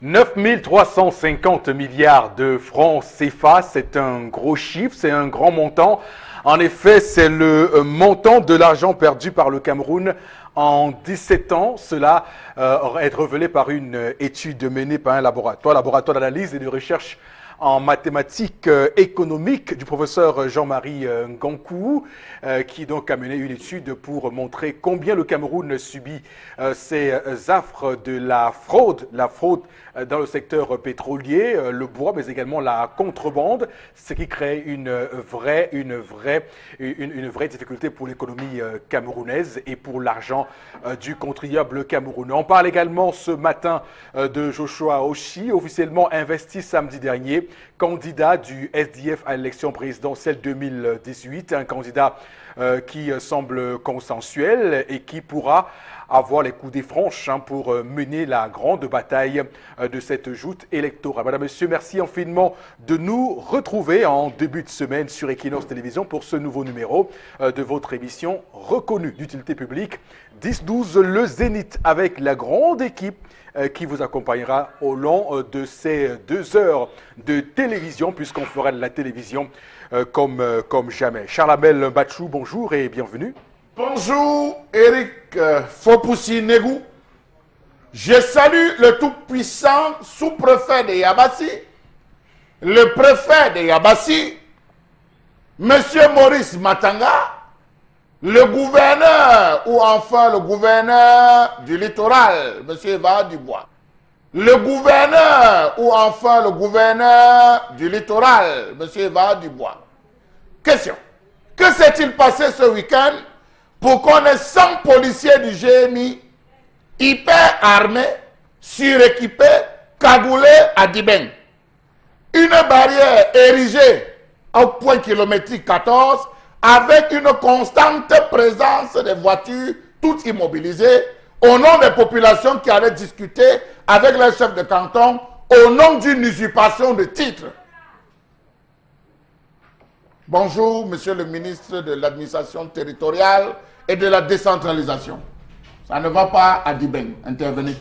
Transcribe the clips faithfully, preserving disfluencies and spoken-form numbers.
neuf mille trois cent cinquante milliards de francs C F A, c'est un gros chiffre, c'est un grand montant. En effet, c'est le montant de l'argent perdu par le Cameroun en dix-sept ans. Cela euh, aurait été révélé par une étude menée par un laboratoire, laboratoire d'analyse et de recherche en mathématiques euh, économiques du professeur Jean-Marie euh, Ngankou, euh, qui donc a mené une étude pour montrer combien le Cameroun subit euh, ces affres de la fraude, la fraude euh, dans le secteur pétrolier, euh, le bois, mais également la contrebande, ce qui crée une vraie, une vraie, une, une vraie difficulté pour l'économie euh, camerounaise et pour l'argent euh, du contribuable camerounais. On parle également ce matin euh, de Joshua Oshi, officiellement investi samedi dernier, candidat du S D F à l'élection présidentielle deux mille dix-huit, un candidat euh, qui semble consensuel et qui pourra avoir les coups des franches hein, pour euh, mener la grande bataille euh, de cette joute électorale. Madame, Monsieur, merci infiniment de nous retrouver en début de semaine sur Equinox Télévision pour ce nouveau numéro euh, de votre émission reconnue d'utilité publique dix douze Le Zénith, avec la grande équipe qui vous accompagnera au long de ces deux heures de télévision, puisqu'on fera de la télévision euh, comme, euh, comme jamais. Charles Amel Bachou, bonjour et bienvenue. Bonjour, Eric euh, Fopoussi Negou. Je salue le tout-puissant sous-préfet de Yabassi, le préfet de Yabassi, Monsieur Maurice Matanga, le gouverneur, ou enfin le gouverneur du littoral, M. Eva Dubois. Le gouverneur, ou enfin le gouverneur du littoral, M. Eva Dubois. Question. Que s'est-il passé ce week-end pour qu'on ait cent policiers du G M I hyper armés, suréquipés, cagoulés à Dibeng? Une barrière érigée au point kilométrique quatorze, avec une constante présence des voitures toutes immobilisées, au nom des populations qui allaient discuter avec leur chef de canton, au nom d'une usurpation de titres. Bonjour, monsieur le ministre de l'administration territoriale et de la décentralisation. Ça ne va pas à Dibeng, intervenez.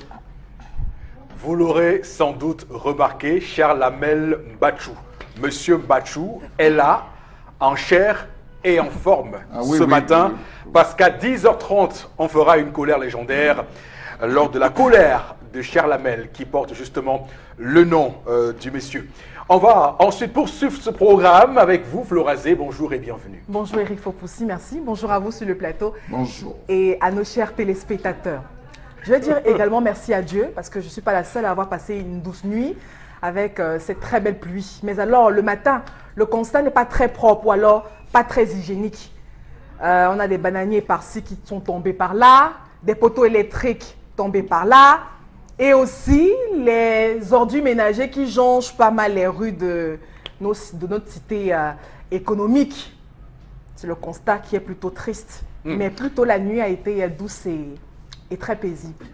Vous l'aurez sans doute remarqué, Charles Amel Bachou. Monsieur Bachou est là, en chair et en forme ah, oui, ce oui, matin, oui, oui. Parce qu'à dix heures trente, on fera une colère légendaire lors de la colère de Charles Amel, qui porte justement le nom euh, du monsieur. On va ensuite poursuivre ce programme avec vous, Florazé. Bonjour et bienvenue. Bonjour Eric Fopoussi, merci. Bonjour à vous sur le plateau. Bonjour. Et à nos chers téléspectateurs. Je veux dire également merci à Dieu, parce que je ne suis pas la seule à avoir passé une douce nuit avec euh, cette très belle pluie. Mais alors, le matin, le constat n'est pas très propre, ou alors pas très hygiénique. Euh, on a des bananiers par-ci qui sont tombés par là, des poteaux électriques tombés par là, et aussi les ordures ménagers qui jonchent pas mal les rues de, nos, de notre cité euh, économique. C'est le constat qui est plutôt triste. Mmh. Mais plutôt la nuit a été douce et, et très paisible.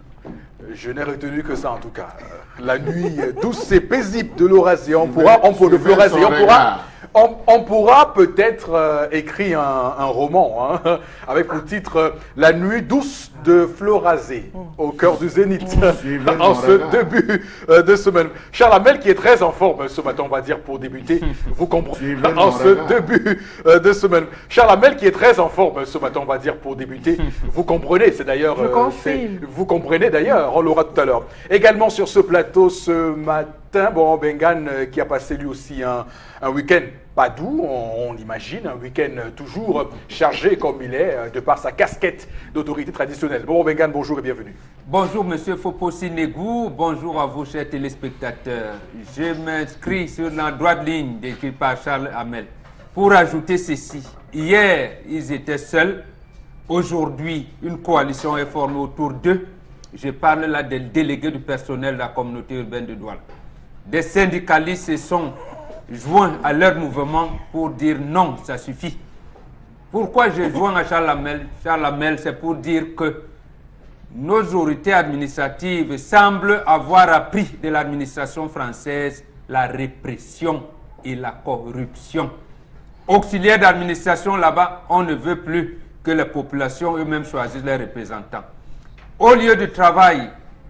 Je n'ai retenu que ça en tout cas. La nuit douce et paisible de l'Eurasie. On pourra, on peut, de l'Eurasie, on pourra, on, on pourra peut-être euh, écrire un, un roman hein, avec pour titre euh, La nuit douce de Florazé, au cœur du Zénith, mmh. en ce début euh, de semaine. Charles Amel qui est très en forme ce matin, on va dire pour débuter, vous comprenez, en ce début euh, de semaine. Charles Amel qui est très en forme ce matin, on va dire pour débuter, vous comprenez, c'est d'ailleurs, euh, vous comprenez d'ailleurs, on l'aura tout à l'heure. Également sur ce plateau ce matin, bon, Bengan euh, qui a passé lui aussi un, un week-end pas doux, on, on l'imagine, un week-end toujours chargé comme il est, euh, de par sa casquette d'autorité traditionnelle. Bon, Bengan, bonjour et bienvenue. Bonjour, monsieur Fopoussi Negou, bonjour à vous, chers téléspectateurs. Je m'inscris sur la droite ligne décrite par Charles Amel pour ajouter ceci. Hier, ils étaient seuls. Aujourd'hui, une coalition est formée autour d'eux. Je parle là des délégués du personnel de la communauté urbaine de Douala. Des syndicalistes se sont joints à leur mouvement pour dire non, ça suffit. Pourquoi je joins à Charles Amel? Charles Amel, c'est pour dire que nos autorités administratives semblent avoir appris de l'administration française la répression et la corruption. Auxiliaire d'administration là-bas, on ne veut plus que les populations eux-mêmes choisissent leurs représentants. Au lieu du travail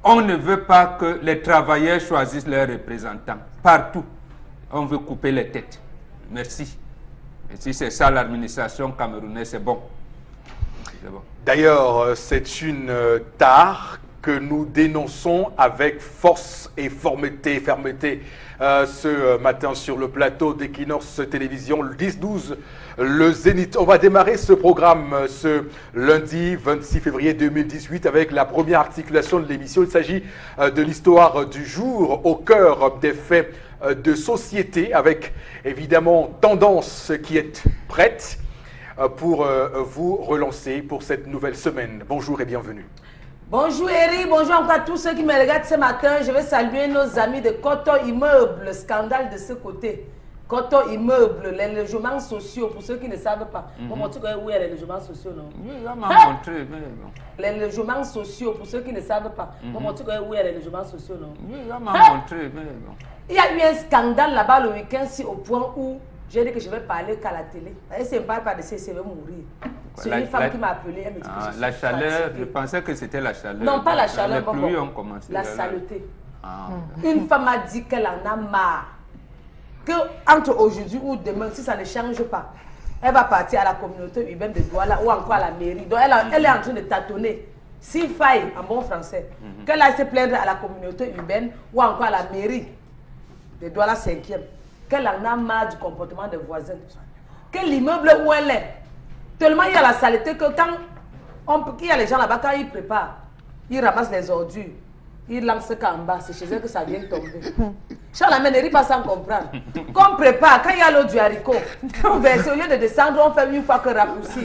on ne veut pas que les travailleurs choisissent leurs représentants. Partout, on veut couper les têtes. Merci. Et si c'est ça l'administration camerounaise, c'est bon. bon. D'ailleurs, c'est une tare que nous dénonçons avec force et fermeté, fermeté euh, ce matin sur le plateau d'Equinox Télévision, le dix douze, le Zénith. On va démarrer ce programme ce lundi vingt-six février deux mille dix-huit avec la première articulation de l'émission. Il s'agit euh, de l'histoire du jour au cœur des faits euh, de société avec évidemment Tendance qui est prête euh, pour euh, vous relancer pour cette nouvelle semaine. Bonjour et bienvenue. Bonjour Eric, bonjour encore à tous ceux qui me regardent ce matin. Je vais saluer nos amis de Coton Immeuble, le scandale de ce côté. Coton Immeuble, les logements sociaux, pour ceux qui ne savent pas. Mm -hmm. Vous montrez où il y a les logements sociaux, non? Oui, on m'a ah! montré, mais bon. Les logements sociaux, pour ceux qui ne savent pas. Mm -hmm. Vous montrez où il y a les logements sociaux, non? Oui, on m'a ah! montré, mais bon. Il y a eu un scandale là-bas le week-end, si au point où j'ai dit que je vais parler qu'à la télé. Et si je ne parle pas de ça, je vais mourir. C'est une femme la, qui m'a appelé, elle me dit ah, que je La suis chaleur, fatiguée. Je pensais que c'était la chaleur. Non, pas la chaleur, les bon, pluies bon. ont commencé. La là, saleté. Ah. Une femme a dit qu'elle en a marre. Que entre aujourd'hui ou demain, si ça ne change pas, elle va partir à la communauté urbaine de Douala ou encore à la mairie. Donc elle, a, elle est en train de tâtonner. S'il faille, en bon français, mm-hmm. qu'elle aille se plaindre à la communauté urbaine ou encore à la mairie de Douala cinquième, qu'elle en a marre du comportement des voisins. Que l'immeuble où elle est, tellement il y a la saleté que quand on, il y a les gens là-bas, quand ils préparent, ils ramassent les ordures, ils lancent ça en bas, c'est chez eux que ça vient tomber. Charles la mairie pas sans comprendre. Quand on prépare, quand il y a l'eau du haricot, on verse, au lieu de descendre, on fait une fois que raccourci.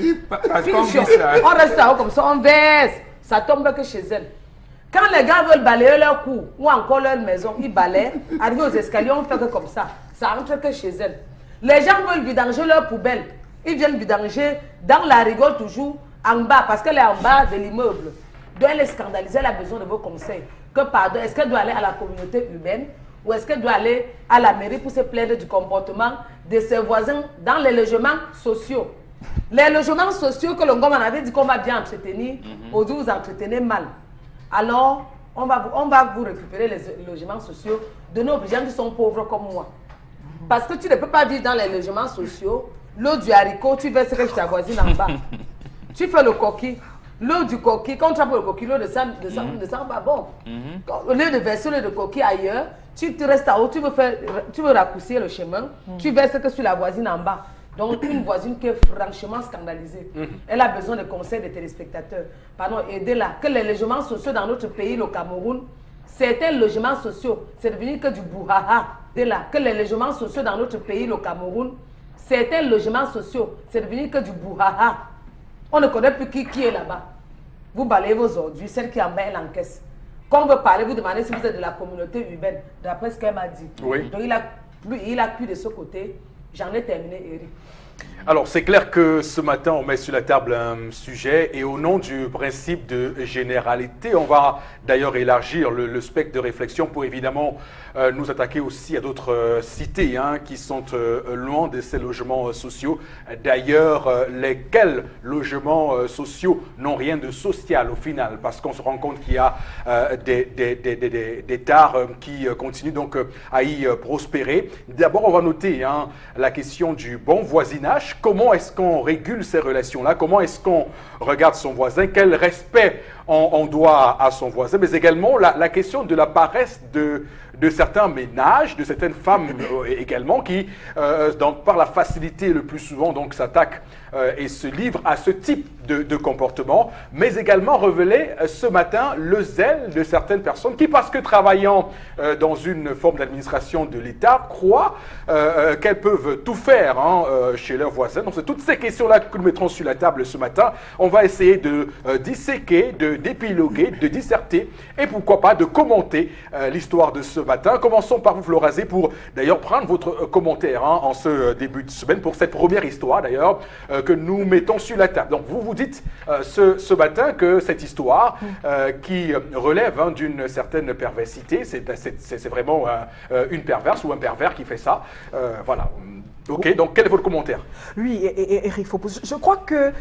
On reste là-haut comme ça, on verse, ça tombe que chez elle. Quand les gars veulent balayer leur cou ou encore leur maison, ils balayent, arrivés aux escaliers, on fait que comme ça, ça entre que chez elle. Les gens veulent vidanger leur poubelle. Ils viennent vidanger dans la rigole toujours en bas parce qu'elle est en bas de l'immeuble. Donc elle est scandalisée, elle a besoin de vos conseils. Que pardon, est-ce qu'elle doit aller à la communauté humaine ou est-ce qu'elle doit aller à la mairie pour se plaindre du comportement de ses voisins dans les logements sociaux? Les logements sociaux que le gouvernement avait dit qu'on va bien entretenir, mm-hmm. aujourd'hui vous entretenez mal. Alors on va, vous, on va vous récupérer les logements sociaux de nos gens qui sont pauvres comme moi. Parce que tu ne peux pas vivre dans les logements sociaux, l'eau du haricot, tu verses que ta voisine en bas. Tu fais le coquille, l'eau du coquille, quand tu as le coquille, l'eau de ça ne mm -hmm. sent pas bon. Mm -hmm. Au lieu de verser l'eau de coquille ailleurs, tu te restes en haut, tu veux, faire, tu veux raccourcir le chemin, mm -hmm. tu verses que sur la voisine en bas. Donc une voisine qui est franchement scandalisée. Mm -hmm. Elle a besoin de conseils des téléspectateurs. Pardon, aidez-la. Que les logements sociaux dans notre pays, le Cameroun, certains logements sociaux, c'est devenu que du brouhaha. Là, que les logements sociaux dans notre pays, le Cameroun, certains logements sociaux, c'est devenu que du brouhaha. On ne connaît plus qui, qui est là-bas. Vous balayez vos ordures, celle qui en bas, elle encaisse. Quand on veut parler, vous demandez si vous êtes de la communauté urbaine, d'après ce qu'elle m'a dit. Oui. Donc il a, lui, il a pris de ce côté. J'en ai terminé, Eric. Alors, c'est clair que ce matin, on met sur la table un sujet et au nom du principe de généralité, on va d'ailleurs élargir le, le spectre de réflexion pour évidemment euh, nous attaquer aussi à d'autres euh, cités hein, qui sont euh, loin de ces logements euh, sociaux. D'ailleurs, euh, lesquels logements euh, sociaux n'ont rien de social au final, parce qu'on se rend compte qu'il y a euh, des, des, des, des, des, des tares euh, qui euh, continuent donc euh, à y euh, prospérer. D'abord, on va noter hein, la question du bon voisinage. Comment est-ce qu'on régule ces relations-là? Comment est-ce qu'on regarde son voisin? Quel respect on, on doit à son voisin? Mais également la, la question de la paresse de, de certains ménages, de certaines femmes euh, également, qui, euh, donc, par la facilité le plus souvent, donc s'attaquent euh, et se livrent à ce type de, de comportement, mais également révéler euh, ce matin le zèle de certaines personnes qui, parce que travaillant euh, dans une forme d'administration de l'État, croient euh, qu'elles peuvent tout faire hein, euh, chez leurs voisins. Donc, c'est toutes ces questions-là que nous mettrons sur la table ce matin. On va essayer de euh, disséquer, de d'épiloguer, de disserter et pourquoi pas de commenter euh, l'histoire de ce matin. Commençons par vous, Florazé, pour d'ailleurs prendre votre euh, commentaire hein, en ce euh, début de semaine pour cette première histoire d'ailleurs euh, que nous mettons sur la table. Donc vous vous dites euh, ce, ce matin que cette histoire euh, qui relève hein, d'une certaine perversité, c'est vraiment euh, une perverse ou un pervers qui fait ça. Euh, voilà. Ok, donc quel est votre commentaire? Oui, Eric Fopousse, je crois que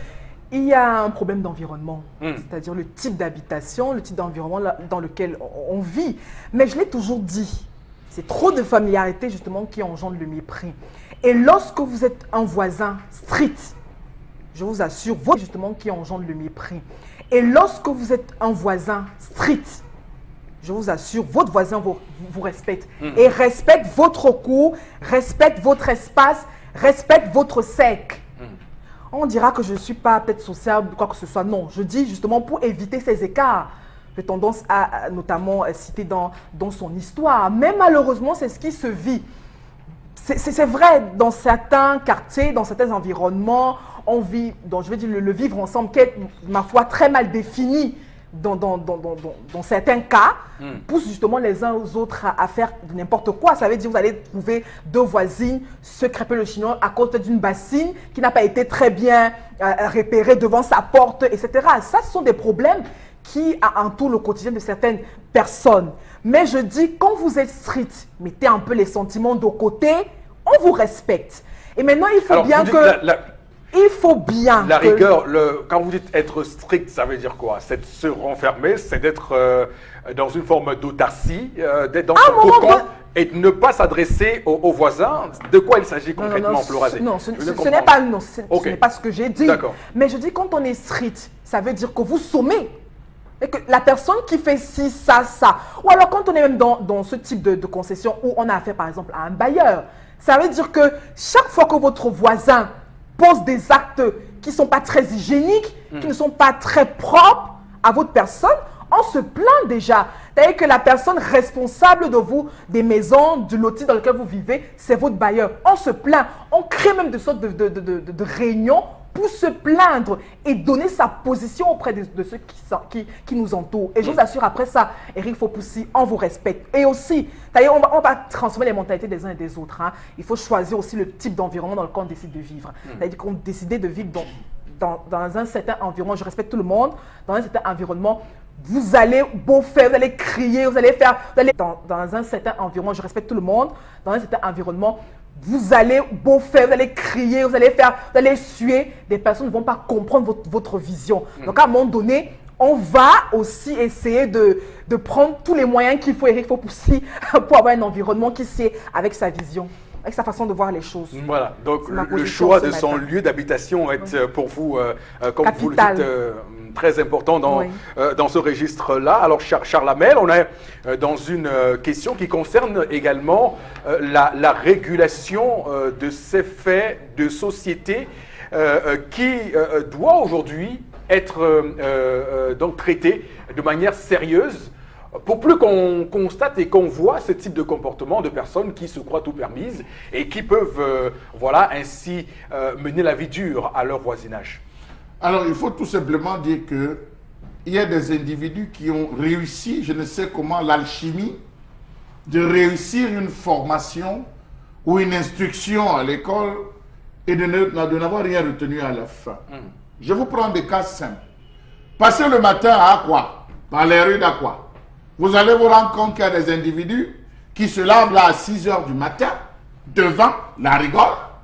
Il y a un problème d'environnement, Mm. c'est-à-dire le type d'habitation, le type d'environnement là- dans lequel on on vit. Mais je l'ai toujours dit, c'est trop de familiarité justement qui engendre le mépris. Et lorsque vous êtes un voisin strict, je vous assure, votre justement qui engendre le mépris. Et lorsque vous êtes un voisin strict, je vous assure, votre voisin vous, vous respecte. Mm. Et respecte votre cour, respecte votre espace, respecte votre sec. On dira que je ne suis pas peut-être sociable, quoi que ce soit. Non, je dis justement pour éviter ces écarts. J'ai tendance à, à notamment à citer dans, dans son histoire. Mais malheureusement, c'est ce qui se vit. C'est- C'est c'est vrai, dans certains quartiers, dans certains environnements, on vit, dans, je veux dire, le, le vivre ensemble, qui est, ma foi, très mal défini dans, dans, dans, dans, dans- dans certains cas, Mm. pousse justement les uns aux autres à, à faire n'importe quoi. Ça veut dire que vous allez trouver deux voisines se crêper le chignon à côté d'une bassine qui n'a pas été très bien euh, repérée devant sa porte, et cetera. Ça, ce sont des problèmes qui entourent le quotidien de certaines personnes. Mais je dis, quand vous êtes strict, mettez un peu les sentiments de côté, on vous respecte. Et maintenant, il faut Alors, bien vous dites que... la, la- Il faut bien la que- rigueur, le, quand vous dites être strict, ça veut dire quoi? C'est de se renfermer, c'est d'être euh, dans une forme d'autarcie, euh, d'être dans Ah, son moment, cocon moi- et de ne pas s'adresser aux, aux voisins. De quoi il s'agit Non, non, concrètement, non, Florazé? ce- Non, ce, Je veux ce- bien ce n'est comprendre. pas, non, ce- ce Ok. n'est pas ce que j'ai dit. D'accord. Mais je dis, quand on est strict, ça veut dire que vous sommez. Et que la personne qui fait ci, ça, ça. Ou alors quand on est même dans, dans ce type de, de concession où on a affaire par exemple à un bailleur, ça veut dire que chaque fois que votre voisin pose des actes qui ne sont pas très hygiéniques, qui ne sont pas très propres à votre personne, on se plaint déjà. C'est-à-dire que la personne responsable de vous, des maisons, du loti dans lequel vous vivez, c'est votre bailleur. On se plaint. On crée même des sortes de, de, de, de, de réunions pour se plaindre et donner sa position auprès de, de ceux qui, sont- qui, qui nous entourent. Et je vous assure, après ça, Eric Fopoussi, on vous respecte. Et aussi, d'ailleurs, on va, on va transformer les mentalités des uns et des autres. Hein. Il faut choisir aussi le type d'environnement dans lequel on décide de vivre. C'est-à-dire qu'on décide de vivre dans, dans, dans un certain environnement, je respecte tout le monde, dans un certain environnement, vous allez beau faire, vous allez crier, vous allez faire, vous allez dans, dans un certain environnement, je respecte tout le monde, dans un certain environnement, vous allez beau faire, vous allez crier, vous allez faire, vous allez suer, des personnes ne vont pas comprendre votre, votre vision. Donc à un moment donné, on va aussi essayer de, de prendre tous les moyens qu'il faut, Eric Fopoussi, pour avoir un environnement qui sied avec sa vision, avec sa façon de voir les choses. Voilà, donc C'est ma le position choix ce de son matin. lieu d'habitation est euh, pour vous, euh, euh, comme vous le Capital. dites, euh, très important dans, Oui. euh, dans ce registre-là. Alors, Char- Charles Hamel, on est euh, dans une euh, question qui concerne également euh, la, la régulation euh, de ces faits de société euh, euh, qui euh, doit aujourd'hui être euh, euh, donc traité de manière sérieuse. Pour plus qu'on constate et qu'on voit ce type de comportement de personnes qui se croient tout permises et qui peuvent euh, voilà, ainsi euh, mener la vie dure à leur voisinage. Alors, il faut tout simplement dire que il y a des individus qui ont réussi, je ne sais comment, l'alchimie de réussir une formation ou une instruction à l'école et de ne- de n'avoir rien retenu à la fin. Je vous prends des cas simples. Passez le matin à Aqua, dans les rues d'Aqua. Vous allez vous rendre compte qu'il y a des individus qui se lavent là à six heures du matin, devant la rigole.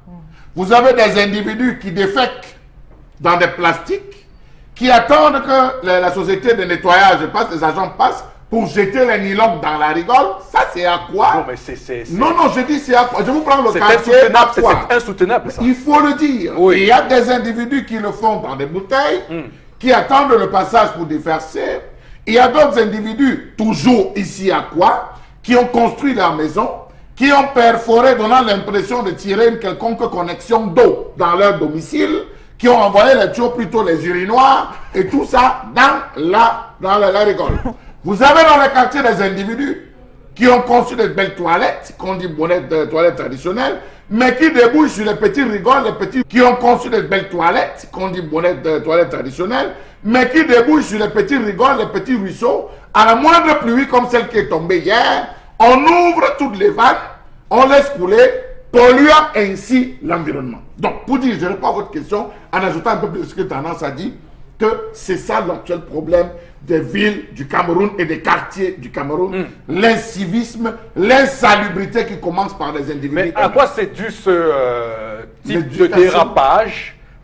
Vous avez des individus qui défèquent dans des plastiques, qui attendent que la, la société de nettoyage passe, les agents passent pour jeter les nylons dans la rigole. Ça, c'est à quoi? Non, mais c'est c'est- c'est- Non, non, je dis c'est à quoi? Je vous prends le c'est quartier insoutenable, à c'est- quoi? c'est insoutenable ça. Il faut le dire. Oui. Il y a des individus qui le font dans des bouteilles, Mm. qui attendent le passage pour déverser. Il y a d'autres individus, toujours ici à quoi, qui ont construit leur maison, qui ont perforé, donnant l'impression de tirer une quelconque connexion d'eau dans leur domicile, qui ont envoyé les tuyaux, plutôt les urinoirs, et tout ça dans la, dans la, la rigole. Vous avez dans les quartiers des individus qui ont conçu des belles toilettes, qu'on dit bonnet de toilettes traditionnelles, mais qui débouchent sur les petits rigoles, les petits qui ont conçu des belles toilettes, qu'on dit bonnet de toilettes traditionnelles, mais qui débouchent sur les petits rigoles, les petits ruisseaux, à la moindre pluie comme celle qui est tombée hier, on ouvre toutes les vannes, on laisse couler, polluant ainsi l'environnement. Donc, pour dire, je réponds à votre question, en ajoutant un peu plus ce que Tendance a dit, que c'est ça l'actuel problème des villes du Cameroun et des quartiers du Cameroun, l'incivisme, l'insalubrité qui commence par les individus. Mais à quoi c'est dû ce euh, type de L'éducation. dérapage?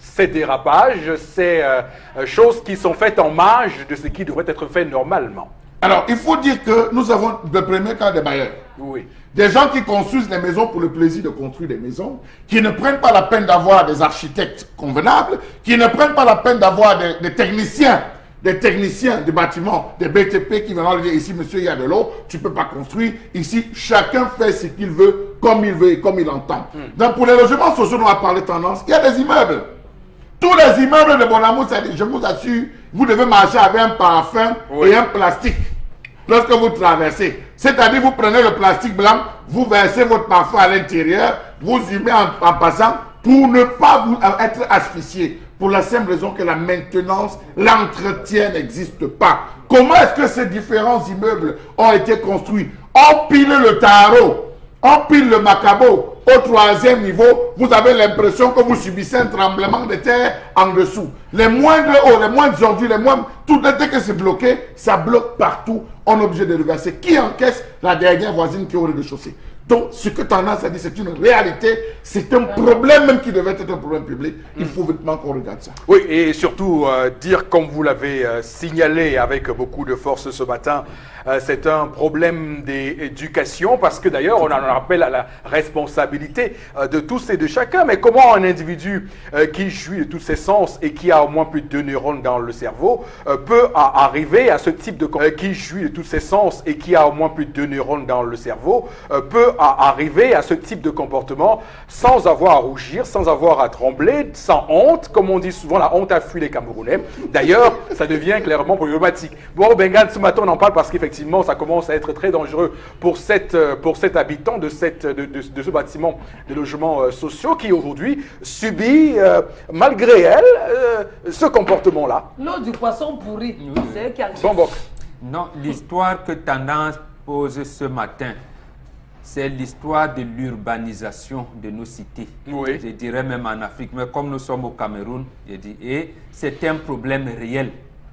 ces dérapages, ces euh, choses qui sont faites en marge de ce qui devrait être fait normalement? Alors, il faut dire que nous avons le premier cas des bailleurs. Oui. Des gens qui construisent les maisons pour le plaisir de construire des maisons, qui ne prennent pas la peine d'avoir des architectes convenables, qui ne prennent pas la peine d'avoir des, des techniciens, des techniciens du bâtiment, des B T P qui viendront lui dire ici, monsieur, il y a de l'eau, tu ne peux pas construire. Ici, chacun fait ce qu'il veut, comme il veut et comme il entend. Mm. Donc, pour les logements sociaux, on a parlé tendance, il y a des immeubles. Tous les immeubles de Bonamour, je vous assure, vous devez marcher avec un paraffin oui. et un plastique lorsque vous traversez. C'est-à-dire, vous prenez le plastique blanc, vous versez votre parfum à l'intérieur, vous humez en, en passant pour ne pas vous, être asphyxié. Pour la simple raison que la maintenance, l'entretien n'existe pas. Comment est-ce que ces différents immeubles ont été construits? On pile le tarot, on pile le macabo. Au troisième niveau, vous avez l'impression que vous subissez un tremblement de terre en dessous. Les moindres hauts, les moindres ordures, les moindres... Tout dès que c'est bloqué, ça bloque partout. On est obligé de reverser. Qui encaisse? La dernière voisine qui est au rez-de-chaussée. Donc, ce que Tendance a dit, c'est une réalité. C'est un problème même qui devait être un problème public. Il faut vraiment qu'on regarde ça. Oui, et surtout, euh, dire, comme vous l'avez euh, signalé avec beaucoup de force ce matin, euh, c'est un problème d'éducation, parce que d'ailleurs, on en rappelle à la responsabilité euh, de tous et de chacun. Mais comment un individu euh, qui jouit de tous ses sens et qui a au moins plus de deux neurones dans le cerveau euh, peut à arriver à ce type de... Euh, qui jouit de tous ses sens et qui a au moins plus de deux neurones dans le cerveau euh, peut à arriver à ce type de comportement sans avoir à rougir, sans avoir à trembler, sans honte. Comme on dit souvent, la honte a fui les Camerounais. D'ailleurs, ça devient clairement problématique. Bon, Bengal, ce matin, on en parle parce qu'effectivement, ça commence à être très dangereux pour, cette, pour cet habitant de, cette, de, de, de ce bâtiment de logements euh, sociaux qui aujourd'hui subit, euh, malgré elle, euh, ce comportement-là. L'eau du poisson pourri, oui. C'est qui a... Bon, bon. Non, l'histoire que Tendance pose ce matin, c'est l'histoire de l'urbanisation de nos cités. Oui. Je dirais même en Afrique, mais comme nous sommes au Cameroun, je dis, et c'est un problème réel.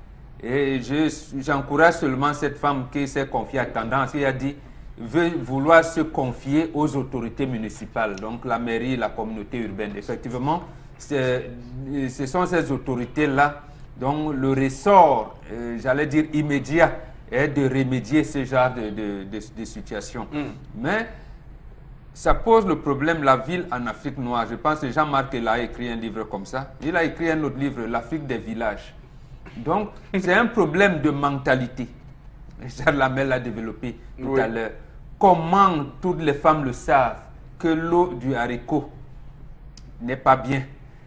Et j'encourage seulement cette femme qui s'est confiée à Tendance, qui a dit, veut vouloir se confier aux autorités municipales, donc la mairie et la communauté urbaine. Effectivement, ce sont ces autorités-là dont le ressort, euh, j'allais dire immédiat, est de remédier ce genre de, de, de, de situation. Mm. Mais ça pose le problème, la ville en Afrique noire. Je pense que Jean-Marc a écrit un livre comme ça. Il a écrit un autre livre, l'Afrique des villages. Donc, c'est un problème de mentalité. Charles Lamel l'a développé tout oui. à l'heure. Comment toutes les femmes le savent que l'eau du haricot n'est pas bien.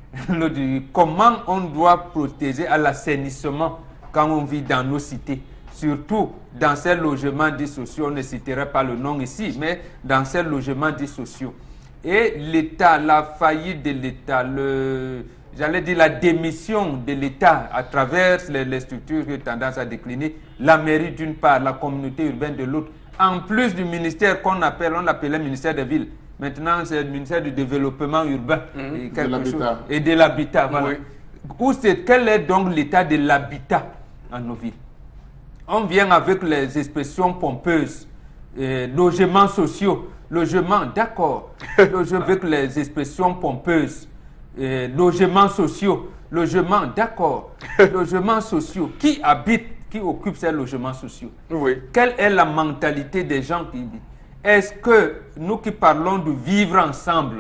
Du, comment on doit protéger à l'assainissement quand on vit dans nos cités. Surtout dans ces logements dits sociaux, on ne citerait pas le nom ici, mais dans ces logements dits sociaux. Et l'État, la faillite de l'État, j'allais dire la démission de l'État à travers les, les structures qui ont tendance à décliner, la mairie d'une part, la communauté urbaine de l'autre, en plus du ministère qu'on appelle, on l'appelait ministère des villes. Maintenant, c'est le ministère du développement urbain mmh, et, quelque chose, et de l'habitat. Voilà. Oui. Quel est donc l'état de l'habitat en nos villes? On vient avec les expressions pompeuses, euh, logements sociaux, logements, d'accord, avec les expressions pompeuses, euh, logements sociaux, logements, d'accord, logements sociaux. Qui habite, qui occupe ces logements sociaux? Oui. Quelle est la mentalité des gens qui habitent? Est-ce que nous qui parlons de vivre ensemble,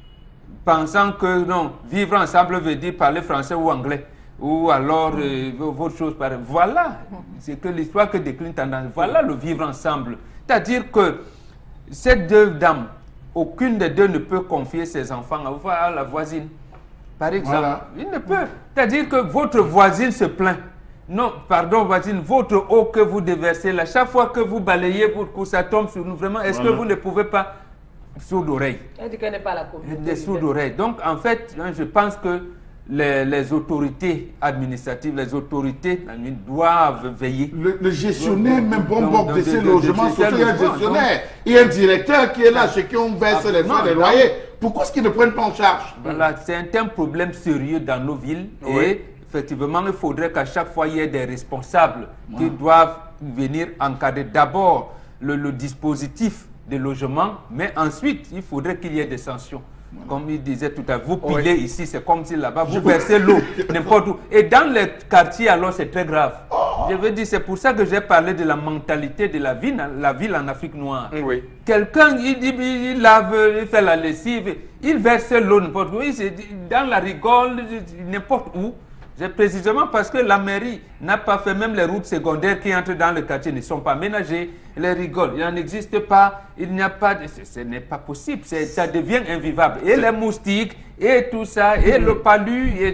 pensant que non, vivre ensemble veut dire parler français ou anglais, ou alors euh, votre chose pareille. Voilà, c'est que l'histoire que décline Tendance. Voilà le vivre ensemble. C'est-à-dire que ces deux dames, aucune des deux ne peut confier ses enfants à la voisine. Par exemple, voilà. Il ne peut. C'est-à-dire que votre voisine se plaint. Non, pardon, voisine, votre eau que vous déversez là, chaque fois que vous balayez pour que ça tombe sur nous, vraiment, est-ce voilà. que vous ne pouvez pas sourd d'oreille? Elle dit qu'elle n'est pas la communauté. Des sourds d'oreille. Donc, en fait, je pense que les, les autorités administratives, les autorités doivent veiller. Le, le gestionnaire, même bon bord de ces logements sociaux, il y a un gestionnaire. Il y a un directeur qui est là, chez qui on verse les frais des loyers. Pourquoi est-ce qu'ils ne prennent pas en charge? Voilà, c'est un, un problème sérieux dans nos villes. Oui. Et effectivement, il faudrait qu'à chaque fois, il y ait des responsables ouais. qui doivent venir encadrer d'abord le, le dispositif de logement, mais ensuite, il faudrait qu'il y ait des sanctions. Comme il disait tout à l'heure, vous pilez Oui. ici, c'est comme si là-bas, vous versez l'eau n'importe où. Et dans les quartiers, alors, c'est très grave. Je veux dire, c'est pour ça que j'ai parlé de la mentalité de la ville, la ville en Afrique noire. Oui. Quelqu'un, il, il, il lave, il fait la lessive, il verse l'eau n'importe où, il se dit, dans la rigole, n'importe où. C'est précisément parce que la mairie n'a pas fait, même les routes secondaires qui entrent dans le quartier ne sont pas ménagées. Les rigoles, il n'en existe pas, il n'y a pas de... Ce, ce n'est pas possible, ça devient invivable. Et les moustiques, et tout ça, et le palu, et...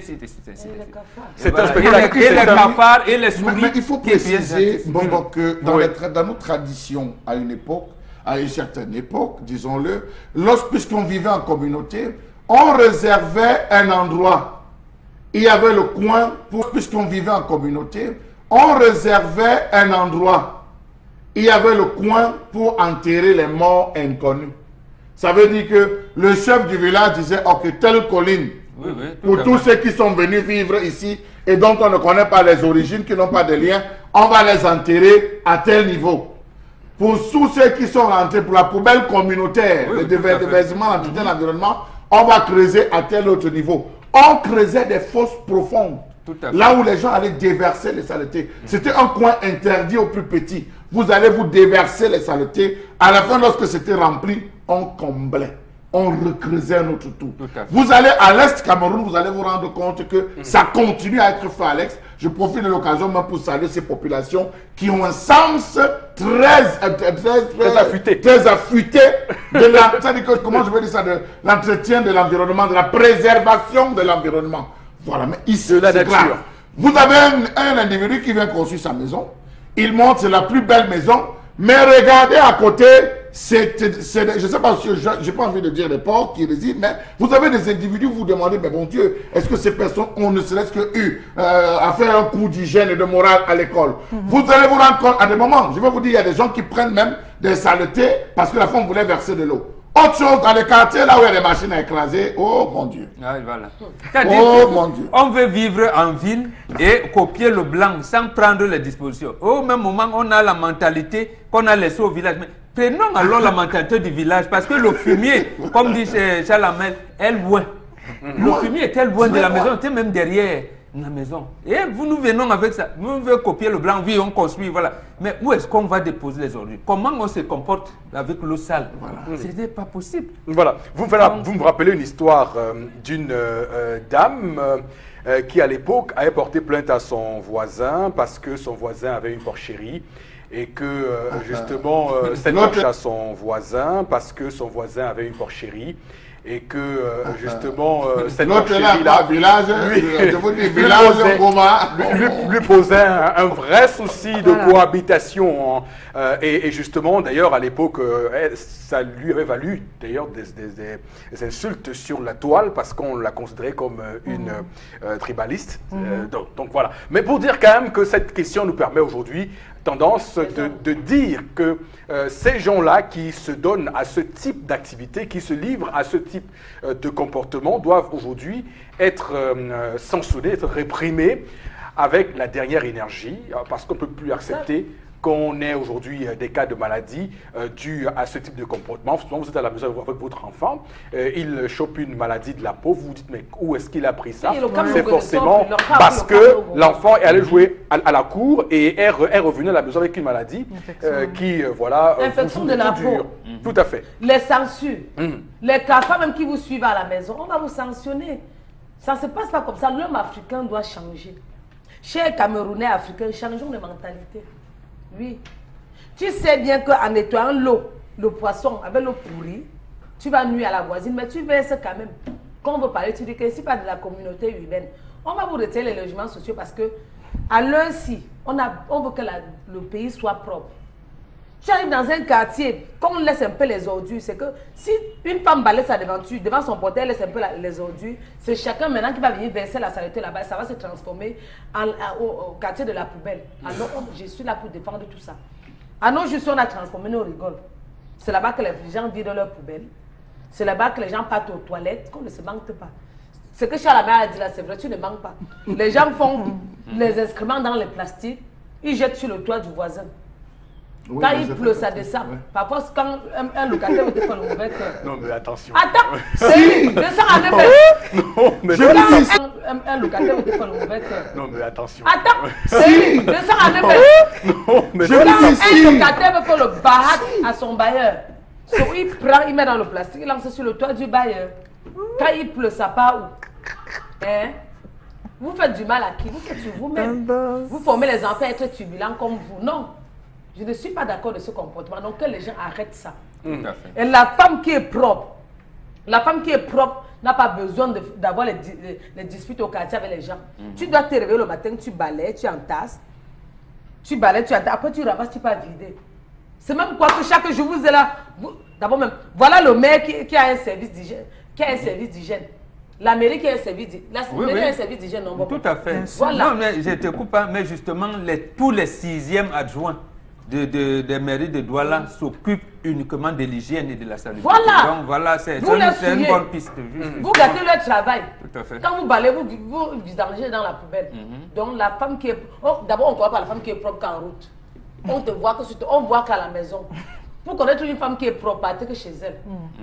C'est Voilà. un spectacle. Et les, et les cafards, et les souris. Mais, mais il faut qui viennent préciser, d'arriver. bon, bon, que dans, Oui. les tra- dans nos traditions, à une époque, à une certaine époque, disons-le, lorsque puisqu'on vivait en communauté, on réservait un endroit. Il y avait le coin, pour, puisqu'on vivait en communauté, on réservait un endroit. Il y avait le coin pour enterrer les morts inconnus. Ça veut dire que le chef du village disait, ok, telle colline, Oui, oui, tout pour à tous fait. ceux qui sont venus vivre ici et dont on ne connaît pas les origines, qui n'ont pas de lien, on va les enterrer à tel niveau. Pour tous ceux qui sont rentrés pour la poubelle communautaire, Oui, le tout à fait. déversement, l'entretien de l'environnement, on va creuser à tel autre niveau. On creusait des fosses profondes, Tout à fait. là où les gens allaient déverser les saletés. C'était un coin interdit aux plus petits. Vous allez vous déverser les saletés. À la fin, lorsque c'était rempli, on comblait. On recreusait un autre tour. Tout à fait. Vous allez à l'Est Cameroun, vous allez vous rendre compte que ça continue à être fait, Alex. Je profite de l'occasion même pour saluer ces populations qui ont un sens très, euh, très, très, Très affûté. très affûté de la, c'est-à-dire que, comment je veux dire ça, de l'entretien de l'environnement, de la préservation de l'environnement. Voilà, mais ici, De la c'est nature. grave. Vous avez un, un individu qui vient construire sa maison, il montre, c'est la plus belle maison, mais regardez à côté, c'est, c'est- je ne sais pas si je n'ai pas envie de dire les porcs qui résident, mais vous avez des individus, vous vous demandez, mais bon Dieu, est-ce que ces personnes ont ne serait-ce que eu euh, à faire un cours d'hygiène et de morale à l'école? Vous allez vous rendre compte, à des moments, je vais vous dire, il y a des gens qui prennent même des saletés parce que la femme voulait verser de l'eau. Autre chose, dans les quartiers, là où il y a des machines à écraser, oh mon Dieu. Ah, voilà. C'est-à-dire Oh que mon Dieu. on veut vivre en ville et copier le blanc sans prendre les dispositions. Au même moment, on a la mentalité qu'on a laissée au village. Mais prenons alors la mentalité du village parce que le fumier, comme dit Charles Hamel, est loin. Le fumier était loin de la maison, était même derrière la maison. Et vous nous venons avec ça. Nous voulons copier le blanc, oui, on construit, voilà. Mais où est-ce qu'on va déposer les ordures? Comment on se comporte avec l'eau sale? Voilà. Ce n'est pas possible. Voilà. Vous me, faites- vous me rappelez une histoire euh, d'une euh, euh, dame euh, euh, qui, à l'époque, avait porté plainte à son voisin parce que son voisin avait une porcherie et que, euh, justement, euh, cette L'autre- à son voisin parce que son voisin avait une porcherie et que, euh, justement, euh, cette L'autre là, porcherie-là pas village, lui- je vous dis lui village, posait- Goma. lui, lui- lui posait un, un vrai souci de Voilà. cohabitation. hein. Euh, et, et justement, d'ailleurs, à l'époque, euh, elle- ça lui avait valu d'ailleurs des, des- des- des insultes sur la toile parce qu'on la considérait comme euh, une euh, tribaliste. Euh, donc, donc voilà. Mais pour dire quand même que cette question nous permet aujourd'hui tendance de, de dire que euh, ces gens-là qui se donnent à ce type d'activité, qui se livrent à ce type euh, de comportement, doivent aujourd'hui être euh, euh, censurés, être réprimés avec la dernière énergie, euh, parce qu'on ne peut plus accepter qu'on ait aujourd'hui euh, des cas de maladie euh, dus à ce type de comportement. Souvent, vous êtes à la maison avec votre enfant, euh, il chope une maladie de la peau, vous vous dites, mais où est-ce qu'il a pris ça? Oui, le Cameroun, C'est le forcément Cameroun, le parce que Cameroun. l'enfant est allé jouer à, à la cour et est, re- est revenu à la maison avec une maladie euh, qui, euh, voilà, euh, Infection vous- de la tout dure. peau. Tout à fait. Les censures. Mhm. Les cafards même qui vous suivent à la maison, on va vous sanctionner. Ça ne se passe pas comme ça. L'homme africain doit changer. Chers Camerounais africains, changeons de mentalité. Oui. Tu sais bien qu'en nettoyant l'eau, le poisson avec l'eau pourrie, tu vas nuire à la voisine, mais tu verses quand même. Quand on veut parler, tu dis que ce n'est pas de la communauté urbaine. On va vous retirer les logements sociaux parce que à l'heure-ci, on, a- on veut que la- le pays soit propre. Tu arrives dans un quartier, quand on laisse un peu les ordures, c'est que si une femme balaye sa devanture, devant son portail, elle laisse un peu la- les ordures, c'est chacun maintenant qui va venir verser la saleté là-bas, ça va se transformer en- en- au, au quartier de la poubelle. Alors, on- je suis là pour défendre tout ça. À nos jours, si on a transformé nos rigoles. C'est là-bas que les gens vident leurs poubelles. C'est là-bas que les gens partent aux toilettes, qu'on ne se manque pas. Ce que Charles Hamel a dit là, c'est vrai, tu ne manques pas. Les gens font les excréments dans les plastiques, ils jettent sur le toit du voisin. Oui, quand mais il ça pleut, fait ça partie. descend. Ouais. Parfois, quand un, un locataire me fait le mauvais cœur. Non, mais attention. Attends, c'est descend à neuf heures. Non, mais Je non. vous dis, Un, un, un locataire me fait le mauvais cœur. Non, mais attention. Attends, c'est descend à neuf heures. Non, mais Je non. vous Quand dis un ici, locataire veut faire le barat à son bailleur, so, il prend, il met dans le plastique, il lance sur le toit du bailleur. Quand il pleut, ça part où? Hein? Vous faites du mal à qui? Vous faites sur vous-même. Vous formez les enfants à être turbulents comme vous. Non. Je ne suis pas d'accord de ce comportement. Donc que les gens arrêtent ça. Tout à fait. Et la femme qui est propre, la femme qui est propre n'a pas besoin de- d'avoir les, di- les- les disputes au quartier avec les gens. Tu dois te réveiller le matin, tu balayes, tu entasses. Tu balayes, tu entasses. Après tu ramasses, tu pas vider. C'est même quoi que chaque jour vous êtes là. vous- D'abord même, voilà le maire qui, qui a un service d'hygiène. Qui a un service d'hygiène. La mairie qui a un service d'hygiène. La Oui, mairie oui. a un service d'hygiène. Non, bon, Tout à fait. Voilà. Non, mais je te coupe pas, mais justement, les, tous les sixièmes adjoints de, de, des mairies de Douala s'occupent uniquement de l'hygiène et de la salubrité. Voilà. Donc voilà, c'est Vous c'est une, les c'est une souillez. bonne piste. juste, Vous justement. gâtez leur travail. Tout à fait. Quand vous balayez, vous, vous vidangez dans la poubelle. Donc la femme qui est... Oh, d'abord, on ne voit pas la femme qui est propre qu'en route. On te voit que sur- on voit qu'à la maison. Pour connaître une femme qui est propre, partez que chez elle.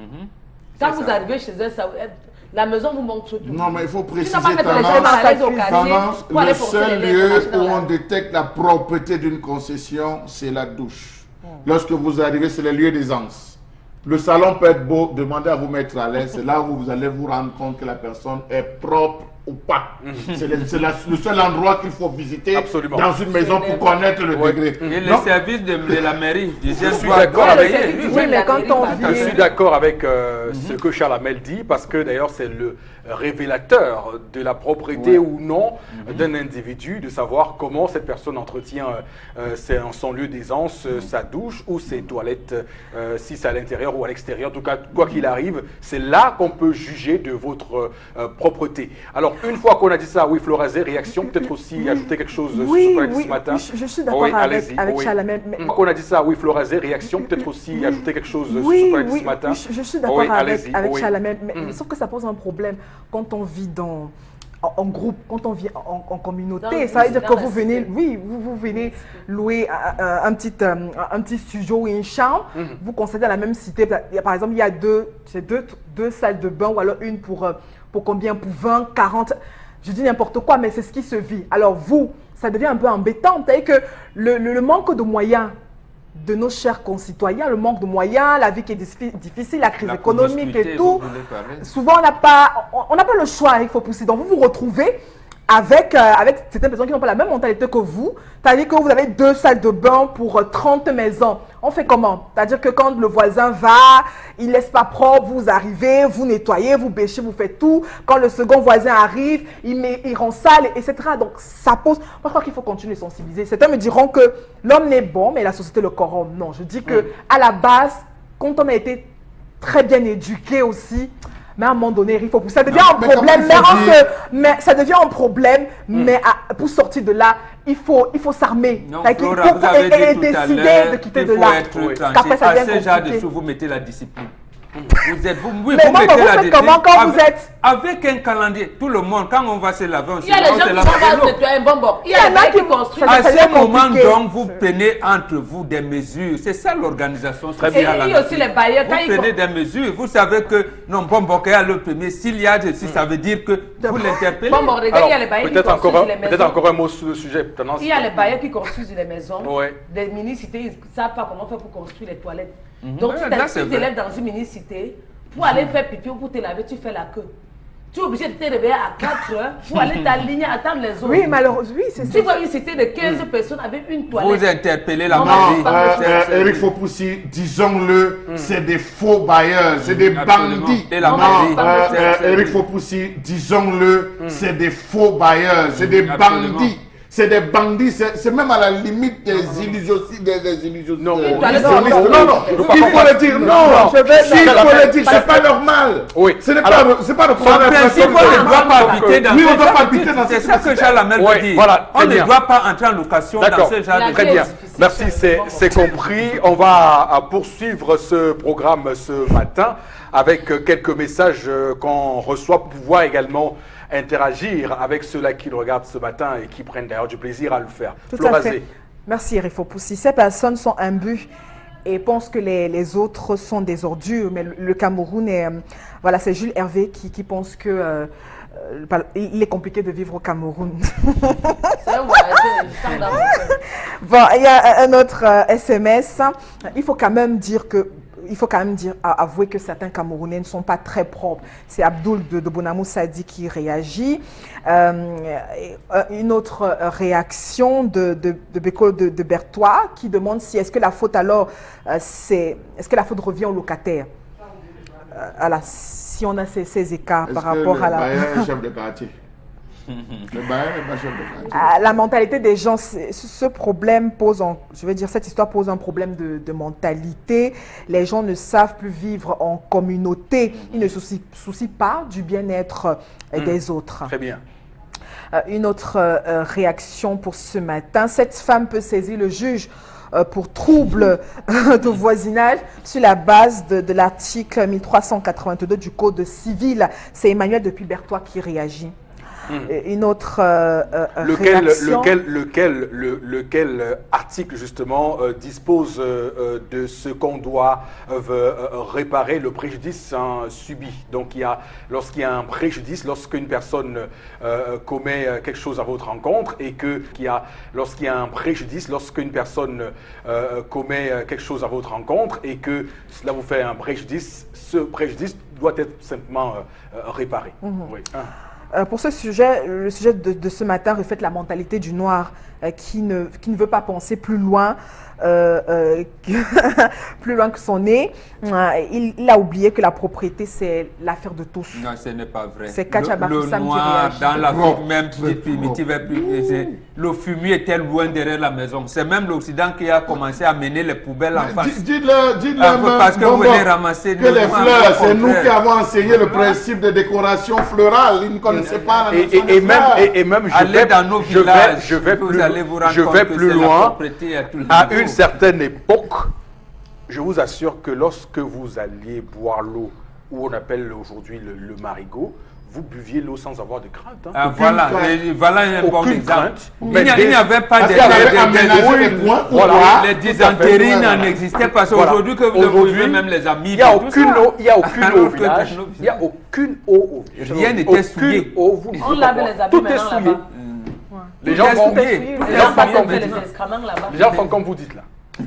Quand C'est vous ça. arrivez chez elle, ça, elle- la maison vous montre tout. non, mais il faut Tu préciser n'as pas mettre les gens tendance, mal à l'aise au quartier tendance, pour aller le porter seul les lèvres, lieu marcher dans où la on rue. détecte la propreté d'une concession, c'est la douche. Lorsque vous arrivez, c'est le lieu d'aisance. Le salon peut être beau, demandez à vous mettre à l'aise. C'est là où vous allez vous rendre compte que la personne est propre ou pas. C'est le, c'est la- le seul endroit qu'il faut visiter Absolument. dans une maison pour connaître le Ouais. degré. Et les Non, services de, de la mairie, je suis d'accord avec- lui. Oui, mais quand on Je vit... suis d'accord avec euh, ce que Charles Hamel dit, parce que d'ailleurs c'est le révélateur de la propreté ou non d'un individu, de savoir comment cette personne entretient euh, ses- son lieu d'aisance, euh, sa douche ou ses toilettes, euh, si c'est à l'intérieur ou à l'extérieur. En tout cas, quoi qu'il arrive, c'est là qu'on peut juger de votre euh, propreté. Alors, une fois qu'on a dit ça, oui, Florazé, réaction, peut-être aussi ajouter quelque chose euh, Oui, sur ce qu'on a dit oui, ce matin. oui, je- je suis d'accord Oui, avec- allez-y, avec oui. Charles Hamel, mais- Une fois qu'on a dit ça, oui, Florazé, réaction, peut-être aussi ajouter quelque chose euh, sur ce Oui, qu'on a dit oui, ce matin. oui, je, je suis d'accord Oui, avec, allez-y, avec oui. Charles Hamel, mais Mm. sauf que ça pose un problème quand on vit dans, en, en groupe, quand on vit en, en communauté. Dans- Ça veut dire dans que la vous venez, cité. oui, vous, vous venez louer un, un- un petit, euh, un petit studio ou une chambre, Mm. vous concédez à la même cité. Il y a- Par exemple, il y a deux, c'est deux, deux salles de bain ou alors une pour, euh, pour combien? Pour vingt, quarante. Je dis n'importe quoi, mais c'est ce qui se vit. Alors vous, ça devient un peu embêtant. C'est-à-dire que le, le- le manque de moyens de nos chers concitoyens, le manque de moyens, la vie qui est diffi- difficile, la crise La économique et promiscuité, tout, vous voulez parler. souvent on n'a pas, on on n'a pas le choix, il faut pousser. Donc vous vous retrouvez avec, euh, avec certaines personnes qui n'ont pas la même mentalité que vous, c'est-à-dire que vous avez deux salles de bain pour euh, trente maisons. On fait comment? C'est-à-dire que quand le voisin va, il laisse pas propre, vous arrivez, vous nettoyez, vous bêchez, vous faites tout. Quand le second voisin arrive, il, met, il rend sale, et cetera. Donc ça pose... Moi je crois qu'il faut continuer de sensibiliser. Certains me diront que l'homme n'est bon, mais la société le corrompt. Non, je dis que à la base, quand on a été très bien éduqué aussi, mais à un moment donné, il faut pousser. Ça devient Non, un mais problème, comment mais, il faut on dire- se- mais ça devient un problème, mais à- pour sortir de là, il faut, il faut s'armer. Non, C'est-à-dire Flora, qu'il faut- vous avez et, dit et tout à décider l'heure de quitter qu'il de faut là. être Oui. tranché. Qu'après, ça À devient ce genre de compliqué. choses, vous mettez la discipline. Vous êtes, vous, oui, Mais vous moi, mettez vous la faites discipline. comment quand avec, vous êtes- Avec un calendrier, tout le monde, quand on va se laver, on se Il y a les on se gens qui lave sont avec pas l'eau. nettoyer un bonbon. Il y Il y a en les a gens qui qui construisent. ça À devient ce moment, compliqué. donc, vous prenez entre vous des mesures. C'est ça l'organisation Et sociale. il y a aussi les bailleurs. Quand Vous ils prenez des mesures. Vous savez que, non, bon, bon, à le premier, s'il y a des si ça veut dire que vous l'interpellez. Bon, bon, regarde, Alors, il y a les bailleurs qui peut-être encore, construisent un- les peut-être maisons. encore un mot sur le sujet. Tendance. Il y a les bailleurs qui construisent les maisons. Ouais. Des mini-cités, ils ne savent pas comment faire pour construire les toilettes. Mhm. Donc, Ouais, tu là, t'as- c'est tu vrai. t'élèves dans une mini-cité, pour aller faire pipi ou pour te laver, tu fais la queue. Tu es obligé de te réveiller à quatre heures pour aller t'aligner, attendre les autres. Oui, malheureusement, oui, c'est Tu ça. vois une cité de quinze personnes avec une Vous toilette. interpellez la Non, mairie. Non, euh, C'est- euh, c'est- Eric Fopoussi, disons-le, c'est des faux bailleurs, c'est des Absolument. bandits. Et la non, mairie. euh, C'est- euh, c'est- Eric Fopoussi, disons-le, c'est des faux bailleurs, c'est des Absolument. bandits. C'est des bandits, c'est c'est même à la limite des illusions, des, des illusions. Non, des- non, des non, sionistes. non, non, non, je veux pas il faut comprendre. le dire, non, Non, je veux- il non, faut non, le dire, c'est pas normal. Oui. Ce n'est pas, Alors, c'est pas de Son prendre la principe, personne on ne comme- doit pas habiter dans Oui, ce on doit genre pas de- habiter dans C'est ce ça que Charles Hamel Ouais, veut dire. voilà, On très ne bien. doit pas entrer en location dans D'accord. ce genre La de Très vie est bien. difficile, Merci, c'est c'est bon. c'est compris. On va à poursuivre ce programme ce matin avec euh, quelques messages euh, qu'on reçoit pour pouvoir également interagir avec ceux-là qui le regardent ce matin et qui prennent d'ailleurs du plaisir à le faire. Tout Flora à fait. Zé. Merci Erifo Poussi. Ces personnes sont imbues et pensent que les, les autres sont des ordures, mais le, le Cameroun est... Euh, voilà, c'est Jules Hervé qui, qui pense que... Euh, euh, il est compliqué de vivre au Cameroun. C'est un voyage, bon, il y a un autre euh, S M S. Il faut quand même dire que il faut quand même dire, avouer que certains Camerounais ne sont pas très propres. C'est Abdoul de, de Bonamou Sadi qui réagit. Euh, une autre réaction de, de, de Beko de, de Bertois qui demande si est-ce que la faute alors, euh, c'est, est-ce que la faute revient au locataire euh, voilà, si on a ces, ces écarts par rapport le à la... bailleur chef de quartier. Le bailleur n'est pas chef de quartier. Ah, la mentalité des gens, ce problème pose, en, je veux dire, cette histoire pose un problème de, de mentalité. Les gens ne savent plus vivre en communauté. Ils ne soucient, soucient pas du bien-être euh, mmh. des autres. Très bien. Euh, une autre euh, réaction pour ce matin. Cette femme peut saisir le juge euh, pour trouble euh, de voisinage sur la base de, de l'article mille trois cent quatre-vingt-deux du Code civil. C'est Emmanuel depuis Bertois qui réagit. Mmh. Une autre euh, euh, lequel, réaction. Lequel, lequel, le, lequel article justement euh, dispose euh, de ce qu'on doit euh, euh, réparer le préjudice hein, subi. Donc il y a, lorsqu'il y a un préjudice, lorsqu'une personne euh, commet quelque chose à votre rencontre et que qu'il y a, lorsqu'il y a un préjudice, lorsqu'une personne euh, commet quelque chose à votre rencontre et que cela vous fait un préjudice, ce préjudice doit être simplement euh, réparé. Mmh. Oui. Hein. Euh, pour ce sujet, le sujet de, de ce matin reflète la mentalité du noir euh, qui, ne, qui ne veut pas penser plus loin, euh, euh, plus loin que son nez. Euh, il, il a oublié que la propriété, c'est l'affaire de tous. Non, ce n'est pas vrai. C'est Kacha Bafoussam qui noir, réagit. dans la Non, même petite primitive, le fumier était loin derrière la maison. C'est même l'Occident qui a commencé à mener les poubelles en face. Dites-le, dites-le. Ah, parce que bon, vous venez bon, ramasser que les fleurs, c'est nous qui avons enseigné le principe de décoration florale. Ils ne connaissaient pas la et, notion et, et de même, fleurs. et, et même je allez vais, dans nos je villages, vais, je vais vous plus, allez vous rendre je vais compte que plus c'est la loin. propriété à tous les À niveaux. une certaine époque, je vous assure que lorsque vous alliez boire l'eau, où on appelle aujourd'hui le, le marigot, vous buviez l'eau sans avoir de crainte. Hein. Ah, voilà, et, voilà un bon Aucune exemple. crainte. Il n'y a- il n'y avait pas Parce de... qu'il y avait de- de- aménagé de- les points. Voilà. Les dysentéries Voilà. n'existaient pas. C'est Voilà. aujourd'hui que vous Aujourd'hui, avez même les amis. Il n'y a aucune eau, il y a aucune Alors eau au que village. dans nos Il n'y a aucune eau au village. Rien n'était Aucune souillé. eau, vous ne On pouvez lave pas les boire. habits Tout est maintenant souillé. là-bas. Les gens vont, souillé. Les Les gens gens font comme font vous les dites. excréments là-bas. Les gens font comme vous dites là.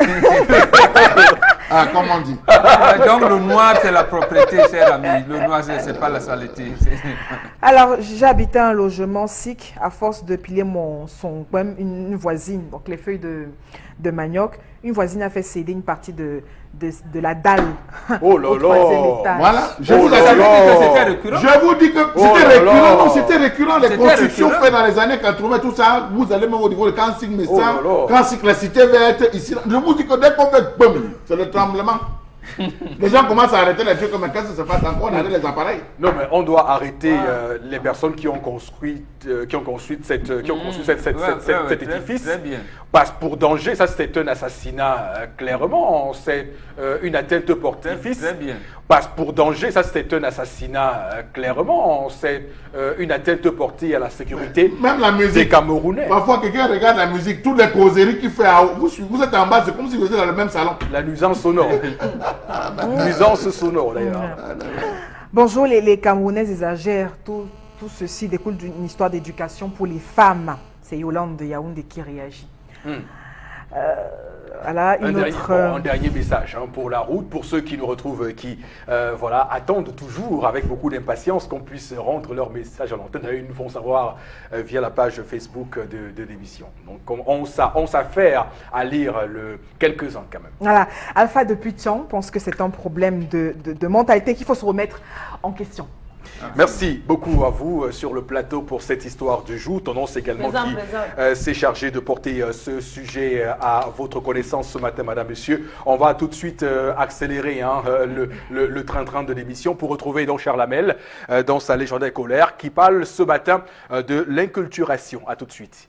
Ah, comme on dit. Donc le noir, c'est la propriété, cher ami. Le noir, ce n'est pas la saleté. Alors, j'habitais un logement sikh à force de piler mon, son, une, une voisine, donc les feuilles de, de manioc. Une voisine a fait céder une partie de, de, de la dalle Oh là au troisième là. étage. Voilà. Je Oh vous là assure là. que C'était récurrent. Je vous dis que Oh c'était là récurrent, là. non, c'était récurrent. Les C'était constructions récurrent. faites dans les années quatre-vingts, tout ça, vous allez même au niveau de Kansing Oh Messa, là là. Kansing la cité verte, ici. Je vous dis que dès qu'on fait boum, c'est le tremblement. Les gens commencent à arrêter les trucs, mais qu'est-ce qui se passe encore? On arrête les appareils. Non, mais on doit arrêter euh, les personnes qui ont construit, euh, qui ont construit cette, euh, qui ont construit cette, cette, Ouais, cette- ouais, cette- ouais, cet très- édifice. très bien. Passe pour danger, ça c'est un assassinat euh, clairement, c'est euh, une atteinte porte-fils. Très bien. Passe pour danger, ça c'est un assassinat euh, clairement, c'est euh, une atteinte portée à la sécurité Même la des musique. Camerounais. Parfois, quelqu'un regarde la musique, toutes les causeries qu'il fait, à- vous, vous êtes en bas, c'est comme si vous étiez dans le même salon. La nuisance sonore. Nuisance sonore d'ailleurs. Bonjour, les, les Camerounais exagèrent. Tout, tout ceci découle d'une histoire d'éducation pour les femmes. C'est Yolande de Yaoundé qui réagit. Hmm. Euh, voilà, Un une dernier, autre... bon, un dernier message hein, pour la route, pour ceux qui nous retrouvent, euh, qui euh, voilà, attendent toujours avec beaucoup d'impatience qu'on puisse rendre leur message à l'antenne. Ils nous font savoir euh, via la page Facebook de, de l'émission. Donc on, on s'a- on s'affaire à lire le, quelques-uns quand même. Voilà, Alpha de Putian pense que c'est un problème de, de, de mentalité qu'il faut se remettre en question. Merci beaucoup à vous euh, sur le plateau pour cette histoire du jour. Tendance également Présent, qui présent. euh, s'est chargé de porter euh, ce sujet euh, à votre connaissance ce matin, madame, monsieur. On va tout de suite euh, accélérer hein, euh, le- le le train-train de l'émission pour retrouver donc Charles Hamel euh, dans sa légendaire colère qui parle ce matin euh, de l'inculturation. À tout de suite.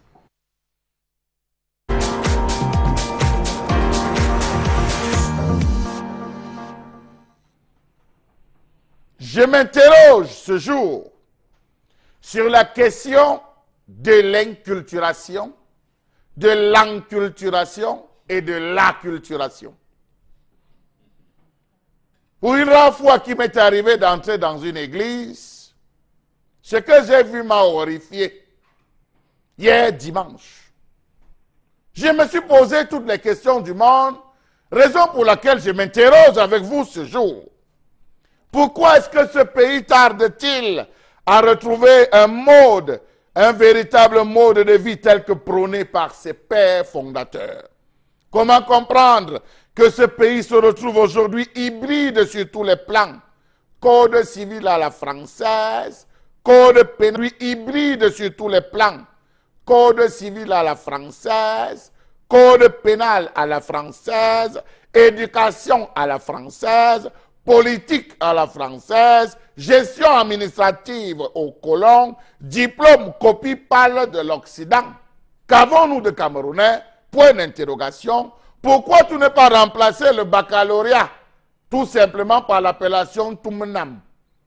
Je m'interroge ce jour sur la question de l'inculturation de l'enculturation et de l'acculturation. Pour une rare fois qui m'est arrivé d'entrer dans une église, ce que j'ai vu m'a horrifié hier dimanche. Je me suis posé toutes les questions du monde, raison pour laquelle je m'interroge avec vous ce jour. Pourquoi est-ce que ce pays tarde-t-il à retrouver un mode, un véritable mode de vie tel que prôné par ses pères fondateurs? Comment comprendre que ce pays se retrouve aujourd'hui hybride sur tous les plans? Code civil à la française, code pénal hybride sur tous les plans. Code civil à la française, code pénal à la française, éducation à la française, politique à la française, gestion administrative aux colons, diplôme copie pâle de l'Occident. Qu'avons-nous de Camerounais? Point d'interrogation. Pourquoi tu n'es pas remplacé le baccalauréat tout simplement par l'appellation Tumnam?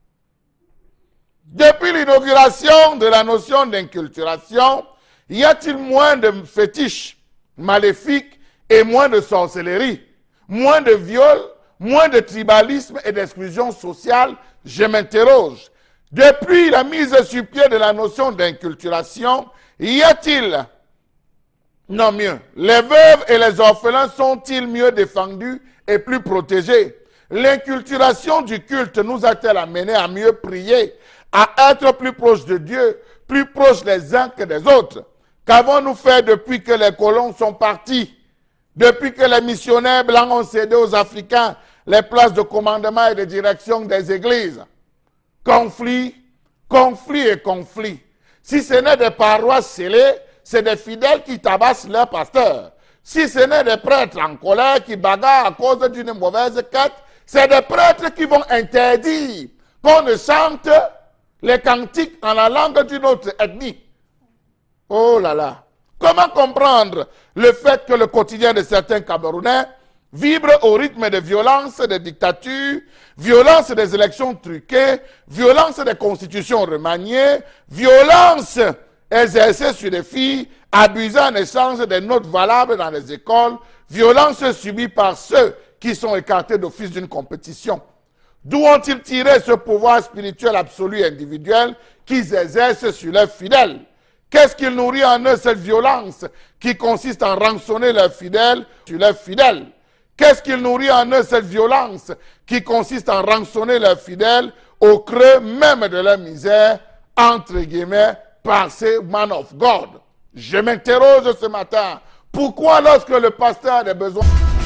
Depuis l'inauguration de la notion d'inculturation, y a-t-il moins de fétiches maléfiques et moins de sorcellerie, moins de viols, moins de tribalisme et d'exclusion sociale? Je m'interroge. Depuis la mise sur pied de la notion d'inculturation, y a-t-il, non mieux, les veuves et les orphelins sont-ils mieux défendus et plus protégés? L'inculturation du culte nous a-t-elle amené à mieux prier, à être plus proches de Dieu, plus proches les uns que des autres? Qu'avons-nous fait depuis que les colons sont partis? Depuis que les missionnaires blancs ont cédé aux Africains les places de commandement et de direction des églises? Conflit, conflit et conflit. Si ce n'est des paroisses scellées, c'est des fidèles qui tabassent leurs pasteurs. Si ce n'est des prêtres en colère qui bagarrent à cause d'une mauvaise quête, c'est des prêtres qui vont interdire qu'on ne chante les cantiques en la langue d'une autre ethnie. Oh là là! Comment comprendre le fait que le quotidien de certains Camerounais vibre au rythme de violence des dictatures, violence des élections truquées, violence des constitutions remaniées, violence exercée sur les filles, abusée en échange des notes valables dans les écoles, violence subie par ceux qui sont écartés d'office d'une compétition? D'où ont-ils tiré ce pouvoir spirituel absolu et individuel qu'ils exercent sur leurs fidèles? Qu'est-ce qui nourrit en eux cette violence qui consiste à rançonner leurs fidèles sur leurs fidèles? Qu'est-ce qui nourrit en eux cette violence qui consiste à rançonner leurs fidèles au creux même de leur misère, entre guillemets, par ces man of God? Je m'interroge ce matin, pourquoi lorsque le pasteur a des besoins...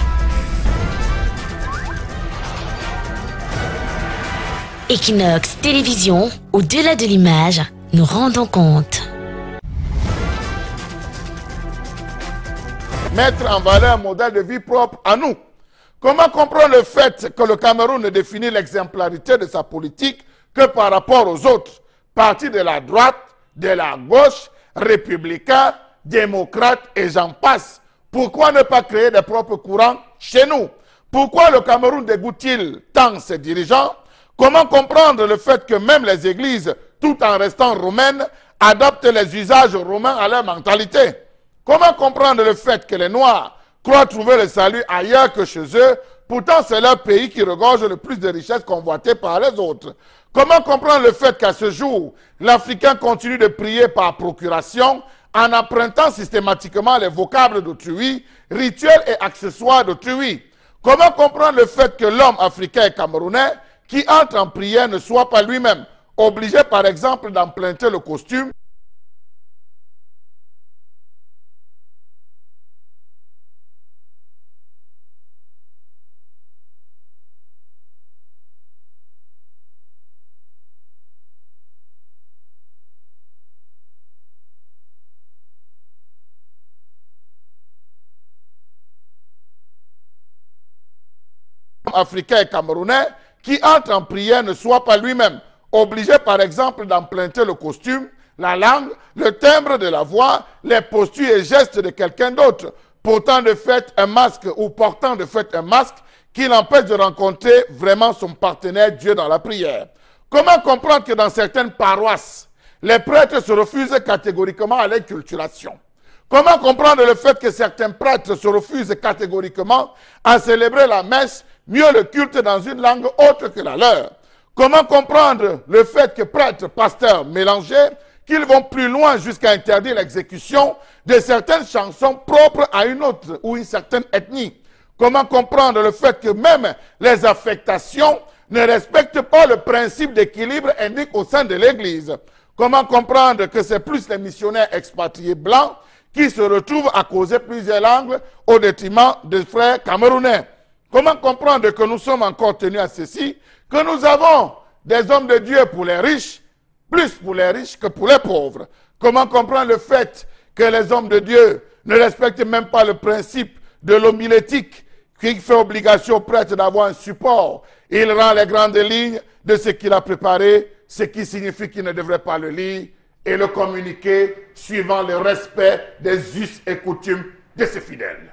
Equinox Télévision, au-delà de l'image, nous rendons compte. Mettre en valeur un modèle de vie propre à nous. Comment comprendre le fait que le Cameroun ne définit l'exemplarité de sa politique que par rapport aux autres partis de la droite, de la gauche, républicains, démocrates et j'en passe? Pourquoi ne pas créer des propres courants chez nous? Pourquoi le Cameroun dégoûte-t-il tant ses dirigeants? Comment comprendre le fait que même les églises, tout en restant romaines, adoptent les usages romains à leur mentalité? Comment comprendre le fait que les Noirs croient trouver le salut ailleurs que chez eux, pourtant c'est leur pays qui regorge le plus de richesses convoitées par les autres? Comment comprendre le fait qu'à ce jour, l'Africain continue de prier par procuration en empruntant systématiquement les vocables d'autrui, rituels et accessoires d'autrui? Comment comprendre le fait que l'homme africain et camerounais qui entre en prière ne soit pas lui-même obligé par exemple d'emprunter le costume africain et camerounais qui entre en prière ne soit pas lui-même obligé par exemple d'emprunter le costume, la langue, le timbre de la voix, les postures et gestes de quelqu'un d'autre, portant de fait un masque ou portant de fait un masque qui l'empêche de rencontrer vraiment son partenaire Dieu dans la prière. Comment comprendre que dans certaines paroisses, les prêtres se refusent catégoriquement à l'inculturation? Comment comprendre le fait que certains prêtres se refusent catégoriquement à célébrer la messe, mieux le culte dans une langue autre que la leur? Comment comprendre le fait que prêtres, pasteurs mélangés, qu'ils vont plus loin jusqu'à interdire l'exécution de certaines chansons propres à une autre ou une certaine ethnie? Comment comprendre le fait que même les affectations ne respectent pas le principe d'équilibre indiqué au sein de l'Église? Comment comprendre que c'est plus les missionnaires expatriés blancs qui se retrouvent à causer plusieurs langues au détriment des frères camerounais? Comment comprendre que nous sommes encore tenus à ceci, que nous avons des hommes de Dieu pour les riches, plus pour les riches que pour les pauvres? Comment comprendre le fait que les hommes de Dieu ne respectent même pas le principe de l'homilétique qui fait obligation au prêtre d'avoir un support? Il rend les grandes lignes de ce qu'il a préparé, ce qui signifie qu'il ne devrait pas le lire et le communiquer suivant le respect des us et coutumes de ses fidèles.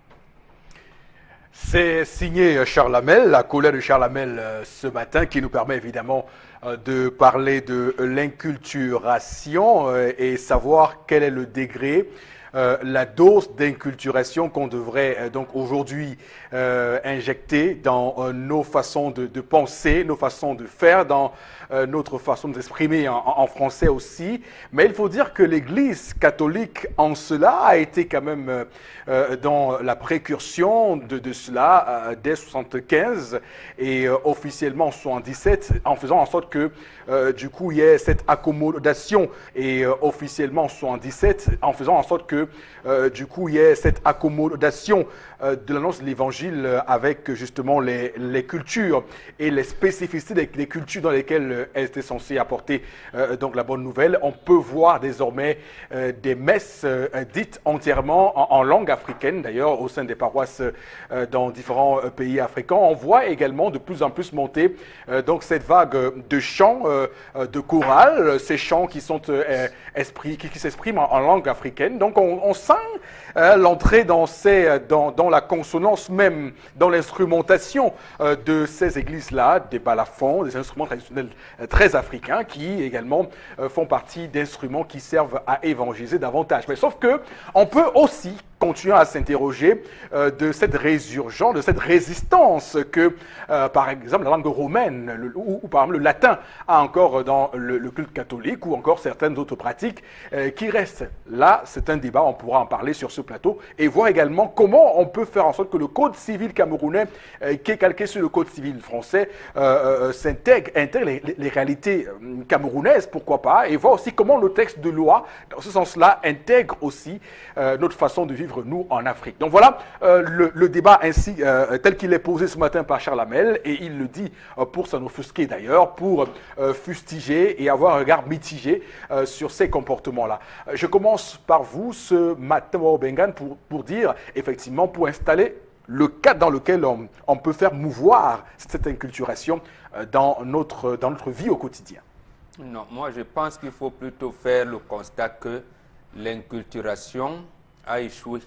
C'est signé Charles Hamel, la colère de Charles Hamel euh, ce matin, qui nous permet évidemment euh, de parler de l'inculturation euh, et savoir quel est le degré, euh, la dose d'inculturation qu'on devrait euh, donc aujourd'hui euh, injecter dans euh, nos façons de, de penser, nos façons de faire, dans euh, notre façon de s'exprimer en, en français aussi. Mais il faut dire que l'Église catholique en cela a été quand même euh, euh, dans la précursion de, de cela euh, dès soixante-quinze et euh, officiellement en soixante-dix-sept, en faisant en sorte que euh, du coup il y ait cette accommodation et euh, officiellement en soixante-dix-sept, en faisant en sorte que euh, du coup il y ait cette accommodation euh, de l'annonce de l'Évangile euh, avec justement les, les cultures et les spécificités des, des cultures dans lesquelles euh, elle était censée apporter euh, donc la bonne nouvelle. On peut voir désormais euh, des messes euh, dites entièrement en, en langue africaine, d'ailleurs au sein des paroisses euh, dans différents euh, pays africains. On voit également de plus en plus monter euh, donc cette vague de chants, euh, de chorales, ces chants qui sont euh, esprit, qui, qui s'expriment en, en langue africaine. Donc on, on sent euh, l'entrée dans, ces, dans, dans la consonance même, dans l'instrumentation euh, de ces églises-là, des balafons, des instruments traditionnels euh, très africains qui également euh, font partie d'instruments qui servent à évangéliser davantage. Mais sauf que on peut aussi continuer à s'interroger euh, de cette résurgence, de cette résistance que, euh, par exemple, la langue romaine le, ou, ou par exemple le latin a encore dans le, le culte catholique ou encore certaines autres pratiques euh, qui restent. Là, c'est un débat, on pourra en parler sur ce plateau et voir également comment on peut faire en sorte que le code civil camerounais, euh, qui est calqué sur le code civil français, euh, euh, s'intègre, intègre les, les, les réalités euh, camerounaises, pourquoi pas, et voir aussi comment le texte de loi, dans ce sens-là, intègre aussi euh, notre façon de vivre nous en Afrique. Donc voilà euh, le, le débat ainsi euh, tel qu'il est posé ce matin par Charles Hamel, et il le dit euh, pour s'en offusquer d'ailleurs, pour euh, fustiger et avoir un regard mitigé euh, sur ces comportements-là. Euh, je commence par vous ce matin au Bengan pour, pour dire effectivement, pour installer le cadre dans lequel on, on peut faire mouvoir cette inculturation euh, dans, notre, dans notre vie au quotidien. Non, moi je pense qu'il faut plutôt faire le constat que l'inculturation a échoué,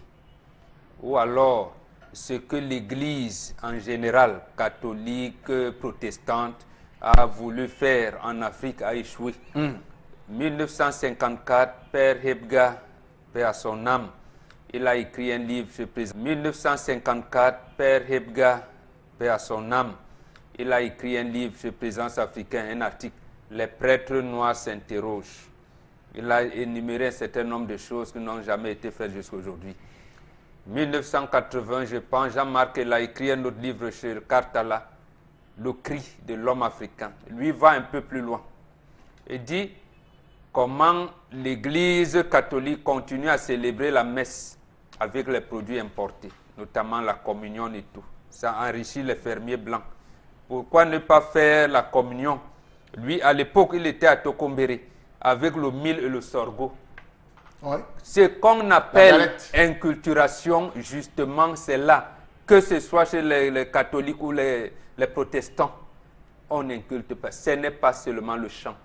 ou alors ce que l'Église en général, catholique, protestante, a voulu faire en Afrique a échoué. Mm. mille neuf cent cinquante-quatre, Père Hebga, paix à son âme, il a écrit un livre, je présente. mille neuf cent cinquante-quatre, Père Hebga, paix à son âme, il a écrit un livre chez Présence africaine, un article, Les prêtres noirs s'interrogent. Il a énuméré un certain nombre de choses qui n'ont jamais été faites jusqu'à aujourd'hui. mille neuf cent quatre-vingts, je pense, Jean-Marc il a écrit un autre livre chez Cartala, Le cri de l'homme africain. Lui va un peu plus loin. Il dit comment l'Église catholique continue à célébrer la messe avec les produits importés, notamment la communion et tout. Ça enrichit les fermiers blancs. Pourquoi ne pas faire la communion? Lui, à l'époque, il était à Tokombéré, avec le mil et le sorgho. Oui. Ce qu'on appelle inculturation, justement, c'est là. Que ce soit chez les, les catholiques ou les, les protestants, on n'inculte pas. Ce n'est pas seulement le chant.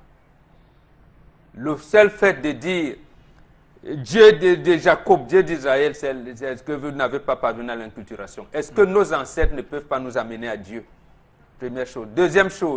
Le seul fait de dire Dieu de, de Jacob, Dieu d'Israël, est-ce que vous n'avez pas parvenu à l'inculturation? Est-ce que nos ancêtres ne peuvent pas nous amener à Dieu? Première chose. Deuxième chose,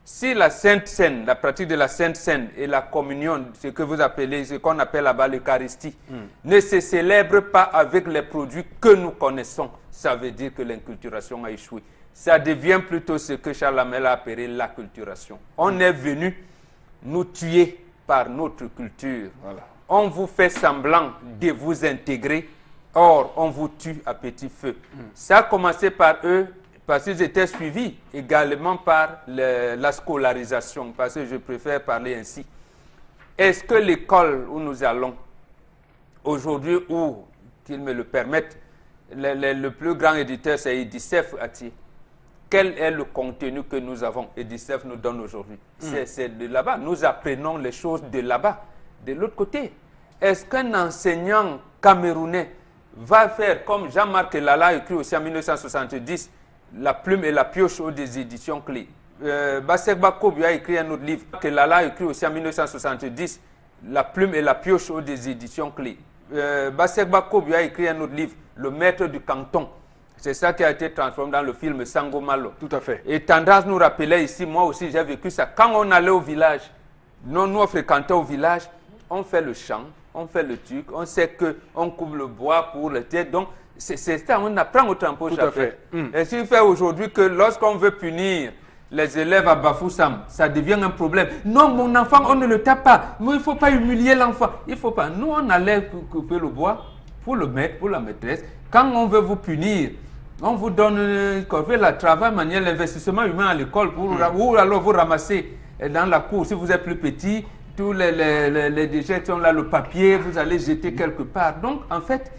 Si la Sainte Seine, la pratique de la Sainte Seine et la communion, ce que vous appelez, ce qu'on appelle là-bas l'Eucharistie, mm. ne se célèbre pas avec les produits que nous connaissons, ça veut dire que l'inculturation a échoué. Ça devient plutôt ce que Charles Hamel a appelé l'acculturation. On mm. est venu nous tuer par notre culture. Voilà. On vous fait semblant de vous intégrer, or on vous tue à petit feu. Mm. Ça a commencé par eux, parce qu'ils étaient suivis également par le, la scolarisation, parce que je préfère parler ainsi. Est-ce que l'école où nous allons, aujourd'hui, où, qu'ils me le permettent, le, le, le plus grand éditeur, c'est Edicef Ati. Quel est le contenu que nous avons, Edicef nous donne aujourd'hui? Mm. C'est de là-bas. Nous apprenons les choses de là-bas. De l'autre côté, est-ce qu'un enseignant camerounais va faire, comme Jean-Marc Lala a écrit aussi en mille neuf cent soixante-dix, La plume et la pioche aux des éditions clés. Euh, Basekba Kobi a écrit un autre livre que Lala a écrit aussi en mille neuf cent soixante-dix, La plume et la pioche aux des éditions clés. Euh, Basekba Kobi a écrit un autre livre, Le maître du canton. C'est ça qui a été transformé dans le film Sango Malo. Tout à fait. Et Tendance nous rappelait ici, moi aussi j'ai vécu ça. Quand on allait au village, nous, nous on fréquentait au village, on fait le chant, on fait le truc, on sait qu'on coupe le bois pour le thé. Donc, c'est ça, on apprend au tempo chapitre. Mm. Et ce qui fait aujourd'hui que lorsqu'on veut punir les élèves à Bafoussam, ça devient un problème. Non, mon enfant, on ne le tape pas. Mais il ne faut pas humilier l'enfant. Il ne faut pas. Nous, on allait couper le bois pour le maître, pour la maîtresse. Quand on veut vous punir, on vous donne un le travail manuel, l'investissement humain à l'école, pour mm. ou alors vous ramasser dans la cour, si vous êtes plus petit, tous les, les, les, les déchets sont là, le papier, vous allez jeter quelque part. Donc, en fait,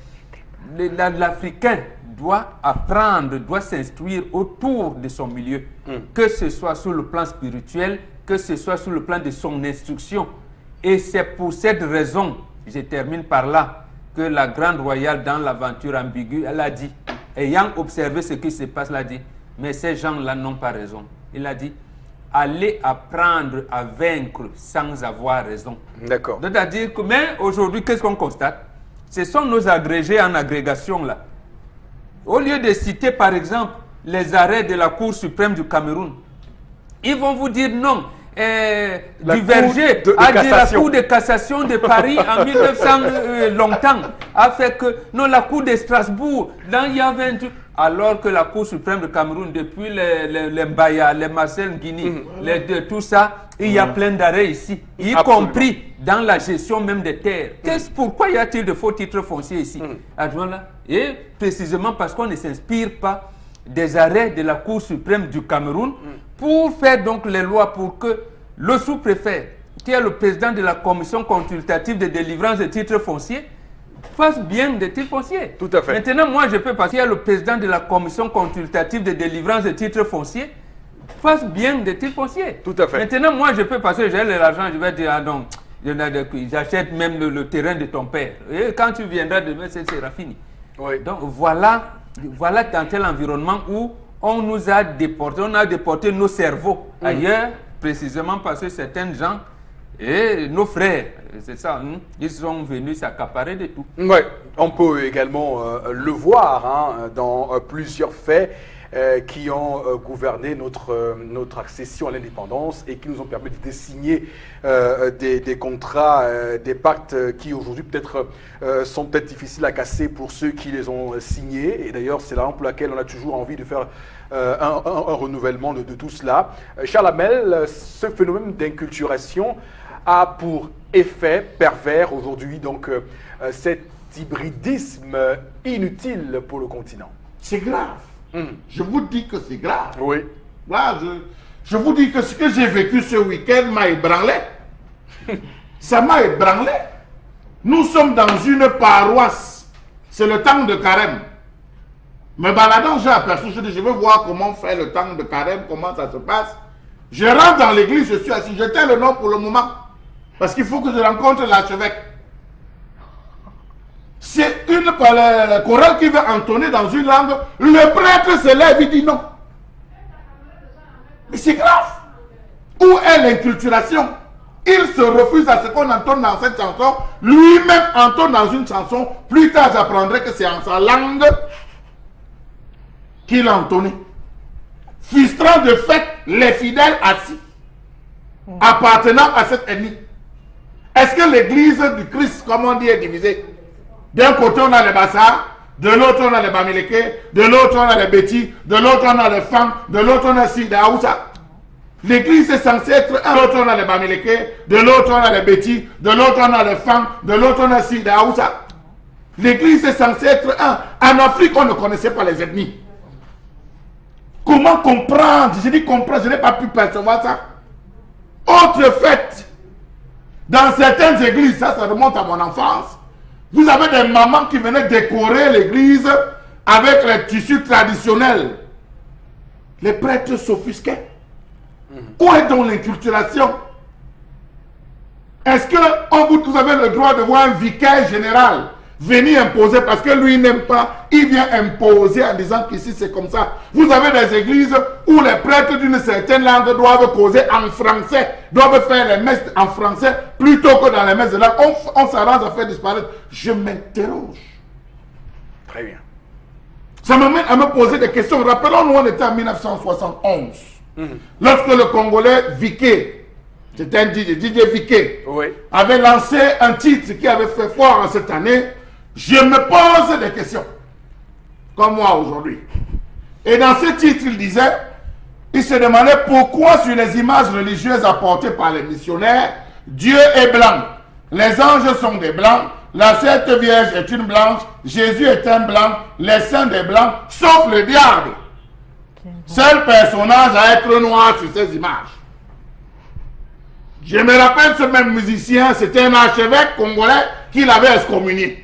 l'Africain doit apprendre, doit s'instruire autour de son milieu, mm. que ce soit sur le plan spirituel, que ce soit sur le plan de son instruction. Et c'est pour cette raison, je termine par là, que la Grande Royale, dans l'aventure ambiguë, elle a dit, ayant observé ce qui se passe, elle a dit, mais ces gens-là n'ont pas raison. Il a dit, allez apprendre à vaincre sans avoir raison. D'accord. C'est-à-dire que, mais aujourd'hui, qu'est-ce qu'on constate? Ce sont nos agrégés en agrégation là. Au lieu de citer par exemple les arrêts de la Cour suprême du Cameroun, ils vont vous dire non. Euh, du Verger a dit la Cour de cassation de Paris en mille neuf cents euh, longtemps a fait que non, la Cour de Strasbourg, là il y a vingt, alors que la Cour suprême du Cameroun, depuis les, les, les Mbaya, les Marcel Guinée, mmh. les deux, tout ça, il y a mmh. plein d'arrêts ici, y Absolument. compris dans la gestion même des terres. Qu'est-ce, pourquoi y a-t-il de faux titres fonciers ici? Mmh. Là, et précisément parce qu'on ne s'inspire pas des arrêts de la Cour suprême du Cameroun, mmh. pour faire donc les lois pour que le sous-préfet, qui est le président de la commission consultative de délivrance des titres fonciers, fasse bien des titres fonciers. Tout à fait. Maintenant, moi, je peux passer à le président de la commission consultative de délivrance des titres fonciers, fasse bien des titres fonciers. Tout à fait. Maintenant, moi, je peux passer, j'ai l'argent, je vais dire, ah non, j'achète même le, le terrain de ton père. Et quand tu viendras demain, c'est sera fini. Oui. Donc, voilà, voilà dans tel environnement où on nous a déporté, on a déporté nos cerveaux mmh. ailleurs, précisément parce que certains gens et nos frères, c'est ça, hein, ils sont venus s'accaparer de tout. Oui, on peut également euh, le voir hein, dans euh, plusieurs faits euh, qui ont euh, gouverné notre, euh, notre accession à l'indépendance et qui nous ont permis de signer euh, des, des contrats, euh, des pactes qui aujourd'hui peut-être euh, sont peut-être difficiles à casser pour ceux qui les ont signés. Et d'ailleurs, c'est la raison pour laquelle on a toujours envie de faire Euh, un, un, un renouvellement de, de tout cela. Euh, Charles Hamel, ce phénomène d'inculturation a pour effet pervers aujourd'hui donc euh, cet hybridisme inutile pour le continent. C'est grave. Mmh. Je vous dis que c'est grave. Oui. Là, je, je vous dis que ce que j'ai vécu ce week-end m'a ébranlé. Ça m'a ébranlé. Nous sommes dans une paroisse. C'est le temps de carême. Me baladant, j'ai aperçu, je dis, je veux voir comment faire le temps de carême, comment ça se passe. Je rentre dans l'église, je suis assis, je tais le nom pour le moment. Parce qu'il faut que je rencontre l'archevêque. C'est une chorale qui veut entonner dans une langue. Le prêtre se lève, il dit non. Mais c'est grave. Où est l'inculturation? Il se refuse à ce qu'on entonne dans cette chanson. Lui-même entonne dans une chanson. Plus tard, j'apprendrai que c'est en sa langue qu'il a entonné, frustrant de fait les fidèles assis. appartenant à cette ethnie. Est-ce que l'église du Christ, comme on dit, est divisée? D'un côté, on a les Bassards, de l'autre, on a les Bamileke, de l'autre, on a les Bétis, de l'autre, on a les femmes, de l'autre, on a Sida Aoussa. L'église est censée être un. De l'autre, on a les Bamileke, de l'autre, on a les Bétis, de l'autre, on a les femmes, de l'autre, on a Sida Aoussa. L'église est censée être un. En Afrique, on ne connaissait pas les ethnies. Comment comprendre? Je dis comprendre, je n'ai pas pu percevoir ça. Autre fait, dans certaines églises, ça, ça remonte à mon enfance, vous avez des mamans qui venaient décorer l'église avec les tissus traditionnels. Les prêtres s'offusquaient. Mmh. Où est donc l'inculturation? Est-ce que on vous, vous avez le droit de voir un vicaire général venir imposer parce que lui n'aime pas, il vient imposer en disant qu'ici c'est comme ça. Vous avez des églises où les prêtres d'une certaine langue doivent causer en français, doivent faire les messes en français plutôt que dans les messes de langue. On, on s'arrange à faire disparaître. Je m'interroge. Très bien. Ça m'amène à me poser des questions. Rappelons-nous, on était en mille neuf cent soixante et onze. Mmh. Lorsque le Congolais Viquet, c'était un D J, D J Viquet, oui, avait lancé un titre qui avait fait fort en cette année. Je me pose des questions, comme moi aujourd'hui. Et dans ce titre, il disait, il se demandait pourquoi sur les images religieuses apportées par les missionnaires, Dieu est blanc, les anges sont des blancs, la Sainte Vierge est une blanche, Jésus est un blanc, les saints des blancs, sauf le diable. Seul personnage à être noir sur ces images. Je me rappelle ce même musicien, c'était un archevêque congolais qui l'avait excommunié.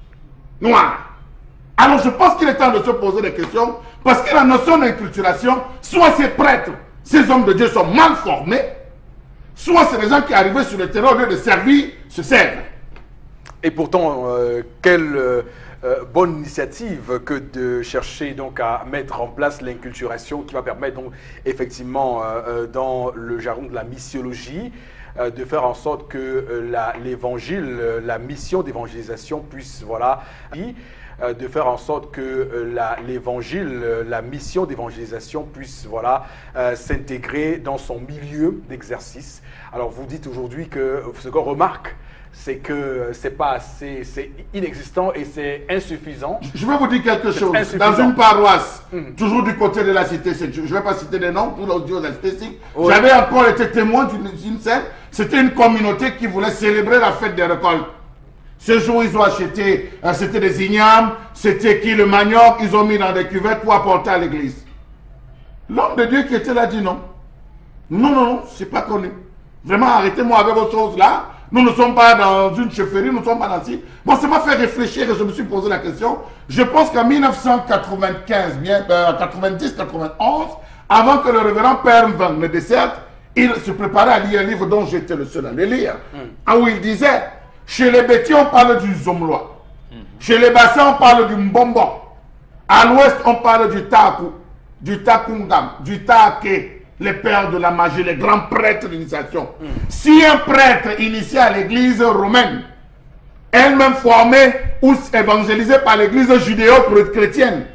Noir. Alors je pense qu'il est temps de se poser des questions parce que la notion d'inculturation, soit ces prêtres, ces hommes de Dieu sont mal formés, soit c'est les gens qui arrivent sur le terrain au lieu de servir, se servent. Et pourtant, euh, quelle euh, bonne initiative que de chercher donc à mettre en place l'inculturation qui va permettre donc effectivement euh, dans le jargon de la missiologie euh, de faire en sorte que euh, l'évangile, la, la mission d'évangélisation puisse, voilà, euh, de faire en sorte que euh, l'évangile, la, la mission d'évangélisation puisse, voilà, euh, s'intégrer dans son milieu d'exercice. Alors vous dites aujourd'hui que ce qu'on remarque, c'est que c'est pas assez, c'est inexistant et c'est insuffisant. Je vais vous dire quelque chose. Dans une paroisse, mmh. toujours du côté de la cité, je ne vais pas citer des noms pour l'audio esthétique, oui. J'avais encore été témoin d'une scène. C'était une communauté qui voulait célébrer la fête des récoltes. Ce jour, ils ont acheté, euh, c'était des ignames, c'était qui le manioc, ils ont mis dans des cuvettes pour apporter à l'église. L'homme de Dieu qui était là dit non. Non, non, non, c'est pas connu. Vraiment, arrêtez-moi avec vos choses là. Nous ne sommes pas dans une chefferie, nous ne sommes pas dans ci. Bon, ça m'a fait réfléchir et je me suis posé la question. Je pense qu'en mille neuf cent quatre-vingt-quinze, bien, euh, quatre-vingt-dix quatre-vingt-onze, avant que le révérend Père Van me décerte, il se préparait à lire un livre dont j'étais le seul à le lire. Mm. Où il disait, chez les Bétis, on parle du Zomlois. Mm. Chez les Bassins, on parle du Mbombo. À l'ouest, on parle du Taku, du Takungam, du Take. Les pères de la magie, les grands prêtres d'initiation. Mm. Si un prêtre initié à l'église romaine, elle-même formée ou évangélisée par l'église judéo-chrétienne,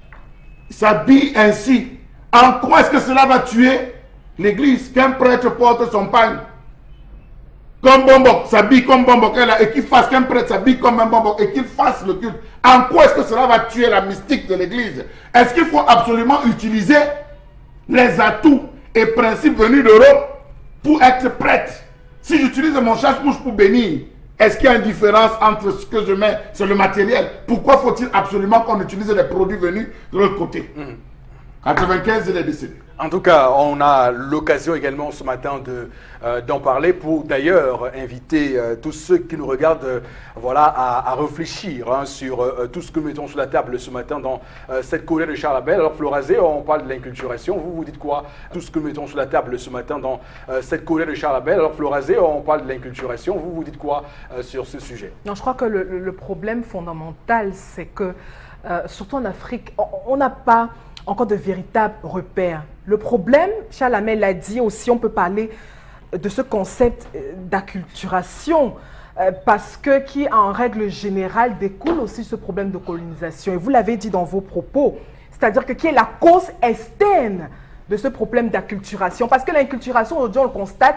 s'habille ainsi, en quoi est-ce que cela va tuer l'église? Qu'un prêtre porte son pagne comme Bombok, s'habille comme Bombok, et qu'il fasse qu'un prêtre s'habille comme un Bombok et qu'il fasse le culte, en quoi est-ce que cela va tuer la mystique de l'église? Est-ce qu'il faut absolument utiliser les atouts et principes venus d'Europe pour être prêtre? Si j'utilise mon chasse-mouche pour bénir, est-ce qu'il y a une différence entre ce que je mets sur le matériel? Pourquoi faut-il absolument qu'on utilise des produits venus de l'autre côté? mmh. quatre-vingt-quinze, il est décédé. En tout cas, on a l'occasion également ce matin de, euh, d'en parler pour d'ailleurs inviter euh, tous ceux qui nous regardent euh, voilà, à, à réfléchir hein, sur euh, tout ce que nous mettons sur la table ce matin dans euh, cette colère de Charles Abel. Alors Florazé, on parle de l'inculturation. Vous, vous dites quoi? Tout ce que nous mettons sur la table ce matin dans euh, cette colère de Charles Abel. Alors Florazé, on parle de l'inculturation. Vous, vous dites quoi euh, sur ce sujet? Non, je crois que le, le problème fondamental, c'est que, euh, surtout en Afrique, on n'a pas encore de véritables repères. Le problème, Charles Hamel l'a dit aussi, on peut parler de ce concept d'acculturation euh, parce que qui en règle générale découle aussi ce problème de colonisation. Et vous l'avez dit dans vos propos, c'est-à-dire que qui est la cause externe de ce problème d'acculturation. Parce que l'inculturation, aujourd'hui on le constate,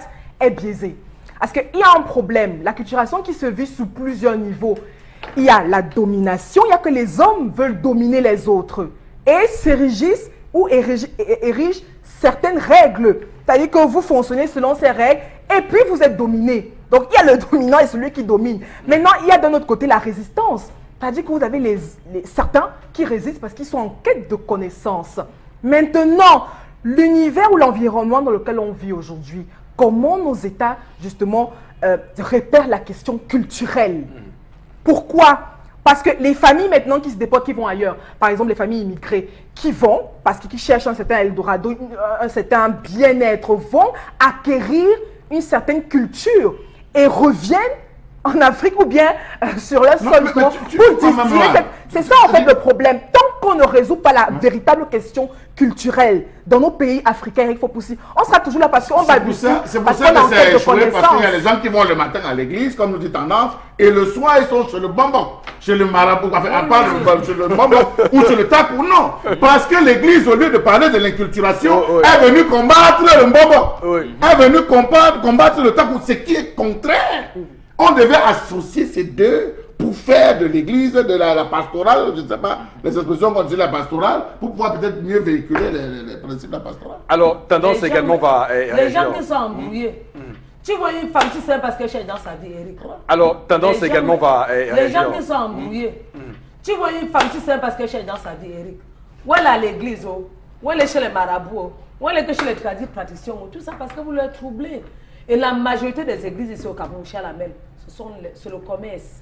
est biaisée. Parce qu'il y a un problème, l'acculturation qui se vit sous plusieurs niveaux. Il y a la domination, il y a que les hommes veulent dominer les autres et s'érigissent ou érigent, érigent certaines règles. C'est-à-dire que vous fonctionnez selon ces règles et puis vous êtes dominé. Donc il y a le dominant et celui qui domine. Maintenant, il y a d'un autre côté la résistance. C'est-à-dire que vous avez les, les, certains qui résistent parce qu'ils sont en quête de connaissances. Maintenant, l'univers ou l'environnement dans lequel on vit aujourd'hui, comment nos États, justement, euh, repèrent la question culturelle. Pourquoi? Parce que les familles maintenant qui se déportent, qui vont ailleurs, par exemple les familles immigrées, qui vont, parce qu'ils cherchent un certain Eldorado, un certain bien-être, vont acquérir une certaine culture et reviennent en Afrique ou bien euh, sur leur sol pour distiller. C'est ça en fait le problème. Tant qu'on ne résout pas la véritable question culturelle dans nos pays africains, il faut pousser. On sera toujours là parce qu'on va C'est pour ça que c'est échoué, parce qu'il y a les gens qui vont le matin à l'église, comme nous dit Tendance, et le soir ils sont sur le bonbon, chez le marabout, enfin, à part le, sur le bonbon ou sur le tac ou non. Parce que l'église, au lieu de parler de l'inculturation, oh, oui. est venue combattre le bonbon, oui. est venue combattre, combattre le tac, ce qui est contraire. On devait associer ces deux pour faire de l'église, de la, la pastorale, je ne sais pas, les expressions qu'on dit la pastorale, pour pouvoir peut-être mieux véhiculer les, les, les principes de la pastorale. Alors, Tendance les également gens, va... Eh, les gens qui sont embrouillés. Mmh. Tu vois une femme, tu sais parce que cherche dans sa vie, Eric. Alors, Tendance les également gens, va... Eh, les gens qui sont embrouillés. Mmh. Tu vois une femme, tu sais parce que cherche dans sa vie, Eric. Où elle est à l'église, oh. Où elle est chez les marabouts, où elle est chez les tradis praticiens, tout ça parce que vous le troublez. Et la majorité des églises ici au Cameroun, chez la même, c'est le commerce.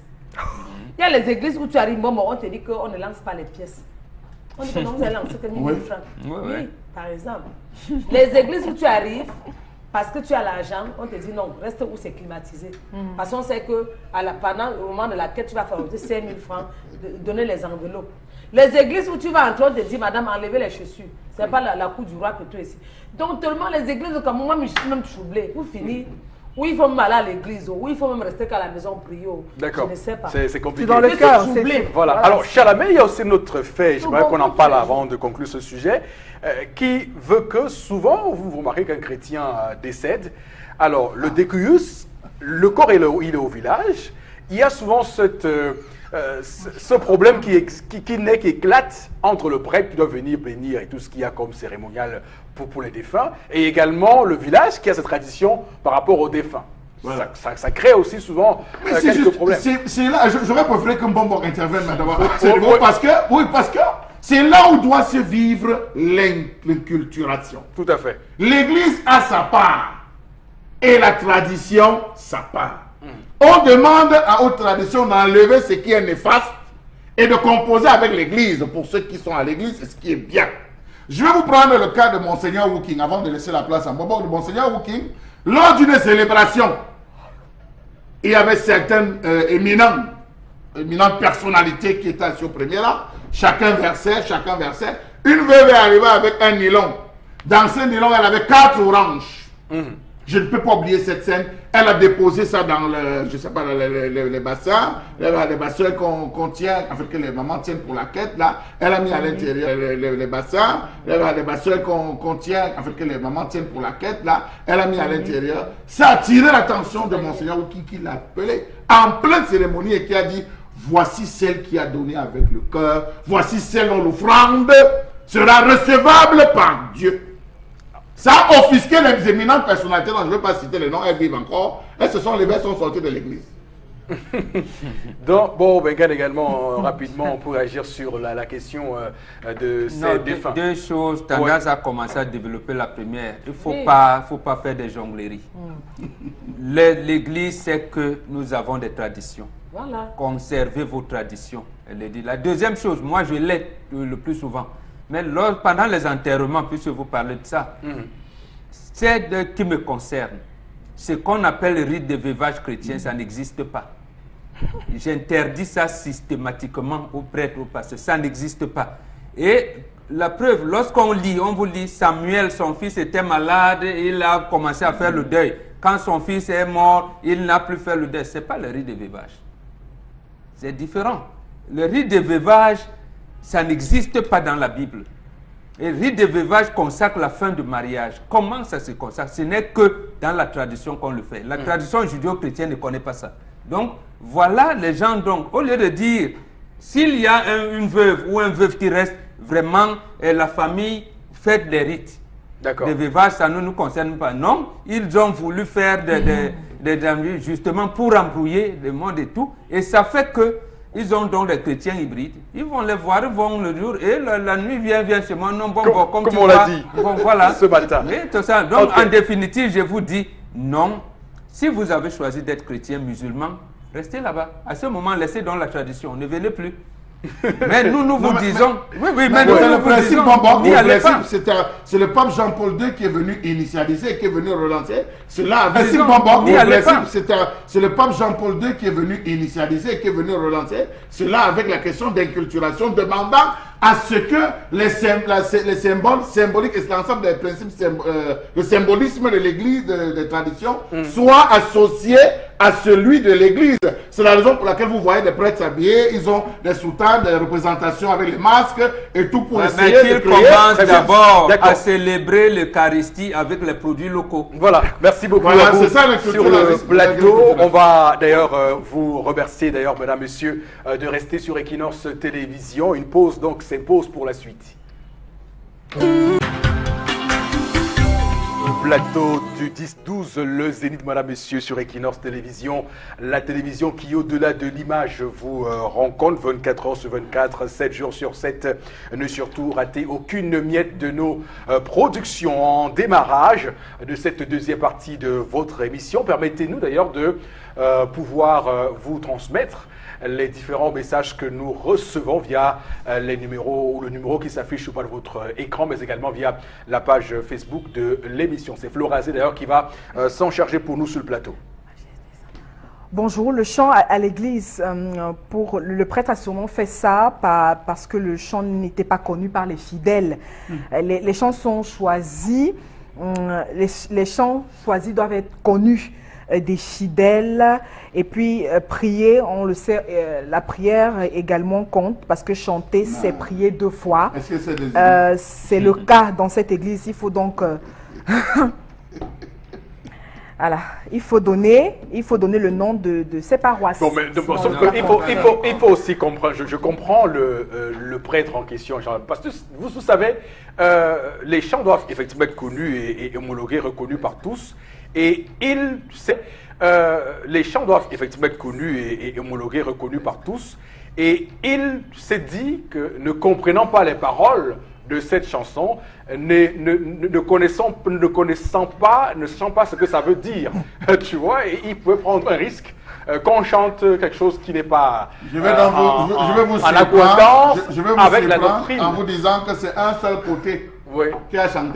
Il y a les églises où tu arrives, bon, on te dit qu'on ne lance pas les pièces. On dit que non, vous allez lancer que mille francs. Oui, oui, par exemple. Les églises où tu arrives, parce que tu as l'argent, on te dit non, reste où c'est climatisé. Mm. Parce qu'on sait que à la, pendant le moment de la quête, tu vas faire cinq mille francs, de, donner les enveloppes. Les églises où tu vas entrer, on te dit, madame, enlevez les chaussures. Ce n'est pas la, la cour du roi que tu es ici. Donc, tellement les églises, comme moi, je suis même troublée. Pour finir, où il faut même aller à l'église, où il faut même rester qu'à la maison prier. D'accord. Je ne sais pas. C'est compliqué. Dans le cœur, c'est voilà. voilà. Alors, Chalamé, il y a aussi notre fait, j'aimerais qu'on en parle avant de conclure ce sujet, euh, qui veut que souvent, vous, vous remarquez qu'un chrétien euh, décède. Alors, le décueus, le corps il est, il est au village. Il y a souvent cette... Euh, Euh, ce problème qui, qui, qui naît, qui éclate entre le prêtre qui doit venir bénir et tout ce qu'il y a comme cérémonial pour, pour les défunts, et également le village qui a cette tradition par rapport aux défunts. Voilà. Ça, ça, ça crée aussi souvent euh, quelques juste, problèmes. C'est là, j'aurais préféré que Mbombo intervienne maintenant. Oui, parce que, oui, parce que c'est là où doit se vivre l'inculturation. Tout à fait. L'Église a sa part et la tradition sa part. On demande à haute tradition d'enlever ce qui est néfaste et de composer avec l'église. Pour ceux qui sont à l'église, c'est ce qui est bien. Je vais vous prendre le cas de Monseigneur Wooking avant de laisser la place à Bobo. De Monseigneur Wooking, lors d'une célébration, il y avait certaines euh, éminentes, éminentes personnalités qui étaient assis au premier rang. Chacun versait, chacun versait. Une veuve est arrivée avec un nylon. Dans ce nylon, elle avait quatre oranges. Mmh. Je ne peux pas oublier cette scène. Elle a déposé ça dans le, je sais pas, les, les, les bassins, les, les bassins qu'on qu'on tient, en fait que les mamans tiennent pour la quête là. Elle a mis à l'intérieur les, les, les bassins, les, les bassins qu'on qu'on tient, en fait que les mamans tiennent pour la quête là. Elle a mis à l'intérieur. Ça a attiré l'attention de Monseigneur Wooking qui l'a appelé en pleine cérémonie et qui a dit: voici celle qui a donné avec le cœur, voici celle dont l'offrande sera recevable par Dieu. Ça a offusqué les éminentes personnalités, dont je ne veux pas citer les noms, elles vivent encore. Elles se sont levées, sont sorties de l'église. Donc, bon, Bengan également, euh, rapidement, pour agir sur la, la question euh, de ces non, défunts. Deux, deux choses, tendance ouais. à commencer à développer la première. Il ne faut, oui. pas, faut pas faire des jongleries. Mm. L'église sait que nous avons des traditions. Voilà. Conservez vos traditions. Elle dit. La deuxième chose, moi je l'aide le plus souvent. Mais lors, pendant les enterrements, puisque vous parlez de ça, mmh. c'est de qui me concerne. Ce qu'on appelle le rite de veuvage chrétien, ça n'existe pas. J'interdis ça systématiquement aux prêtres, aux pasteurs. Ça n'existe pas. Et la preuve, lorsqu'on lit, on vous lit, Samuel, son fils était malade, il a commencé à faire le deuil. Quand son fils est mort, il n'a plus fait le deuil. Ce n'est pas le rite de veuvage. C'est différent. Le rite de veuvage, ça n'existe pas dans la Bible. Et rite de veuvage consacre la fin du mariage. Comment ça se consacre? Ce n'est que dans la tradition qu'on le fait. La mmh. tradition judéo-chrétienne ne connaît pas ça. Donc, voilà les gens, donc, au lieu de dire, s'il y a un, une veuve ou un veuf qui reste, vraiment, et la famille fait des rites. D'accord. Les veuvages, ça ne nous concerne pas. Non, ils ont voulu faire des, des, des, des justement pour embrouiller le monde et tout. Et ça fait que ils ont donc des chrétiens hybrides. Ils vont les voir, ils vont le jour, et la, la nuit vient, vient chez moi. Non, bon, comme, bon, comme, comme tu on l'a dit bon, voilà. ce matin. Oui, tout ça. Donc, okay. en définitive, je vous dis non. Si vous avez choisi d'être chrétien musulman, restez là-bas. À ce moment, laissez donc la tradition. Ne venez plus. Mais nous, nous vous non, disons... Mais, oui, oui, mais, mais nous, nous nous le vous principe, disons... Bon, bon, le principe, c'est le pape Jean-Paul deux qui est venu initialiser, qui est venu relancer. Cela avec... Disons, bon, bon, le principe, c'est le pape Jean-Paul deux qui est venu initialiser, qui est venu relancer. Cela avec la question d'inculturation, demandant à ce que les, les symboles symboliques et l'ensemble des principes, euh, le symbolisme de l'Église, des de traditions, mm. soit associé à celui de l'Église. C'est la raison pour laquelle vous voyez des prêtres habillés, ils ont des soutanes, des représentations avec les masques et tout pour ouais, essayer mais de créer... commencent d'abord à célébrer l'Eucharistie avec les produits locaux. Voilà, merci beaucoup. Voilà, à vous. Ça, sur le plateau, on va d'ailleurs euh, vous remercier d'ailleurs, mesdames, messieurs, euh, de rester sur Equinox Télévision. Une pause, donc c'est pause pour la suite. Plateau du dix douze, le Zénith, madame, messieurs, sur Equinox Télévision, la télévision qui, au-delà de l'image, vous euh, rencontre vingt-quatre heures sur vingt-quatre, sept jours sur sept. Ne surtout ratez aucune miette de nos euh, productions. En démarrage de cette deuxième partie de votre émission, permettez-nous d'ailleurs de euh, pouvoir euh, vous transmettre les différents messages que nous recevons via euh, les numéros, ou le numéro qui s'affiche sur votre euh, écran, mais également via la page Facebook de l'émission. C'est Florazé d'ailleurs qui va euh, s'en charger pour nous sur le plateau. Bonjour, le chant à, à l'église, euh, pour le prêtre a sûrement fait ça par, parce que le chant n'était pas connu par les fidèles. Mmh. Les, les chants sont choisis, euh, les, les chants choisis doivent être connus des fidèles, et puis euh, prier, on le sait, euh, la prière également compte, parce que chanter c'est prier deux fois. Est-ce que c'est des... euh, c'est le cas dans cette église. Il faut donc euh, voilà, il faut donner, il faut donner le nom de, de ces paroisses. Bon, mais, donc, sauf que il, faut, il, faut, il faut aussi comprendre, je, je comprends le, euh, le prêtre en question, genre, parce que vous, vous savez, euh, les chants doivent effectivement être connus et, et homologués, reconnus par tous. Et il, euh, les chants doivent effectivement être connus et, et homologués, reconnus par tous. Et il s'est dit que, ne comprenant pas les paroles de cette chanson, ne, ne, ne, connaissant, ne connaissant pas, ne sachant pas ce que ça veut dire, tu vois, et il peut prendre un risque euh, qu'on chante quelque chose qui n'est pas je vais, dans euh, vous, en, je vais vous en accordance je, je vais vous avec la doctrine. En vous disant que c'est un seul côté oui. qui a chanté.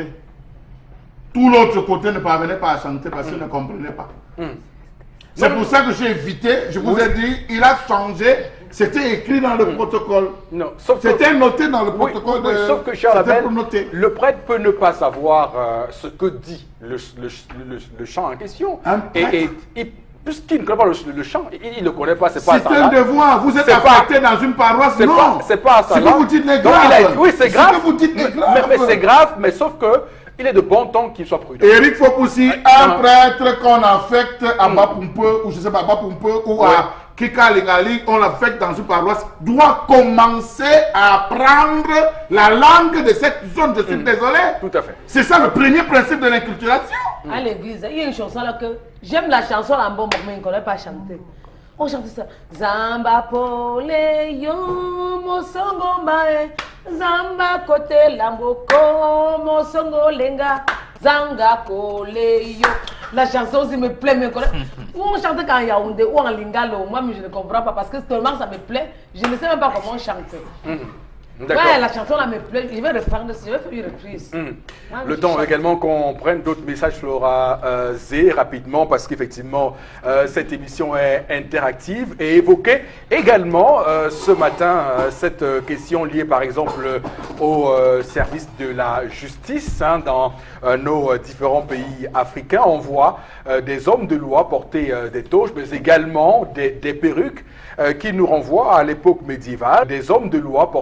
Tout l'autre côté ne parvenait pas à chanter parce qu'il mm. ne comprenait pas. Mm. C'est pour ça que j'ai évité, je vous oui. ai dit, il a changé, c'était écrit dans le mm. protocole. Non, c'était noté dans le protocole. Oui, oui, de, sauf que Charles Abel, le prêtre peut ne pas savoir euh, ce que dit le, le, le, le chant en question. Et, et, et puisqu'il ne connaît pas le, le chant, il ne le connaît pas, c'est pas ça. C'est un devoir, vous êtes affecté dans une paroisse, non. C'est pas ça. Ce que vous dites n'est grave. Il a, oui, c'est grave. Ce que vous dites n'est grave. Mais, mais c'est grave, mais sauf que il est de bon ton qu'il soit prudent. Éric Fopoussi, un prêtre qu'on affecte à Bapumpe, ou je sais pas, Bapumpe, ou ouais. à Kika Lingali, on l'affecte dans une paroisse, doit commencer à apprendre la langue de cette zone. Je suis mm. désolé. Tout à fait. C'est ça le premier principe de l'inculturation. Mm. À l'église, il y a une chanson là que j'aime la chanson en bon, mais je ne connais pas chanter. On chante ça. Zamba pole yo mosongo mbae, zamba kote lamboko mosongo lenga, zanga kole yo. La chanson aussi me plaît, mais on chante quand il y a Yaoundé ou en lingalo, moi mais je ne comprends pas parce que tellement ça me plaît, je ne sais même pas comment chanter. Mm. Ouais, la chanson là me plaît, je vais reprendre, je vais faire une reprise. Mmh. Ah, le temps chante. Également qu'on prenne d'autres messages, Flora euh, Zé, rapidement, parce qu'effectivement, euh, cette émission est interactive et évoquait également euh, ce matin euh, cette euh, question liée par exemple au euh, service de la justice hein, dans euh, nos euh, différents pays africains. On voit euh, des hommes de loi porter euh, des toges, mais également des, des perruques euh, qui nous renvoient à l'époque médiévale, des hommes de loi porter euh,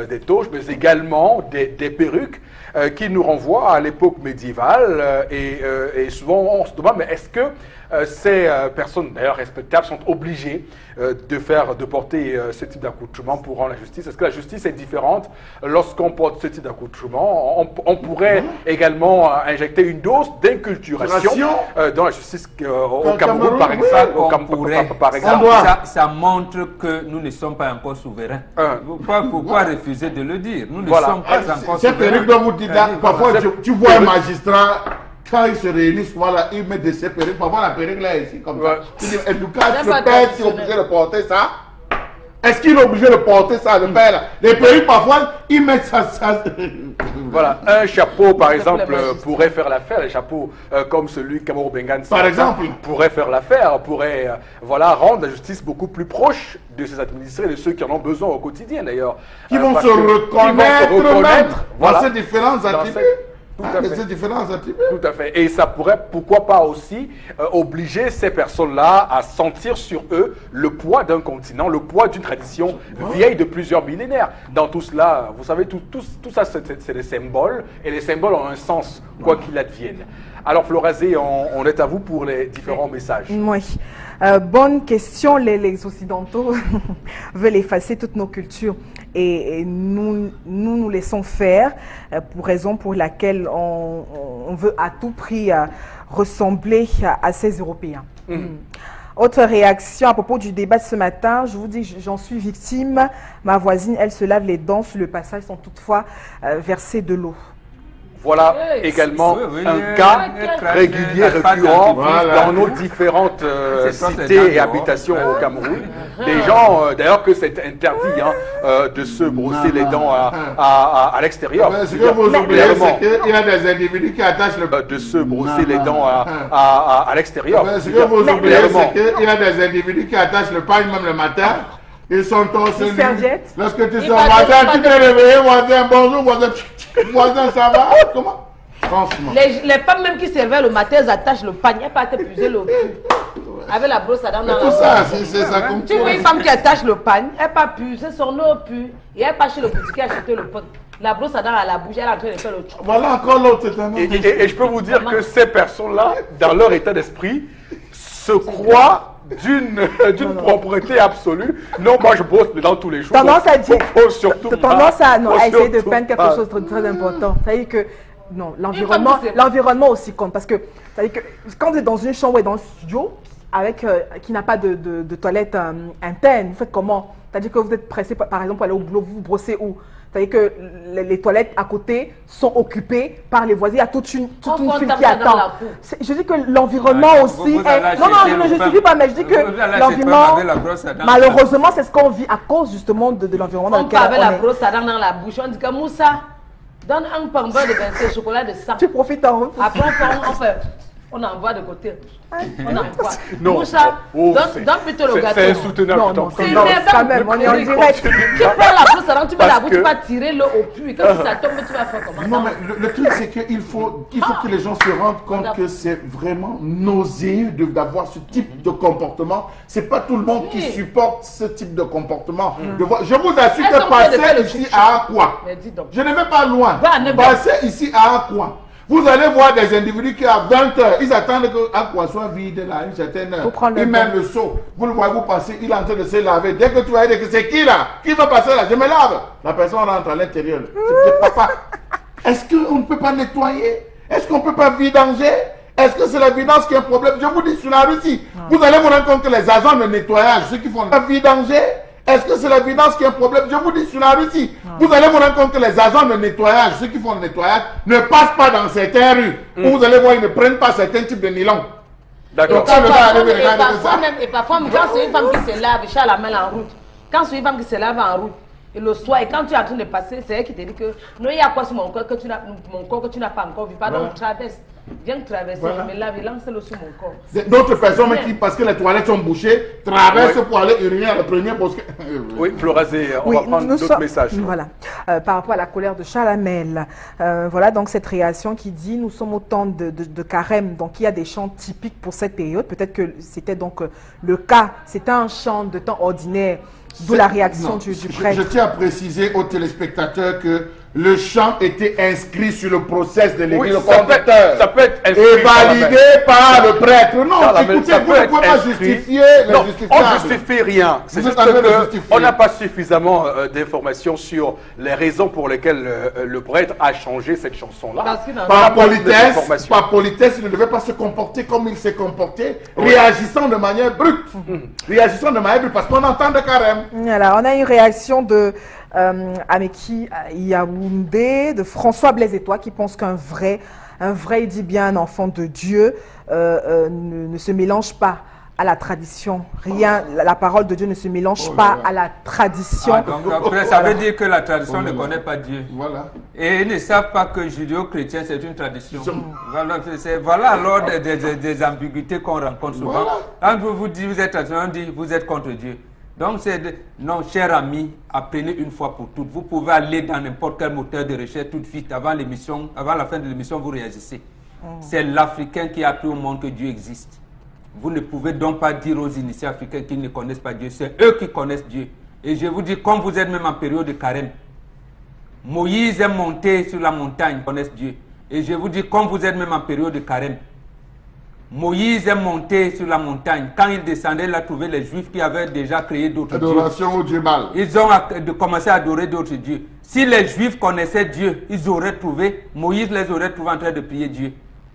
euh, des toges, mais également des, des perruques euh, qui nous renvoient à l'époque médiévale. Euh, et, euh, et souvent, on se demande, mais est-ce que euh, ces euh, personnes, d'ailleurs respectables, sont obligées euh, de faire, de porter euh, ce type d'accoutrement pour rendre la justice? Est-ce que la justice est différente lorsqu'on porte ce type d'accoutrement? On, on pourrait mmh. également euh, injecter une dose d'inculturation euh, dans la justice euh, au Cameroun, par exemple. Oui, au Cam pourrait. par exemple. Ça, ça montre que nous ne sommes pas encore souverains. Euh, pourquoi pourquoi voilà. refuser de le dire? Nous ne voilà. sommes pas euh, encore souverains. C'est perruque dont vous dites là, parfois tu, tu vois un magistrat, quand ils se réunissent, voilà, ils mettent de ces perruques. Parfois la perruque là ici, comme ouais. ça. Tu dis, et Lucas, le père, s'il est obligé de porter ça. Est-ce qu'il est obligé de porter ça, le père là? Les perruques, parfois, ils mettent ça. ça. Voilà, un chapeau, par exemple, pourrait faire l'affaire. Les chapeaux euh, comme celui Kamoro Bengan, par exemple, pourrait faire l'affaire, pourrait euh, voilà, rendre la justice beaucoup plus proche de ses administrés, de ceux qui en ont besoin au quotidien d'ailleurs. Qui, euh, vont se reconnaître, qui vont se reconnaître voilà, dans ces différents attributs. Tout à, ah, différences Tout à fait. Et ça pourrait, pourquoi pas aussi, euh, obliger ces personnes-là à sentir sur eux le poids d'un continent, le poids d'une tradition vieille de plusieurs millénaires. Dans tout cela, vous savez, tout, tout, tout ça, c'est des symboles, et les symboles ont un sens, quoi qu'il advienne. Alors, Florazé, on, on est à vous pour les différents messages. Oui. Euh, bonne question. Les, les Occidentaux veulent effacer toutes nos cultures. Et, et nous, nous nous laissons faire euh, pour raison pour laquelle on, on veut à tout prix euh, ressembler à, à ces Européens. Mmh. Mmh. Autre réaction à propos du débat de ce matin, je vous dis, j'en suis victime. Ma voisine, elle se lave les dents sur le passage sans toutefois euh, verser de l'eau. Voilà oui, également oui, oui, un oui, cas régulier, récurrent voilà. dans nos différentes euh, cités et habitations au Cameroun. Des gens, euh, d'ailleurs que c'est interdit hein, euh, de se brosser non, les dents à, à, à, à l'extérieur. Ce que vous oubliez, c'est qu'il y a des individus qui attachent le... De se brosser non, les dents à, à, à, à l'extérieur. Ce que vous oubliez, c'est qu'il y a des individus qui attachent le pain même le matin. Ils sont tous nus. Lorsque tu sors, voisin, tu t'es réveillé, voisin, bonjour, voisin, voisin, ça va? Comment? Franchement. Les, les femmes même qui servaient le matin, elles attachent le panier, elles partent puiser le cul. Avec la brosse à dents dans la tout ça, c'est ça comme tu vois une femme qui attache le panier, elle part puiser son eau pue. Et elle part chez le boutiquier acheter le pot. La brosse à dents à la bouche, elle est en train de faire le truc. Voilà encore l'autre, c'est un et, et, et je peux vous dire que ces personnes-là, dans leur état d'esprit, se croient d'une d'une propreté absolue. Non, moi je brosse dedans tous les jours. Tendance à dire, faut, faut surtout tendance à, non, à essayer de peindre quelque chose de très important. Ça veut dire que non, l'environnement, l'environnement aussi compte parce que ça veut dire que quand vous êtes dans une chambre et dans un studio avec euh, qui n'a pas de, de, de toilette euh, interne, vous faites comment? C'est-à-dire que vous êtes pressé par, par exemple pour aller au boulot, vous vous brossez où? C'est-à-dire que les, les toilettes à côté sont occupées par les voisins. Il y a toute une, toute une file qui attend. Je dis que l'environnement ouais, aussi est... Non, non, je ne suffis pas, mais je dis que l'environnement... Malheureusement, c'est ce qu'on vit à cause justement de, de l'environnement dans lequel on est. On peut avec la brosse à dents dans la bouche. On dit que Moussa, donne un pain beurre de vingt chocolat de sang. Tu profites en route. Après, on fait... On envoie de côté. On envoie. Non. Moussa, oh, donne, donne plutôt le gâteau. C'est insoutenable. Non, non, c'est quand même, on est en direct. Tu prends la brosse à dents, tu mets la bouche, tu vas tirer l'eau au puits. Quand ça tombe, tu vas faire comment? Non, mais le, le truc, c'est qu'il faut, il faut que les gens se rendent compte que c'est vraiment nauséeux d'avoir ce type de comportement. C'est pas tout le monde qui supporte ce type de comportement. De voir, je vous assure que passer ici à Akwa, je ne vais pas loin. Passer ici à Akwa. Vous allez voir des individus qui à vingt heures, ils attendent que Akwa soit vide là, une certaine heure. Ils mettent le seau. Vous le voyez, vous passez, il est en train de se laver. Dès que tu vas dire que c'est qui là? Qui va passer là? Je me lave. La personne rentre à l'intérieur. Papa, est-ce qu'on ne peut pas nettoyer? Est-ce qu'on ne peut pas vidanger? Est-ce que c'est la vidange qui est un problème? Je vous dis sur la Russie, vous allez vous rendre compte que les agents de nettoyage, ceux qui font la vidanger, est-ce que c'est la vidange qui est un problème? Je vous dis sur la Russie, ah. vous allez vous rendre compte que les agents de nettoyage, ceux qui font le nettoyage, ne passent pas dans certaines rues. Mm. Où vous allez voir, ils ne prennent pas certains types de nylon. D'accord. Et parfois, quand c'est une femme qui se lave, elle a la main en route. Quand c'est une femme qui se lave en route, et le soir, et quand tu es en train de passer, c'est elle qui te dit que non, il y a quoi sur mon corps que tu n'as mon corps que tu n'as pas encore vu. Pardon, ouais. traverse. Viens traverser, Voilà. mais là, lance-le sous mon corps. D'autres personnes qui, parce que les toilettes sont bouchées, traversent Ouais. pour aller uriner à la première parce que... Oui, Florazé, on Oui, va prendre nous d'autres sommes- messages. Voilà. Euh, par rapport à la colère de Charles Hamel, euh, voilà donc cette réaction qui dit nous sommes au temps de, de, de carême, donc il y a des chants typiques pour cette période. Peut-être que c'était donc euh, le cas, c'était un chant de temps ordinaire, d'où la réaction Non, du, du je, prêtre. je tiens à préciser aux téléspectateurs que le chant était inscrit sur le process de Oui, l'église ça peut, être, ça peut être inscrit et par la validé main. par le prêtre. Non, Charles Hamel, écoutez, ça vous peut ne être pouvez pas inscrit. justifier les Non, on justifiables. ne justifie rien. C'est Vous juste êtes en train de que justifier. on n'a pas suffisamment euh, d'informations sur les raisons pour lesquelles euh, le prêtre a changé cette chanson-là. Parce que dans- On n'a Par pas de politesse, d'informations. par politesse, il ne devait pas se comporter comme il s'est comporté, réagissant de manière brute. Réagissant de manière brute, parce qu'on entend de carême. Voilà, on a une réaction de euh, Ameki Yaoundé, de François Blaise et toi, qui pense qu'un vrai, un vrai, il dit bien un enfant de Dieu, euh, euh, ne, ne se mélange pas à la tradition. Rien, la, la parole de Dieu ne se mélange Oh là pas là. à la tradition. Ah, donc après, ça veut dire que la tradition ne connaît pas Dieu. Voilà. Et ils ne savent pas que judéo-chrétien, c'est une tradition. C'est- Voilà, c'est- voilà alors des, des- des- des ambiguïtés qu'on rencontre souvent. Voilà. Quand vous vous dites vous êtes traditionnel, on dit vous êtes contre Dieu. Donc, c'est de- non, cher ami, apprenez une fois pour toutes. Vous pouvez aller dans n'importe quel moteur de recherche tout de suite, avant l'émission, avant la fin de l'émission, vous réagissez. C'est l'Africain qui a appris au monde que Dieu existe. Vous ne pouvez donc pas dire aux initiés africains qu'ils ne connaissent pas Dieu. C'est eux qui connaissent Dieu. Et je vous dis, comme vous êtes même en période de carême, Moïse est monté sur la montagne, ils connaissent Dieu. Et je vous dis, comme vous êtes même en période de carême, Moïse est monté sur la montagne. Quand il descendait, il a trouvé les Juifs qui avaient déjà créé d'autres dieux. Adoration au Dieu Baal. Ils ont ac- de commencé à adorer d'autres dieux. Si les Juifs connaissaient Dieu, ils auraient trouvé, Moïse les aurait trouvés en train de prier Dieu.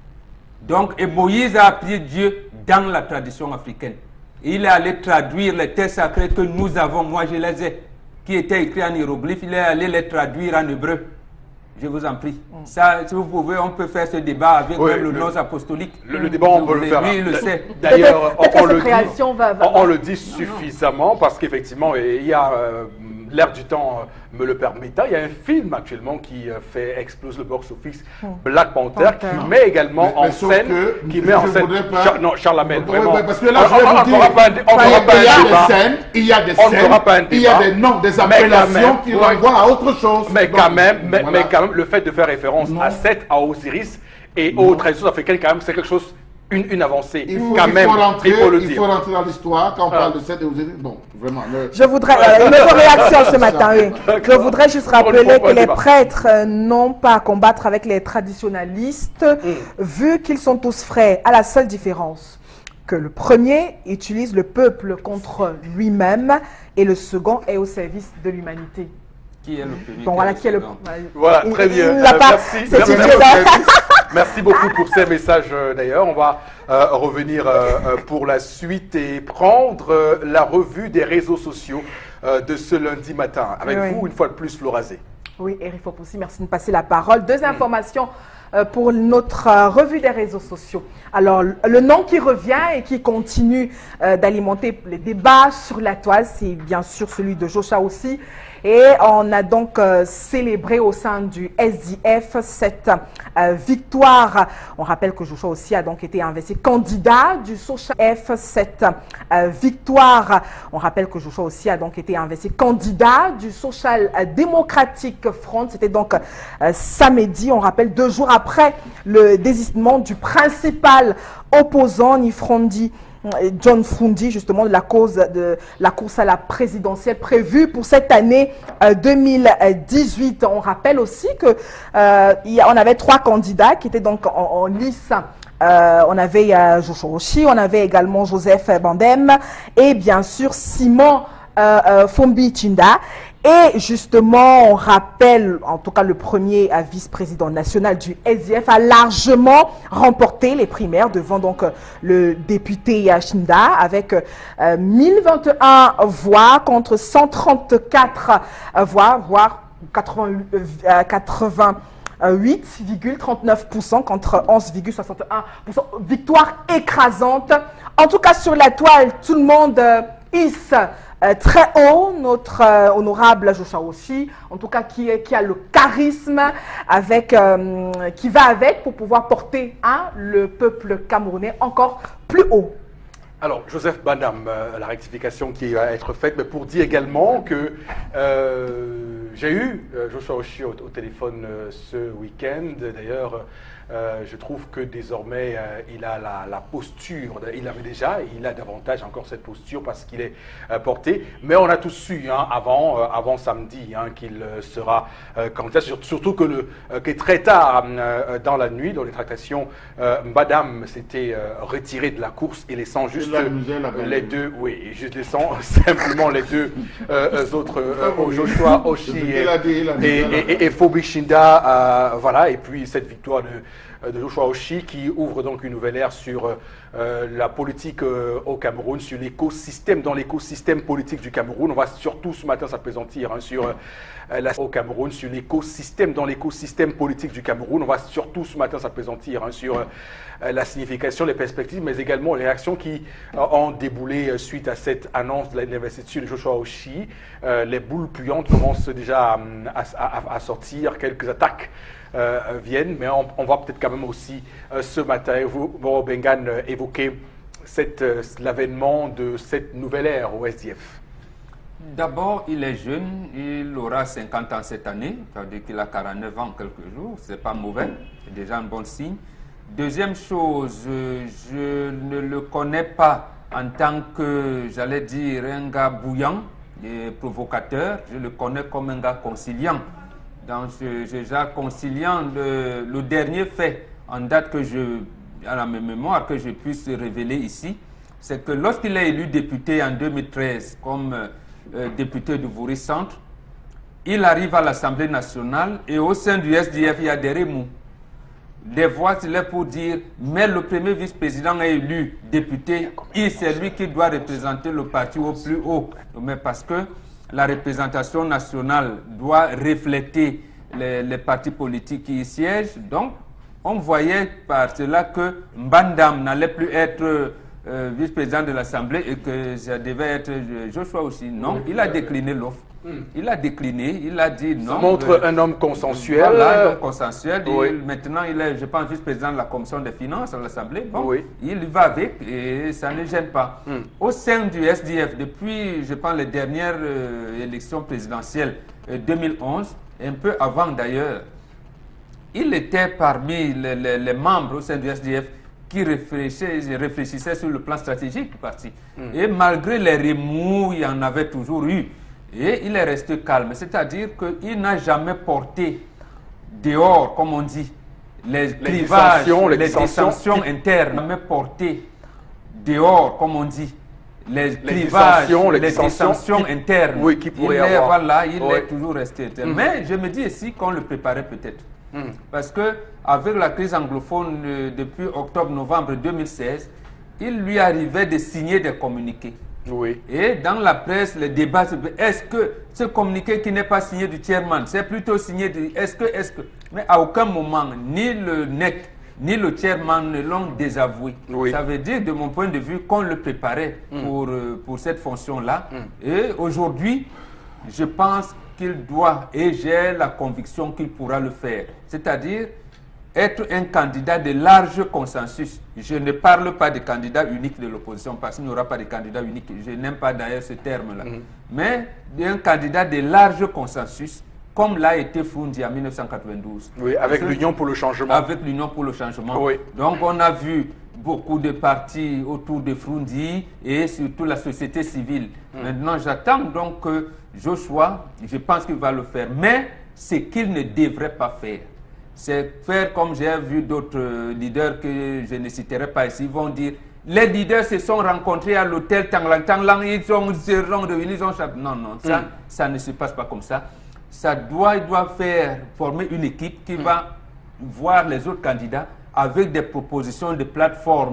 Donc, et Moïse a appris Dieu dans la tradition africaine. Et il est allé traduire les textes sacrés que nous avons, moi je les ai, qui étaient écrits en hiéroglyphes, il est allé les traduire en hébreu. Je vous en prie. Ça, si vous pouvez, on peut faire ce débat avec Oui, même le le- nom apostolique. Le, le débat, on peut le Lui, faire. il le sait. D'ailleurs, on, Peut-être que on cette le dit, réaction va- va- on, on le dit suffisamment parce qu'effectivement, il y a euh, l'air du temps euh, me le permettant. Il y a un film actuellement qui euh, fait explose le box-office, Black Panther, Panther. qui met également Mais- mais en sauf scène, que qui je met en scène. voudrais pas- Char- non, Charles Hamel, Oui, vraiment. oui, parce que là, On- je vais on- vous on dire, fera pas un dé- on il y fera a pas un des débat. scènes, il y a des On ne fera scènes, pas un il y a débat. des noms, des Mais quand appellations même, qui oui. renvoient à autre chose. Mais Donc, quand même, mais, voilà. mais quand même, le fait de faire référence Non. à Seth, à Osiris et aux traditions africaines, quand même, c'est quelque chose, une, une avancée. Il faut, quand il même, faut rentrer, il faut le il dire. faut rentrer dans l'histoire quand on Ah. parle de cette et aux États- Bon, vraiment. le- Je voudrais, euh, une autre réaction ce matin, oui. Je D'accord. voudrais juste On ne rappeler prend pas que le les débat. prêtres euh, n'ont pas à combattre avec les traditionalistes, vu qu'ils sont tous frères, à la seule différence que le premier utilise le peuple contre lui-même et le second est au service de l'humanité. Qui est le premier? Donc voilà qui est le... second? Voilà, Il- très il- bien. il n'a Euh, pas- merci. c'est Merci, situé merci, dans- merci beaucoup pour ces messages euh, d'ailleurs. On va euh, revenir euh, euh, pour la suite et prendre euh, la revue des réseaux sociaux euh, de ce lundi matin. Avec Oui. vous, une fois de plus, Florazé. Oui, Eric Fopoussi, merci de me passer la parole. Deux informations euh, pour notre euh, revue des réseaux sociaux. Alors, le le nom qui revient et qui continue euh, d'alimenter les débats sur la toile, c'est bien sûr celui de Joshua aussi. Et on a donc euh, célébré au sein du S D F cette euh, victoire. On rappelle que Joshua aussi a donc été investi candidat du Social F, cette euh, victoire. On rappelle que Joshua aussi a donc été investi candidat du Social Democratic Front. C'était donc euh, samedi, on rappelle, deux jours après le désistement du principal opposant, Nifrondi John Fundi, justement, de la cause de la course à la présidentielle prévue pour cette année euh, deux mille dix-huit. On rappelle aussi que euh, il y a, on avait trois candidats qui étaient donc en, en lice. Euh, on avait euh, Joshua Oshi, on avait également Joseph Bandem et bien sûr Simon euh, euh, Fombi Chinda. Et justement, on rappelle, en tout cas le premier euh, vice-président national du S D F a largement remporté les primaires devant donc euh, le député Yashinda avec euh, mille vingt et un voix contre cent trente-quatre euh, voix, voire quatre-vingt-huit virgule trente-neuf pour cent contre onze virgule soixante et un pour cent. Victoire écrasante. En tout cas, sur la toile, tout le monde euh, hisse euh, très haut, notre euh, honorable Joshua Oshi, en tout cas qui, est, qui a le charisme avec, euh, qui va avec pour pouvoir porter hein, le peuple camerounais encore plus haut. Alors, Joseph Bandam, euh, la rectification qui va être faite, mais pour dire également que euh, j'ai eu euh, Joshua Oshi au, au téléphone euh, ce week-end. D'ailleurs, euh, je trouve que désormais, euh, il a la, la posture, il avait déjà, il a davantage encore cette posture parce qu'il est euh, porté. Mais on a tous su hein, avant, euh, avant samedi hein, qu'il euh, sera euh, candidat, surtout que, le, euh, que très tard euh, dans la nuit, dans les tractations, euh, Mbadam s'était euh, retiré de la course et laissant juste La musée, la les deux, oui, juste laissant simplement les deux euh, autres, euh, Joshua Oshi et, et, et, et Fobi Shinda, euh, voilà, et puis cette victoire de, de Joshua Oshi qui ouvre donc une nouvelle ère sur euh, la politique euh, au Cameroun, sur l'écosystème, dans l'écosystème politique du Cameroun. On va surtout ce matin s'appesantir hein, sur euh, la, au Cameroun, sur l'écosystème, dans l'écosystème politique du Cameroun. On va surtout ce matin s'appesantir hein, sur euh, la signification, les perspectives, mais également les réactions qui euh, ont déboulé euh, suite à cette annonce de l'investiture de Joshua Oshi. Euh, les boules puantes commencent déjà à, à, à sortir, quelques attaques Euh, viennent, mais on, on va peut-être quand même aussi euh, ce matin, vous, Moro Bengan, euh, évoquer euh, l'avènement de cette nouvelle ère au S D F. D'abord, il est jeune, il aura cinquante ans cette année, ça veut dire qu'il a quarante-neuf ans quelques jours, c'est pas mauvais, c'est déjà un bon signe. Deuxième chose, je ne le connais pas en tant que, j'allais dire, un gars bouillant et provocateur, je le connais comme un gars conciliant. Dans ce, ce genre conciliant, le, le dernier fait en date que je, à la même mémoire que je puisse révéler ici, c'est que lorsqu'il est élu député en deux mille treize comme euh, député de Voury Centre, il arrive à l'Assemblée nationale et au sein du S D F, il y a des remous. Des voix se lèvent pour dire, mais le premier vice-président est élu député, et c'est lui qui doit représenter le parti au plus haut. Mais parce que la représentation nationale doit refléter les, les partis politiques qui y siègent. Donc, on voyait par cela que Mbandam n'allait plus être euh, vice-président de l'Assemblée et que ça devait être Joshua aussi. Non, il a décliné l'offre. Il a décliné, il a dit non. Ça montre euh, un homme consensuel. Voilà, un homme consensuel. Oui. Il, maintenant, il est, je pense, vice-président de la Commission des finances à l'Assemblée. Bon, oui. Il va avec et ça ne gêne pas. Mm. Au sein du S D F, depuis, je pense, les dernières euh, élections présidentielles euh, deux mille onze, un peu avant d'ailleurs, il était parmi les, les, les membres au sein du S D F qui réfléchissaient, réfléchissaient sur le plan stratégique du parti. Mm. Et malgré les remous, il y en avait toujours eu. Et il est resté calme, c'est-à-dire qu'il n'a jamais porté dehors, comme on dit, les, les clivages, dissensions, les, les dissensions internes, jamais porté dehors, comme on dit, les, les clivages, dissensions, les, les dissensions, dissensions qui, internes. Oui, qui pourrait il est, avoir. Voilà, il oui. est toujours resté interne. Mm. Mais je me dis ici qu'on le préparait peut-être. Mm. Parce qu'avec la crise anglophone euh, depuis octobre-novembre deux mille seize, il lui arrivait de signer des communiqués. Oui. Et dans la presse, les débats, est-ce que ce communiqué qui n'est pas signé du chairman, c'est plutôt signé du... Est-ce que, est-ce que... Mais à aucun moment, ni le N E C, ni le chairman ne l'ont désavoué. Oui. Ça veut dire, de mon point de vue, qu'on le préparait mm. pour, euh, pour cette fonction-là. Mm. Et aujourd'hui, je pense qu'il doit, et j'ai la conviction qu'il pourra le faire. C'est-à-dire être un candidat de large consensus. Je ne parle pas de candidat unique de l'opposition, parce qu'il n'y aura pas de candidat unique. Je n'aime pas d'ailleurs ce terme-là. Mm-hmm. Mais d'un candidat de large consensus, comme l'a été Froundi en mille neuf cent quatre-vingt-douze. Oui, avec l'Union pour le changement. Avec l'Union pour le changement. Oui. Donc on a vu beaucoup de partis autour de Froundi et surtout la société civile. Mm. Maintenant, j'attends donc que Joshua, je pense qu'il va le faire. Mais ce qu'il ne devrait pas faire, c'est faire comme j'ai vu d'autres leaders que je ne citerai pas ici, ils vont dire les leaders se sont rencontrés à l'hôtel Tanglang Tanglang, ils sont, ils sont revenus, ils ont... Non, non, ça, mm. ça ne se passe pas comme ça. Ça doit, il doit faire, former une équipe qui mm. va voir les autres candidats avec des propositions de plateformes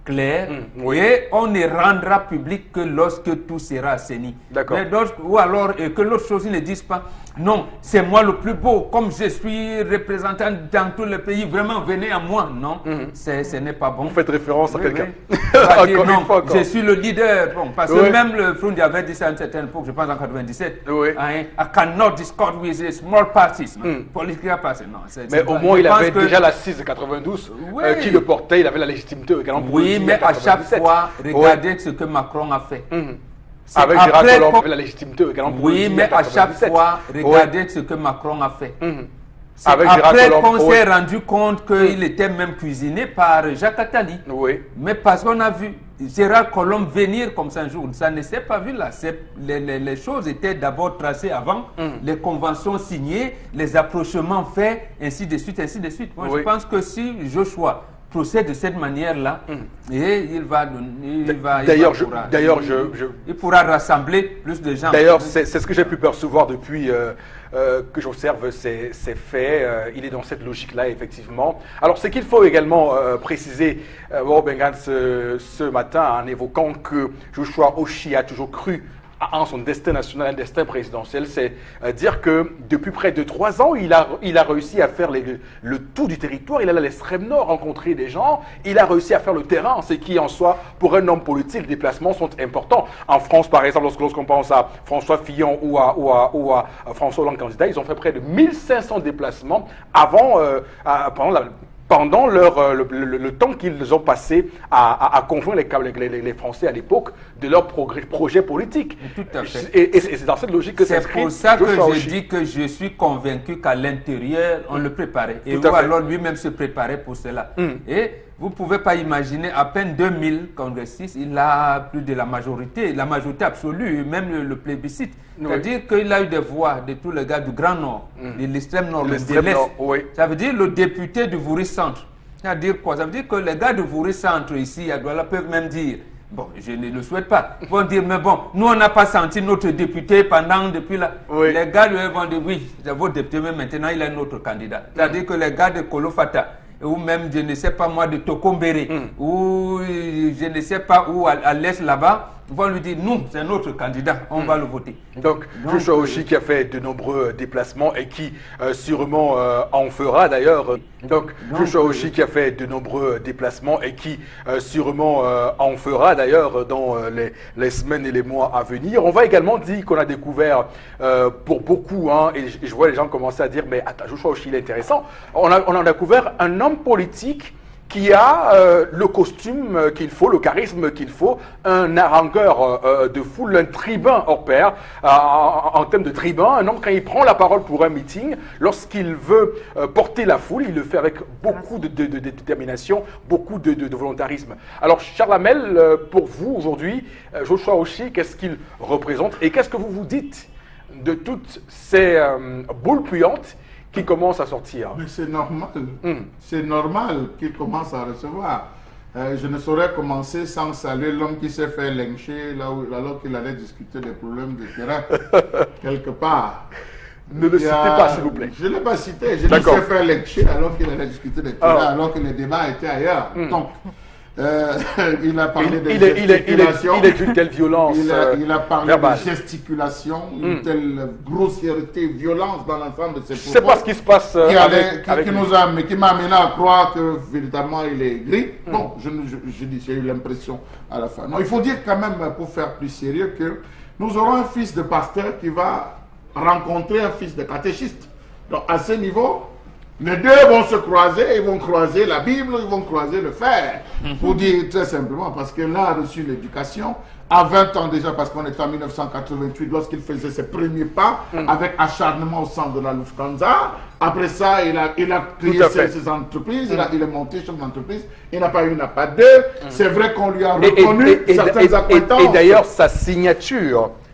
clair, Mmh, oui. et on ne rendra public que lorsque tout sera assaini. D'accord. Mais lorsque- Ou alors euh, que l'autre chose, ils ne disent pas, non, c'est moi le plus beau, comme je suis représentant dans tout le pays, vraiment venez à moi. Non, c'est- ce n'est pas bon. Vous faites référence à Oui, quelqu'un. oui. Pas dire, Encore une non, fois, encore. je suis le leader. Bon, parce Oui. que même le Front avait dit ça à une certaine époque, je pense en quatre-vingt-dix-sept. Oui. Hein, I cannot discuss with a small parties. Political party. Non, c'est- Mais c'est au pas- moins, je il pense avait que- déjà l'assise de quatre-vingt-douze Oui. euh, qui le portait, il avait la légitimité également pour le Oui, signer mais en à chaque quatre-vingt-dix-sept. fois, Oui. regardez ce que Macron a fait. C'est Avec Gérard après Collomb, il qu'on- avait la légitimité également pour le Oui, signer mais en à chaque quatre-vingt-dix-sept. fois, Oui. regardez ce que Macron a fait. C'est Avec Gérard après Collomb, qu'on oui. s'est rendu compte qu'il était même cuisiné par Jacques Attali. Oui. Mais parce qu'on a vu Gérard Collomb venir comme ça un jour, ça ne s'est pas vu là. C'est- Les, les- les choses étaient d'abord tracées avant, les conventions signées, les approchements faits, ainsi de suite, ainsi de suite. Moi, Oui. je pense que si Joshua procède de cette manière-là, et il va, donner- il va, il D'ailleurs, va je- pourra- d'ailleurs, il- je- je- il pourra rassembler plus de gens. D'ailleurs, c'est c'est ce que j'ai pu percevoir depuis euh, euh, que j'observe ces, ces faits. Euh, il est dans cette logique-là, effectivement. Alors, ce qu'il faut également euh, préciser, euh, Warbengan, ce, ce matin, en évoquant que Joshua Oshie a toujours cru en son destin national, un destin présidentiel, c'est euh, dire que depuis près de trois ans, il a, il a réussi à faire les- le tour du territoire. Il allait à l'extrême nord rencontrer des gens. Il a réussi à faire le terrain, ce qui en soi, pour un homme politique, les déplacements sont importants. En France, par exemple, lorsque- lorsqu'on pense à François Fillon ou à, ou à, ou à François Hollande candidat, ils ont fait près de mille cinq cents déplacements avant, euh, à- pendant la pendant leur, euh, le, le- le temps qu'ils ont passé à, à, à convaincre les, les, les Français à l'époque de leur progrès, projet politique. Tout à fait. Et, et- et c'est dans cette logique que C'est s'inscrit pour ça que Joshua je Oshie. dis que je suis convaincu qu'à l'intérieur, on le préparait. Et Tout à ou fait. alors lui-même se préparait pour cela. Mm. Et vous ne pouvez pas imaginer, à peine deux mille congressistes, il a plus de la majorité, la majorité absolue, même le, le plébiscite. Oui. C'est-à-dire qu'il a eu des voix de tous les gars du Grand Nord, de l'extrême Nord, De de l'extrême l'Est. Nord, oui. Ça veut dire le député du Voury Centre. Ça veut dire quoi? Ça veut dire que les gars du Voury Centre ici à Douala peuvent même dire, bon, je ne le souhaite pas, ils vont dire, mais bon, nous on n'a pas senti notre député pendant, depuis là. Oui. Les gars lui vont dire, oui, c'est votre député, mais maintenant il est notre candidat. C'est-à-dire que les gars de Kolofata, ou même, je ne sais pas moi, de Tokombere, ou euh, je ne sais pas où, à, à l'est là-bas, vont lui dire, nous, c'est notre candidat, on va le voter. Donc, Donc, Joshua euh, Oshie qui a fait de nombreux euh, déplacements et qui euh, sûrement euh, en fera d'ailleurs. Donc, Donc, Joshua euh, Oshie qui a fait de nombreux euh, déplacements et qui euh, sûrement euh, en fera d'ailleurs dans euh, les, les semaines et les mois à venir. On va également dire qu'on a découvert euh, pour beaucoup, hein, et je, je vois les gens commencer à dire, mais attends, Joshua Oshie il est intéressant. On a, on a découvert un homme politique qui a euh, le costume euh, qu'il faut, le charisme qu'il faut, un harangueur euh, de foule, un tribun hors pair, euh, en, en termes de tribun, un homme quand il prend la parole pour un meeting, lorsqu'il veut euh, porter la foule, il le fait avec beaucoup de, de- de- de détermination, beaucoup de, de- de volontarisme. Alors Charles Hamel, euh, pour vous aujourd'hui, euh, Joshua Oshie, qu'est-ce qu'il représente et qu'est-ce que vous vous dites de toutes ces euh, boules puantes qui commencent à sortir? Mais c'est normal. Mm. C'est normal qu'il commence à recevoir. Euh, je ne saurais commencer sans saluer l'homme qui s'est fait lyncher là où, alors qu'il allait discuter des problèmes de terrain quelque part. Ne le Il y citez a- pas, s'il vous plaît. Je ne l'ai pas cité. Je D'accord. s'est fait lyncher alors qu'il allait discuter des terrains, Ah. alors que les débats étaient ailleurs. Donc, euh, il a parlé Il, de il est, il, est, il, est, gesticulations. il est d'une telle violence Il a, euh, il a parlé verbale. de gesticulation, une Mm. telle grossièreté, violence dans l'ensemble de ses Je ne sais pas ce qui se passe euh, qui, avec, allait- qui- avec qui lui. nous a, mais qui m'a amené à croire que véritablement il est gris. Bon, je, ne- je, je dis, j'ai eu l'impression à la fin. Non, il faut dire quand même, pour faire plus sérieux, que nous aurons un fils de pasteur qui va rencontrer un fils de catéchiste. Donc à ce niveau, les deux vont se croiser, ils vont croiser la Bible, ils vont croiser le fer. Pour dire très simplement, parce que là a reçu l'éducation, à vingt ans déjà, parce qu'on est en mille neuf cent quatre-vingt-huit, lorsqu'il faisait ses premiers pas, avec acharnement au centre de la Lufthansa. Après ça, il a, il a créé Tout à fait. ses, ses entreprises, il, a, il est monté chef d'entreprise, il n'a pas eu, il n'a pas deux. C'est vrai qu'on lui a Et, et- reconnu et- et- certaines et- et- acquaintances. et d'ailleurs, sa signature,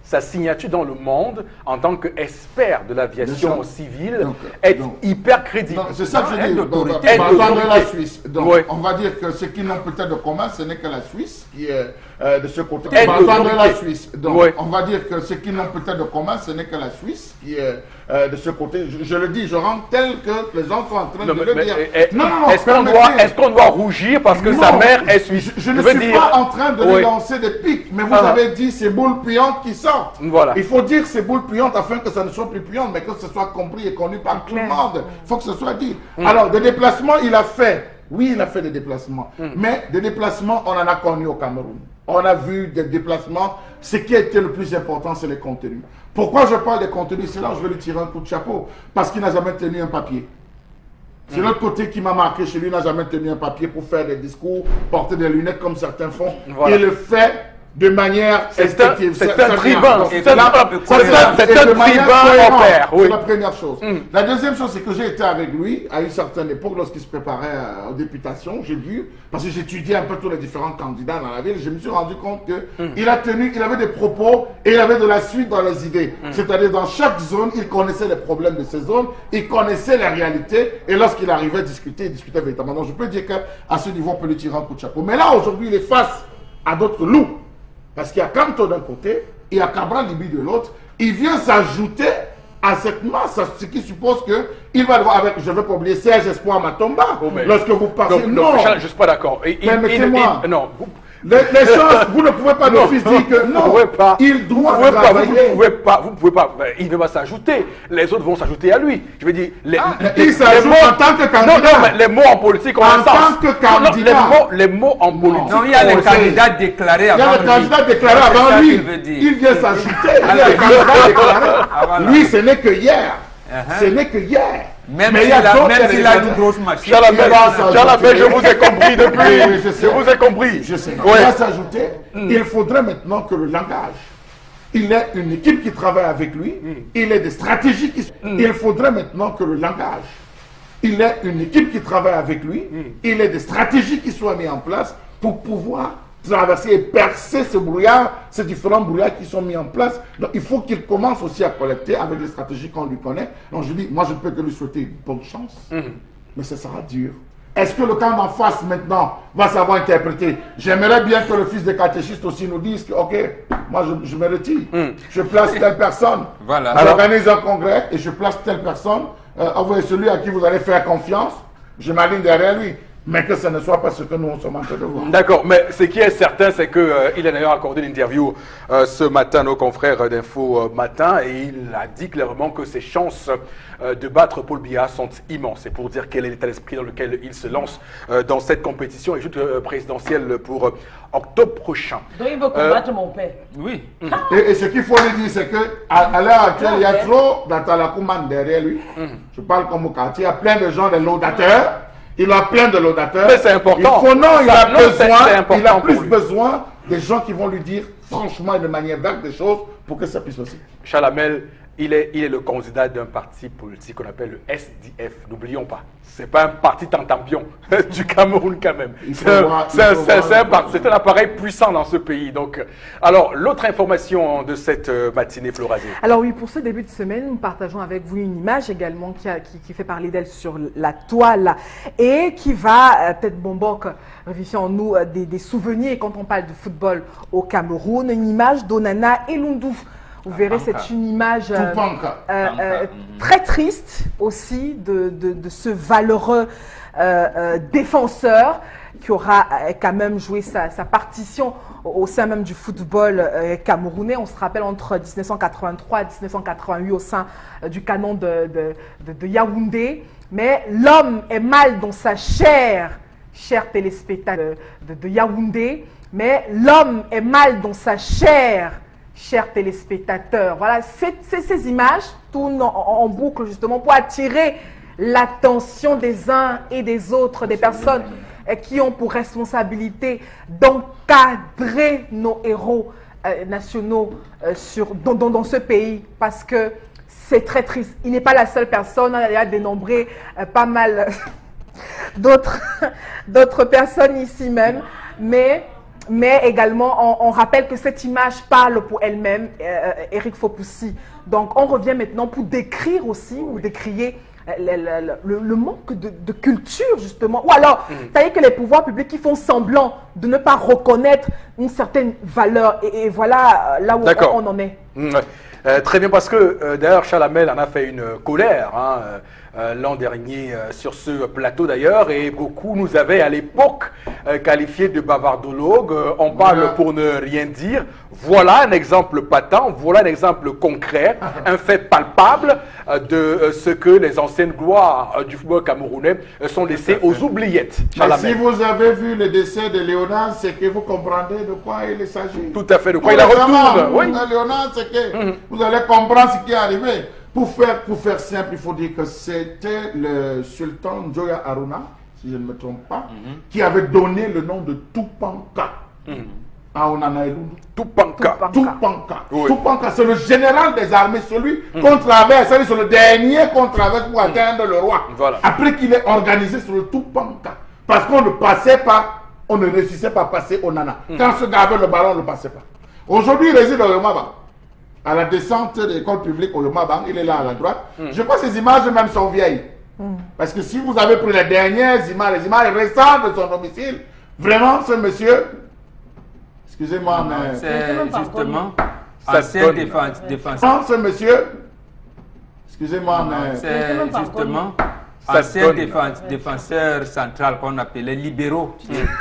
sa signature dans le monde en tant qu'expert de l'aviation civile donc, est donc, hyper crédible. C'est ça que je dis. d'autorité. Parlant de la Suisse. Donc, Ouais. on va dire que ce qu'ils n'ont peut-être de commun, ce n'est que la Suisse qui est euh, de ce côté. Aide Parlant de la d'autorité. Suisse. Donc, Ouais. on va dire que ce qu'ils n'ont peut-être de commun, ce n'est que la Suisse qui est euh, de ce côté. Je, je le dis, je rends tel que les gens sont en train Non, de mais- le mais- dire. eh, Non, non, non. Est-ce qu'on doit, permettez. est-ce qu'on doit rougir parce que Non, sa mère est suisse? Je, je ne veux suis dire- pas en train de Oui. lui lancer des pics, mais vous Ah. avez dit ces boules puantes qui sortent. Voilà. Il faut dire ces boules puantes afin que ça ne soit plus puant, mais que ce soit compris et connu par tout le clair. monde. Il faut que ce soit dit. Mm. Alors, des déplacements, il a fait. Oui, il a fait des déplacements. Mm. Mais des déplacements, on en a connu au Cameroun. On a vu des déplacements. Ce qui a été le plus important, c'est les contenus. Pourquoi je parle des contenus? C'est là où je vais lui tirer un coup de chapeau. Parce qu'il n'a jamais tenu un papier. C'est l'autre côté qui m'a marqué chez lui, il n'a jamais tenu un papier pour faire des discours, porter des lunettes comme certains font. Voilà. Il le fait de manière C'est un- instinctive. c'est Ça- un ça tribun. vient. Donc, C'est c'est un- là- c'est ça un- vient. c'est Et un de manière tribun cohérente. en paire, oui. C'est la première chose. Mm. La deuxième chose, c'est que j'ai été avec lui à une certaine époque, lorsqu'il se préparait euh, aux députations. J'ai vu, parce que j'étudiais un peu tous les différents candidats dans la ville, je me suis rendu compte que Mm. il a tenu, il avait des propos et il avait de la suite dans les idées. C'est-à-dire, dans chaque zone, il connaissait les problèmes de ces zones, il connaissait la réalité, et lorsqu'il arrivait à discuter, il discutait véritablement. Donc, je peux dire qu'à ce niveau, on peut lui tirer un coup de chapeau. Mais là, aujourd'hui, il est face à d'autres loups. Parce qu'il y a Kanto d'un côté, il y a Cabral Libi de l'autre. Il vient s'ajouter à cette masse, ce qui suppose qu'il va devoir, avec, je ne vais pas oublier, Serge Espoir Matomba, Oh, mais- lorsque vous passez. Donc, non, donc, je ne suis pas d'accord. Il- il- il- Permettez-moi. il- Non, vous- les, les choses, vous ne pouvez pas Non, d'office dire que vous non, pouvez pas. il doit vous pouvez pas, vous travailler. pouvez pas, vous pouvez pas. Ben, il ne va s'ajouter. Les autres vont s'ajouter à lui. Je veux dire, les, Ah, les- il les s'ajoute mots- en tant que candidat. Non, non, mais les mots en politique ont En un sens. tant que Non, non, candidat. les mots, les mots en politique. Non, il y a ont les un sens. candidats déclarés Il y avant a le lui. candidat déclaré C'est ça avant lui. qu'il veut dire. Il vient s'ajouter. Il y a Alors, le candidat déclaré. Ah, voilà. Lui, ce n'est que hier. Uh-huh. Ce n'est que hier. Même Mais il y s'il a a, d'autres même s'il a candidats. une grosse machine. Jean Il va Lamel, s'ajouter. Jean Lamel, je vous ai compris depuis. Oui, oui, je sais. Je vous ai compris. Je sais. Ouais. Il va s'ajouter. Il faudrait maintenant que le langage, il ait une équipe qui travaille avec lui, il ait des stratégies qui... Il faudrait maintenant que le langage, il ait une équipe qui travaille avec lui, il ait des stratégies qui soient mises en place pour pouvoir traverser et percer ce brouillard, ces différents brouillards qui sont mis en place. Donc il faut qu'il commence aussi à collecter avec les stratégies qu'on lui connaît. Donc je dis, moi je ne peux que lui souhaiter bonne chance, mais ce sera dur. Est-ce que le camp d'en face maintenant va savoir interpréter? J'aimerais bien que le fils des catéchistes aussi nous dise que, ok, moi je, je me retire, je place telle personne, Voilà. j'organise un congrès et je place telle personne, euh, envoyez celui à qui vous allez faire confiance, je m'aligne derrière lui. Mais que ce ne soit pas ce que nous sommes en train de voir. D'accord, mais ce qui est certain, c'est qu'il euh, a d'ailleurs accordé une interview euh, ce matin à nos confrères d'Info euh, Matin et il a dit clairement que ses chances euh, de battre Paul Biya sont immenses. C'est pour dire quel est l'état d'esprit dans lequel il se lance euh, dans cette compétition et juste euh, présidentielle pour euh, octobre prochain. Donc il veut combattre mon père. Oui. Et, et ce qu'il faut lui dire, c'est qu'à à, l'heure actuelle, il y a trop d'Atalakuman derrière lui. Je parle comme au quartier, il y a plein de gens, des laudateurs. Il a plein de laudateurs. Mais c'est important. Il faut, non, il Ça, a non, c'est- besoin, c'est important il a pour plus lui. besoin des gens qui vont lui dire franchement et de manière verte des choses pour que ça puisse aussi. Chalamel, il est, il est le candidat d'un parti politique qu'on appelle le S D F. N'oublions pas. Ce n'est pas un parti tentampion du Cameroun quand même. Il faut C'est un, voir- il c'est un- faut c'est- voir- c'est un parti- c'est un appareil puissant dans ce pays. Donc, alors, l'autre information de cette euh, matinée, Florazé. Alors oui, pour ce début de semaine, nous partageons avec vous une image également qui, a- qui, qui fait parler d'elle sur la toile et qui va euh, peut-être Bombok revivifier en nous euh, des, des souvenirs quand on parle de football au Cameroun. Une image d'Onana Elundou. Vous verrez, Panka. c'est une image euh, Panka. euh, Panka, euh, mhm. très triste aussi de, de, de ce valeureux euh, euh, défenseur qui aura euh, quand même joué sa, sa partition au, au sein même du football euh, camerounais. On se rappelle entre mille neuf cent quatre-vingt-trois et mille neuf cent quatre-vingt-huit au sein euh, du canon de, de, de, de Yaoundé. Mais l'homme est mal dans sa chair, chers téléspectateurs de, de Yaoundé. Mais l'homme est mal dans sa chair, chers téléspectateurs. Voilà, c'est, c'est ces images tournent en, en boucle justement pour attirer l'attention des uns et des autres, des personnes euh, qui ont pour responsabilité d'encadrer nos héros euh, nationaux euh, sur, dans, dans, dans ce pays, parce que c'est très triste. Il n'est pas la seule personne, il y a dénombré euh, pas mal d'autres, d'autres personnes ici même, mais mais également on, on rappelle que cette image parle pour elle-même, euh, Eric Fopoussi. Donc on revient maintenant pour décrire aussi, ou décrier le, le, le, le manque de, de culture justement, ou alors, mm. c'est-à-dire que les pouvoirs publics qui font semblant de ne pas reconnaître une certaine valeur, et, et voilà là où on, on en est. Mm, ouais. euh, très bien, parce que euh, d'ailleurs Charles Hamel en a fait une colère, hein, euh, Euh, l'an dernier euh, sur ce plateau d'ailleurs, et beaucoup nous avaient à l'époque euh, qualifié de bavardologues. Euh, on parle voilà. pour ne rien dire. Voilà un exemple patent, voilà un exemple concret, un fait palpable euh, de euh, ce que les anciennes gloires euh, du football camerounais euh, sont laissées aux oubliettes. Mais si vous avez vu le décès de Léonard, c'est que vous comprendrez de quoi il s'agit. Tout à fait, de quoi il a retourne. Oui. Léonard, c'est que mm-hmm. vous allez comprendre ce qui est arrivé. Pour faire, pour faire simple, il faut dire que c'était le sultan Njoya Aruna, si je ne me trompe pas, mm-hmm. qui avait donné le nom de Tupanka mm-hmm. à Onanaïlundu. Tupanka. Tupanka. Oui. Tupanka, c'est le général des armées, celui mm-hmm. qu'on traverse, c'est le dernier qu'on traverse pour mm-hmm. atteindre le roi. Voilà. Après qu'il est organisé sur le Tupanka. Parce qu'on ne passait pas, on ne réussissait pas à passer au Nana. Mm-hmm. Quand ce gars avait le ballon, on ne passait pas. Aujourd'hui, il réside au Maba. À la descente de l'école publique au Mabang, il est là à la droite. Mm. Je crois que ces images même sont vieilles. Mm. Parce que si vous avez pris les dernières images, les images récentes de son domicile, vraiment ce monsieur, excusez-moi, mais... C'est justement ancien défense, défenseur. Ce monsieur, excusez-moi, mais... C'est justement ancien défense, défenseur central qu'on appelait libéraux.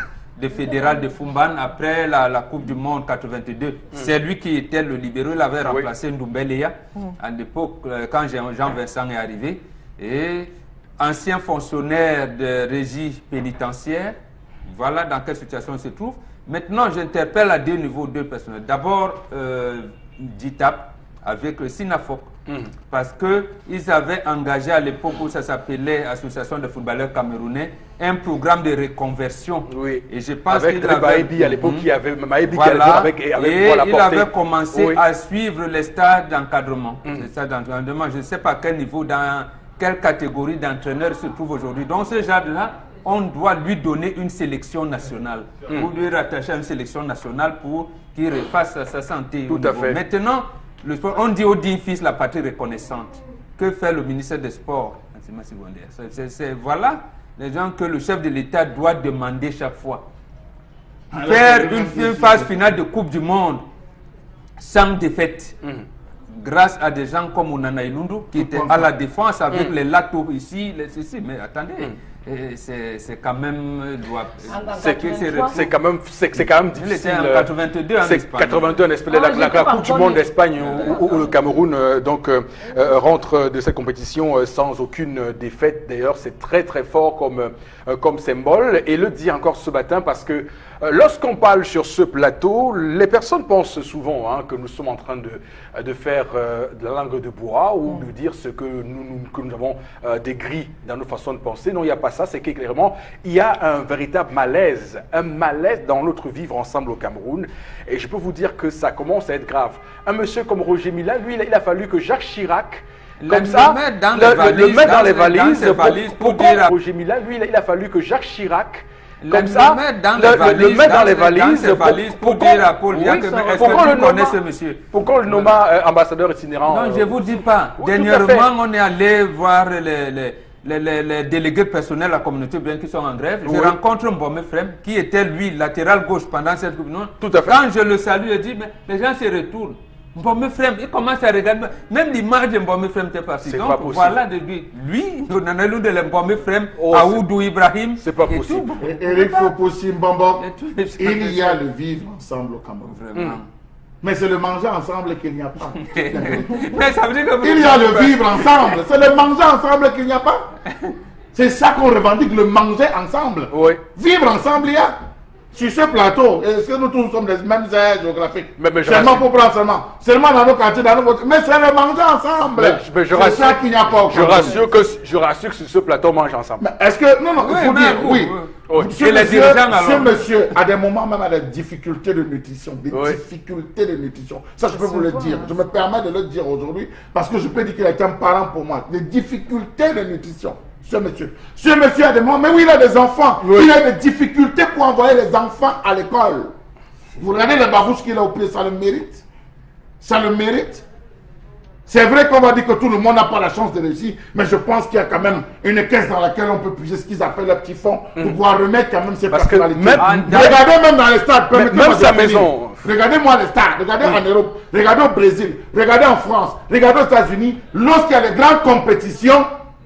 De fédéral de Fumban après la, la Coupe du Monde quatre-vingt-deux. Mm. C'est lui qui était le libéraux. Il avait remplacé oui. Ndoumbeleya mm. à l'époque quand Jean Vincent est arrivé. Et ancien fonctionnaire de régie pénitentiaire. Voilà dans quelle situation il se trouve. Maintenant, j'interpelle à deux niveaux deux personnes. D'abord, euh, D I T A P avec le SINAFOC. Mmh. Parce qu'ils avaient engagé à l'époque où ça s'appelait Association de footballeurs camerounais, un programme de reconversion. Oui. Et je pense avec qu'il avait... Maïbi à l'époque, il y avait Maïbi voilà. qui avec, avec et voilà, il porté. avait commencé oui. à suivre les stades d'encadrement. Mmh. Les stades d'encadrement, je ne sais pas à quel niveau, dans quelle catégorie d'entraîneurs se trouve aujourd'hui. Donc ce genre-là, on doit lui donner une sélection nationale, mmh. ou lui rattacher à une sélection nationale pour qu'il refasse sa santé. Tout à fait. Maintenant, le sport, on dit au D I N F I S la patrie reconnaissante. Que fait le ministère des Sports? C'est voilà les gens que le chef de l'État doit demander chaque fois. Alors, faire une, une phase finale de Coupe du Monde sans défaite. Mmh. Grâce à des gens comme Onanaïlundu qui étaient à la défense avec mmh. les latos ici, les ceci. Mais attendez. Mmh. C'est quand même c'est quand même c'est quand même difficile. En quatre-vingt-deux en Espagne. quatre-vingt-deux en Espagne. La, la, la Coupe du Monde d'Espagne où, où, où le Cameroun euh, donc euh, rentre de cette compétition euh, sans aucune défaite. D'ailleurs, c'est très très fort comme euh, comme symbole. Et le dit encore ce matin parce que euh, lorsqu'on parle sur ce plateau, les personnes pensent souvent hein, que nous sommes en train de de faire euh, de la langue de bois ou mm. de dire ce que nous, nous que nous avons euh, des grilles dans nos façons de penser. Non, il n'y a pas ça. C'est que clairement, il y a un véritable malaise, un malaise dans notre vivre ensemble au Cameroun. Et je peux vous dire que ça commence à être grave. Un monsieur comme Roger Mila, lui, il a, il a fallu que Jacques Chirac, comme le ça, mettre dans le, les valises, le mettre dans, dans les valises, dans valises pour, pour, pour dire... Roger Mila, lui, il a, il a fallu que Jacques Chirac, le comme ça, le mettre dans les valises, pour, valises pour, pour dire à Paul Biya oui, que est-ce que tu connais ce monsieur? Pourquoi le nomma euh, ambassadeur itinérant? Non, je ne vous dis pas. Oui, dernièrement, on est allé voir les... les Les, les, les délégués personnels de la communauté bien qui sont en grève, oui. je rencontre Mbomé Frem qui était lui latéral gauche pendant cette coupe. Tout à fait. Quand je le salue, je dis mais les gens se retournent. Mbomé Frem, il commence à regarder. Même l'image de Mbomé Frem était partie. Donc pas voilà de lui. Lui, on en a l'un de Mbomé Frem, oh, Aoudou Ibrahim. C'est pas possible. Eric Fopoussi Mbombo, il y a le vivre ensemble au Cameroun. Vraiment. Mm. Mais c'est le manger ensemble qu'il n'y a pas. Mais ça veut dire que vous il y a le vivre ensemble. C'est le manger ensemble qu'il n'y a pas. C'est ça qu'on revendique, le manger ensemble. Oui. Vivre ensemble, il y a. Sur ce plateau, est-ce que nous tous sommes des mêmes aires géographiques? Mais, mais seulement pour prendre seulement. Seulement dans nos quartiers, dans nos... Mais c'est le manger ensemble. C'est ça qu'il n'y a pas. Je rassure, que, je rassure que sur ce plateau, on mange ensemble. Est-ce que... Non, non, il faut oui, dire, oui. oui. oui. Ce, monsieur, ce monsieur, à des moments même, a des difficultés de nutrition. Des oui. difficultés de nutrition. Ça, je peux vous le dire. Je me permets de le dire aujourd'hui parce que je peux dire qu'il est un parent pour moi. Des difficultés de nutrition. Ce monsieur. Ce monsieur a des moments, mais oui, il a des enfants. Oui. Il a des difficultés pour envoyer les enfants à l'école. Vous regardez les babouches qu'il a au pied, ça le mérite. Ça le mérite. C'est vrai qu'on va dire que tout le monde n'a pas la chance de réussir, mais je pense qu'il y a quand même une caisse dans laquelle on peut puiser ce qu'ils appellent le petit fonds pour mm. pouvoir remettre quand même ces Parce personnalités. Même, regardez même dans les stades, même, même sa maison. Regardez-moi les stades, regardez mm. en Europe, regardez au Brésil, regardez en France, regardez aux États-Unis. Lorsqu'il y a des grandes compétitions,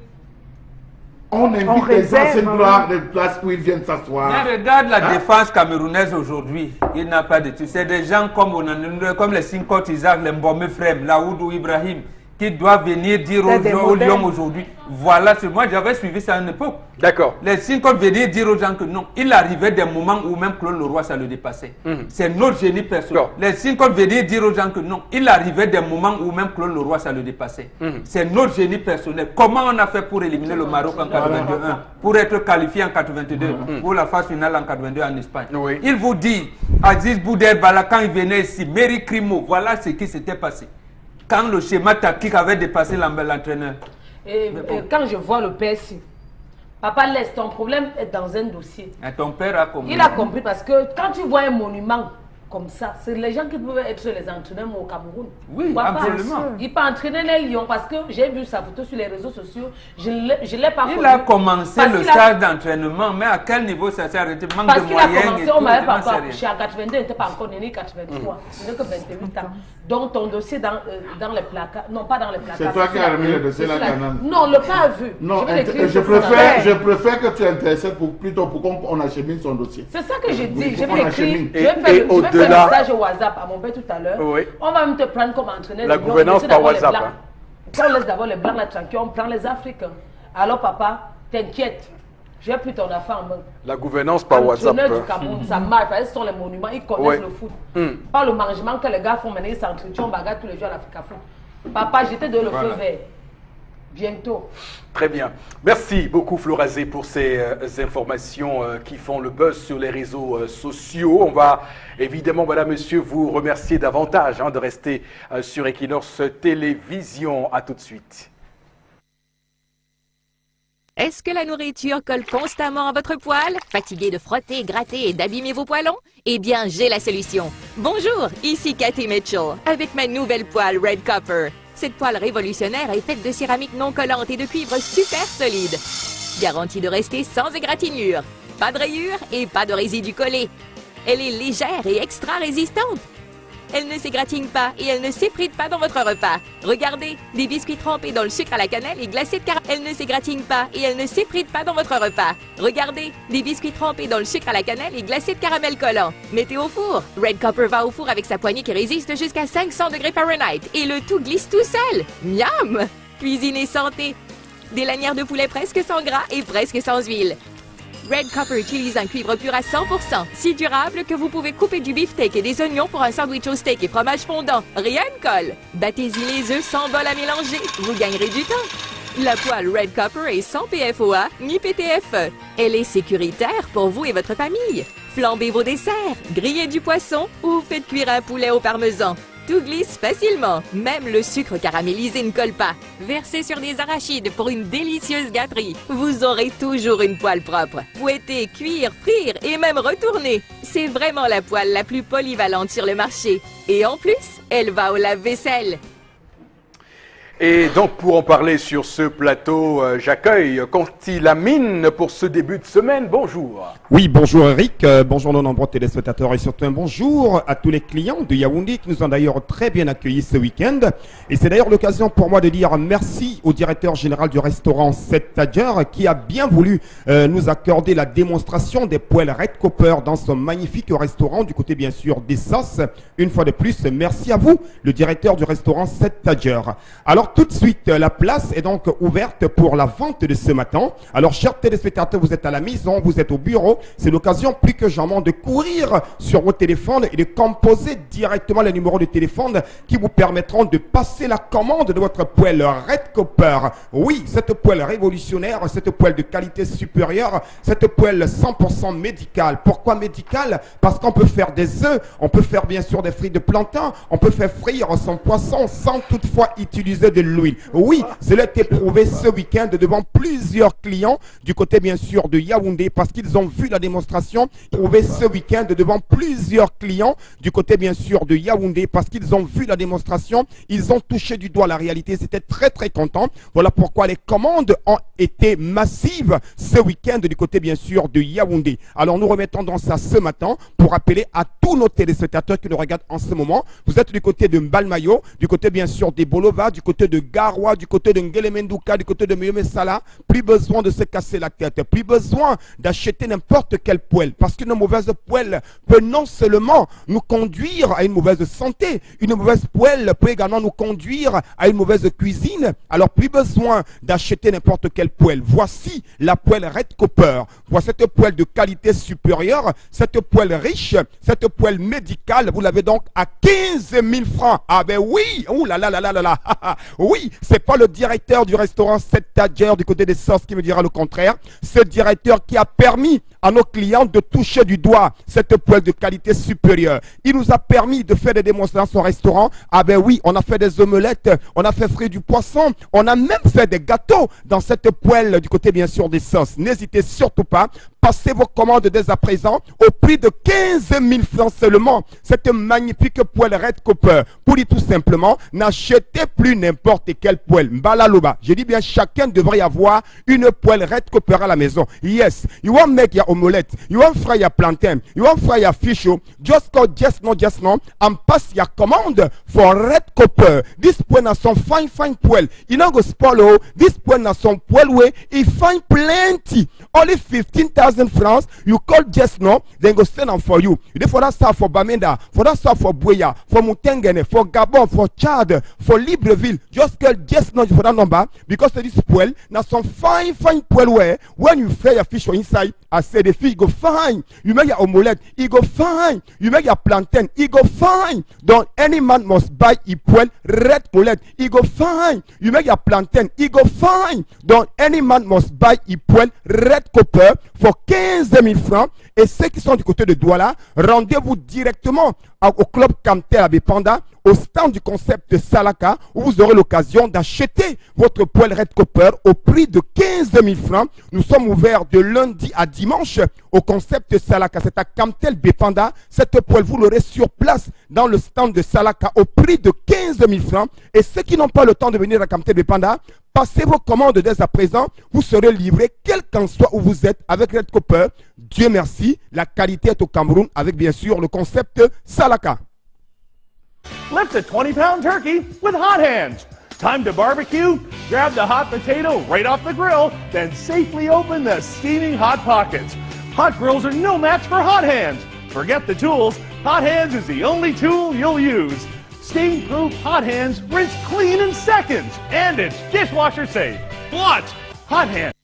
on invite on les anciennes gloires des places où ils viennent s'asseoir. Mais regarde la hein? défense camerounaise aujourd'hui. Il n'a pas de tout. C'est des gens comme, on a, comme les Sinkot Isaac, les Mbome Frem, Laoudou Ibrahim, qui doivent venir dire aux, aux Lions aujourd'hui. Voilà, moi j'avais suivi ça à une époque. D'accord. Les Sinkot venaient dire aux gens que non. Il arrivait des moments où même Claude Leroy, ça le dépassait. Mm. C'est notre génie personnel. Les Sinkot venaient dire aux gens que non. Il arrivait des moments où même Claude Leroy, ça le dépassait. Mm. C'est notre génie personnel. Comment on a fait pour éliminer le Maroc en quatre-vingt-deux, pour être qualifié en quatre-vingt-deux, mm. pour la phase finale en quatre-vingt-deux en Espagne. Oui. Il vous dit, Aziz Boudel Bala, quand il venait ici, Mary Crimo, voilà ce qui s'était passé. Quand le schéma tactique avait dépassé l'entraîneur. Et, et quand je vois le P S I, papa laisse ton problème être dans un dossier. Et ton père a compris. Il a compris parce que quand tu vois un monument comme ça, c'est les gens qui pouvaient être les entraîneurs au Cameroun. Oui, absolument. Pas. Il peut entraîner les Lions parce que j'ai vu sa photo sur les réseaux sociaux. Je ne l'ai pas Il connu. a commencé le stage d'entraînement, mais à quel niveau ça s'est arrêté? Manque parce de moyens. Parce qu'il a commencé, on m'avait pas encore. Je suis en quatre-vingt-deux, il n'était pas encore né, ni quatre-vingt-trois. Il n'a que vingt-huit ans. Donc ton dossier dans, euh, dans les placards, non pas dans les placards. C'est toi qui as remis le dossier là quand même. Non, le pas vu. Non, je, je, préfère, je préfère que tu intercèdes pour, plutôt pour qu'on achemine son dossier. C'est ça que j'ai dit. Je vais écrire. Je vais faire au-delà. Un message au WhatsApp à mon père tout à l'heure. Oui. On va même te prendre comme entraîneur. La gouvernance par WhatsApp. Hein. On laisse d'abord les blancs là tranquille, on prend les Africains. Alors papa, t'inquiète. J'ai pris ton affaire en main. La gouvernance par WhatsApp. Les du Cameroun, mmh. ça marche. Parce que ce sont les monuments, ils connaissent ouais. le foot. Mmh. Pas le management que les gars font maintenant, ils s'entretuent, on bagarre tous les jours à l'Africa Foot. Papa, j'étais de le voilà. feu vert. Bientôt. Très bien. Merci beaucoup Florazé pour ces euh, informations euh, qui font le buzz sur les réseaux euh, sociaux. On va évidemment, madame, monsieur, vous remercier davantage hein, de rester euh, sur Equinox Télévision. À tout de suite. Est-ce que la nourriture colle constamment à votre poêle? Fatigué de frotter, gratter et d'abîmer vos poêlons? Eh bien, j'ai la solution. Bonjour, ici Cathy Mitchell, avec ma nouvelle poêle Red Copper. Cette poêle révolutionnaire est faite de céramique non collante et de cuivre super solide. Garantie de rester sans égratignure, pas de rayures et pas de résidus collés. Elle est légère et extra résistante. Elle ne s'égratigne pas et elle ne s'effrite pas dans votre repas. Regardez, des biscuits trempés dans le sucre à la cannelle et glacés de caramel. Elle ne s'égratigne pas et elle ne s'effrite pas dans votre repas. Regardez, des biscuits trempés dans le sucre à la cannelle et glacés de caramel collant. Mettez au four. Red Copper va au four avec sa poignée qui résiste jusqu'à cinq cents degrés Fahrenheit et le tout glisse tout seul. Miam! Cuisine et santé. Des lanières de poulet presque sans gras et presque sans huile. Red Copper utilise un cuivre pur à cent pour cent, si durable que vous pouvez couper du beefsteak et des oignons pour un sandwich au steak et fromage fondant. Rien ne colle. Battez-y les œufs sans bol à mélanger, vous gagnerez du temps. La poêle Red Copper est sans P F O A ni P T F E. Elle est sécuritaire pour vous et votre famille. Flambez vos desserts, grillez du poisson ou faites cuire un poulet au parmesan. Tout glisse facilement, même le sucre caramélisé ne colle pas. Versez sur des arachides pour une délicieuse gâterie. Vous aurez toujours une poêle propre. Fouetter, cuire, frire et même retourner. C'est vraiment la poêle la plus polyvalente sur le marché. Et en plus, elle va au lave-vaisselle. Et donc, pour en parler sur ce plateau, euh, j'accueille Conti Lamine pour ce début de semaine. Bonjour. Oui, bonjour Eric, euh, bonjour nos nombreux téléspectateurs et surtout un bonjour à tous les clients de Yaoundé qui nous ont d'ailleurs très bien accueillis ce week-end. Et c'est d'ailleurs l'occasion pour moi de dire merci au directeur général du restaurant Sept Tadjer qui a bien voulu euh, nous accorder la démonstration des poêles Red Copper dans son magnifique restaurant du côté bien sûr des sauces. Une fois de plus, merci à vous, le directeur du restaurant Sept Tadjer. Alors, tout de suite, la place est donc ouverte pour la vente de ce matin. Alors, chers téléspectateurs, vous êtes à la maison, vous êtes au bureau. C'est l'occasion plus que jamais de courir sur vos téléphones et de composer directement les numéros de téléphone qui vous permettront de passer la commande de votre poêle Red Copper. Oui, cette poêle révolutionnaire, cette poêle de qualité supérieure, cette poêle cent pour cent médicale. Pourquoi médicale? Parce qu'on peut faire des œufs, on peut faire bien sûr des frites de plantain, on peut faire frire son poisson sans toutefois utiliser de l'huile. Oui, cela a été prouvé ce week-end devant plusieurs clients du côté bien sûr de Yaoundé parce qu'ils ont vu la démonstration. Prouvé ce week-end devant plusieurs clients du côté bien sûr de Yaoundé parce qu'ils ont vu la démonstration. Ils ont touché du doigt la réalité. C'était très très content. Voilà pourquoi les commandes ont été massives ce week-end du côté bien sûr de Yaoundé. Alors nous remettons dans ça ce matin pour appeler à tous nos téléspectateurs qui nous regardent en ce moment. Vous êtes du côté de Mbalmayo, du côté bien sûr des Bolova, du côté de Garoua, du côté de Ngelemenduka, du côté de Meyomesala. Plus besoin de se casser la tête, plus besoin d'acheter n'importe quelle poêle parce qu'une mauvaise poêle peut non seulement nous conduire à une mauvaise santé, une mauvaise poêle peut également nous conduire à une mauvaise cuisine. Alors plus besoin d'acheter n'importe quelle poêle. Voici la poêle Red Copper. Voici cette poêle de qualité supérieure, cette poêle riche, cette poêle médicale. Vous l'avez donc à quinze mille francs. Ah ben oui, ouh là là là là là là. Oui, c'est pas le directeur du restaurant Sept Tadjer du côté des sauces qui me dira le contraire. Ce directeur qui a permis à nos clients de toucher du doigt cette poêle de qualité supérieure. Il nous a permis de faire des démonstrations au restaurant. Ah ben oui, on a fait des omelettes, on a fait frire du poisson, on a même fait des gâteaux dans cette poêle du côté bien sûr des sauces. N'hésitez surtout pas. Passez vos commandes dès à présent au prix de quinze mille francs seulement. Cette magnifique poêle Red Copper. Pour dire tout simplement, n'achetez plus n'importe quelle poêle. Mbalaloba. Je dis bien, chacun devrait avoir une poêle Red Copper à la maison. Yes. You want make your omelette. You want fry your plantain. You want fry your fish. Just call just no, just no. And pass your command for Red Copper. This poêle has some fine, fine poêle. You know go spoil. This poêle has some poêle way. He find plenty. Only fifteen thousand francs, you call just now, then go send them for you. You do for that stuff for Bamenda, for that stuff for Buea, for Mutengene, for Gabon, for Chad, for Libreville. Just call just now for that number because of this pool. Now some fine, fine pool where when you fry your fish inside, I say the fish go fine. You make your omelette, it go fine. You make your plantain, it go fine. Don't any man must buy a pool red omelette, it go fine. You make your plantain, it go fine. Don't any man must buy a pool red copper for quinze mille francs. Et ceux qui sont du côté de Douala, rendez-vous directement au club Camtel à Bépanda, au stand du concept Salaka, où vous aurez l'occasion d'acheter votre poêle Red Copper au prix de quinze mille francs. Nous sommes ouverts de lundi à dimanche au concept Salaka. C'est à Camtel Bépanda. Cette poêle, vous l'aurez sur place dans le stand de Salaka au prix de quinze mille francs. Et ceux qui n'ont pas le temps de venir à Camtel Bépanda, passez vos commandes dès à présent. Vous serez livrés, quel qu'en soit où vous êtes, avec Red Copper. Dieu merci, la qualité est au Cameroun avec bien sûr le concept Salaka. Lift a twenty pound turkey with Hot Hands. Time to barbecue? Grab the hot potato right off the grill, then safely open the steaming hot pockets. Hot grills are no match for Hot Hands. Forget the tools, Hot Hands is the only tool you'll use. Stain-proof Hot Hands rinse clean in seconds, and it's dishwasher safe. Watch Hot Hands.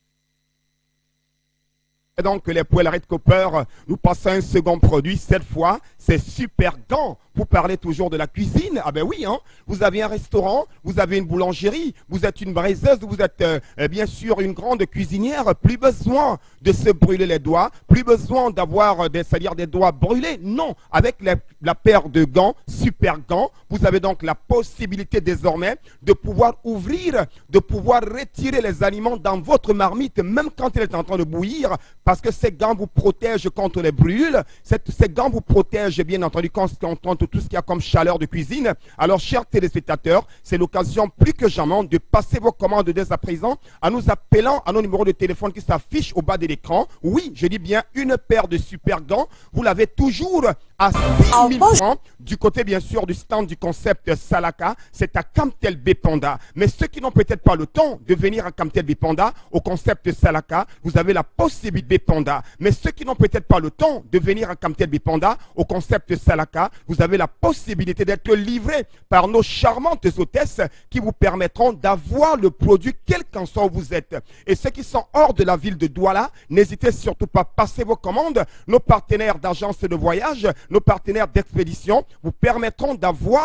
Et donc les poêles Red Copper, nous passons à un second produit. Cette fois, c'est Super Gant. Vous parlez toujours de la cuisine. Ah ben oui, hein. Vous avez un restaurant, vous avez une boulangerie, vous êtes une braiseuse, vous êtes euh, bien sûr une grande cuisinière. Plus besoin de se brûler les doigts, plus besoin d'avoir des, c'est-à-dire des doigts brûlés. Non, avec la, la paire de gants, Super Gant, vous avez donc la possibilité désormais de pouvoir ouvrir, de pouvoir retirer les aliments dans votre marmite, même quand il est en train de bouillir, parce que ces gants vous protègent contre les brûles. Cette, ces gants vous protègent bien entendu contre tout ce qu'il y a comme chaleur de cuisine. Alors, chers téléspectateurs, c'est l'occasion plus que jamais de passer vos commandes dès à présent en nous appelant à nos numéros de téléphone qui s'affichent au bas de l'écran. Oui, je dis bien une paire de Super Gants. Vous l'avez toujours à six mille francs du côté, bien sûr, du stand du concept Salaka. C'est à Camtel Bépanda. Mais ceux qui n'ont peut-être pas le temps de venir à Camtel Bépanda, au concept Salaka, vous avez la possibilité Bépanda. Mais ceux qui n'ont peut-être pas le temps de venir à Camtel Bépanda, au concept Salaka, vous avez la possibilité d'être livré par nos charmantes hôtesses qui vous permettront d'avoir le produit quel qu'en soit où vous êtes. Et ceux qui sont hors de la ville de Douala, n'hésitez surtout pas à passer vos commandes. Nos partenaires d'agence de voyage, nos partenaires d'expédition vous permettront d'avoir vos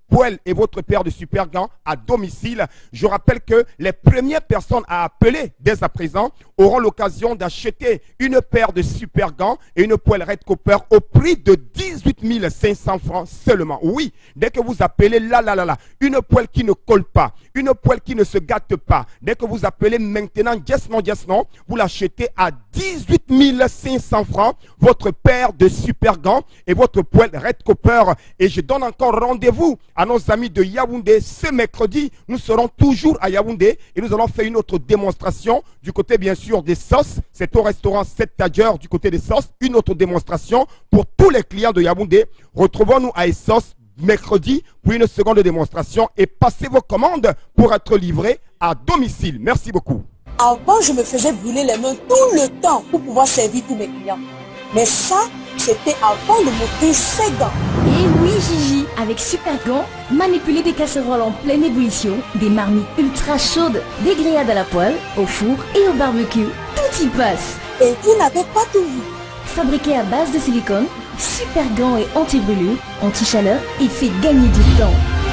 poêle et votre paire de super gants à domicile. Je rappelle que les premières personnes à appeler dès à présent auront l'occasion d'acheter une paire de super gants et une poêle Red Copper au prix de dix-huit mille cinq cents francs seulement. Oui, dès que vous appelez là, là, là, là, une poêle qui ne colle pas, une poêle qui ne se gâte pas, dès que vous appelez maintenant, yes, non, yes, non, vous l'achetez à dix-huit mille cinq cents francs, votre paire de super gants et votre poêle Red Copper. Et je donne encore rendez-vous à nos amis de Yaoundé ce mercredi. Nous serons toujours à Yaoundé et nous allons faire une autre démonstration du côté bien sûr des sauces. C'est au restaurant sept Tadjer du côté des sauces. Une autre démonstration pour tous les clients de Yaoundé. Retrouvons-nous à Essos mercredi pour une seconde démonstration et passez vos commandes pour être livrés à domicile. Merci beaucoup. Avant, je me faisais brûler les mains tout le temps pour pouvoir servir tous mes clients. Mais ça, c'était avant le moteur Sega. Et oui, Gigi, avec Super Gants, manipuler des casseroles en pleine ébullition, des marmites ultra chaudes, des grillades à la poêle, au four et au barbecue, tout y passe. Et vous n'avez pas tout vu. Fabriqué à base de silicone, Super Gants est anti-brûlure, anti-chaleur et fait gagner du temps.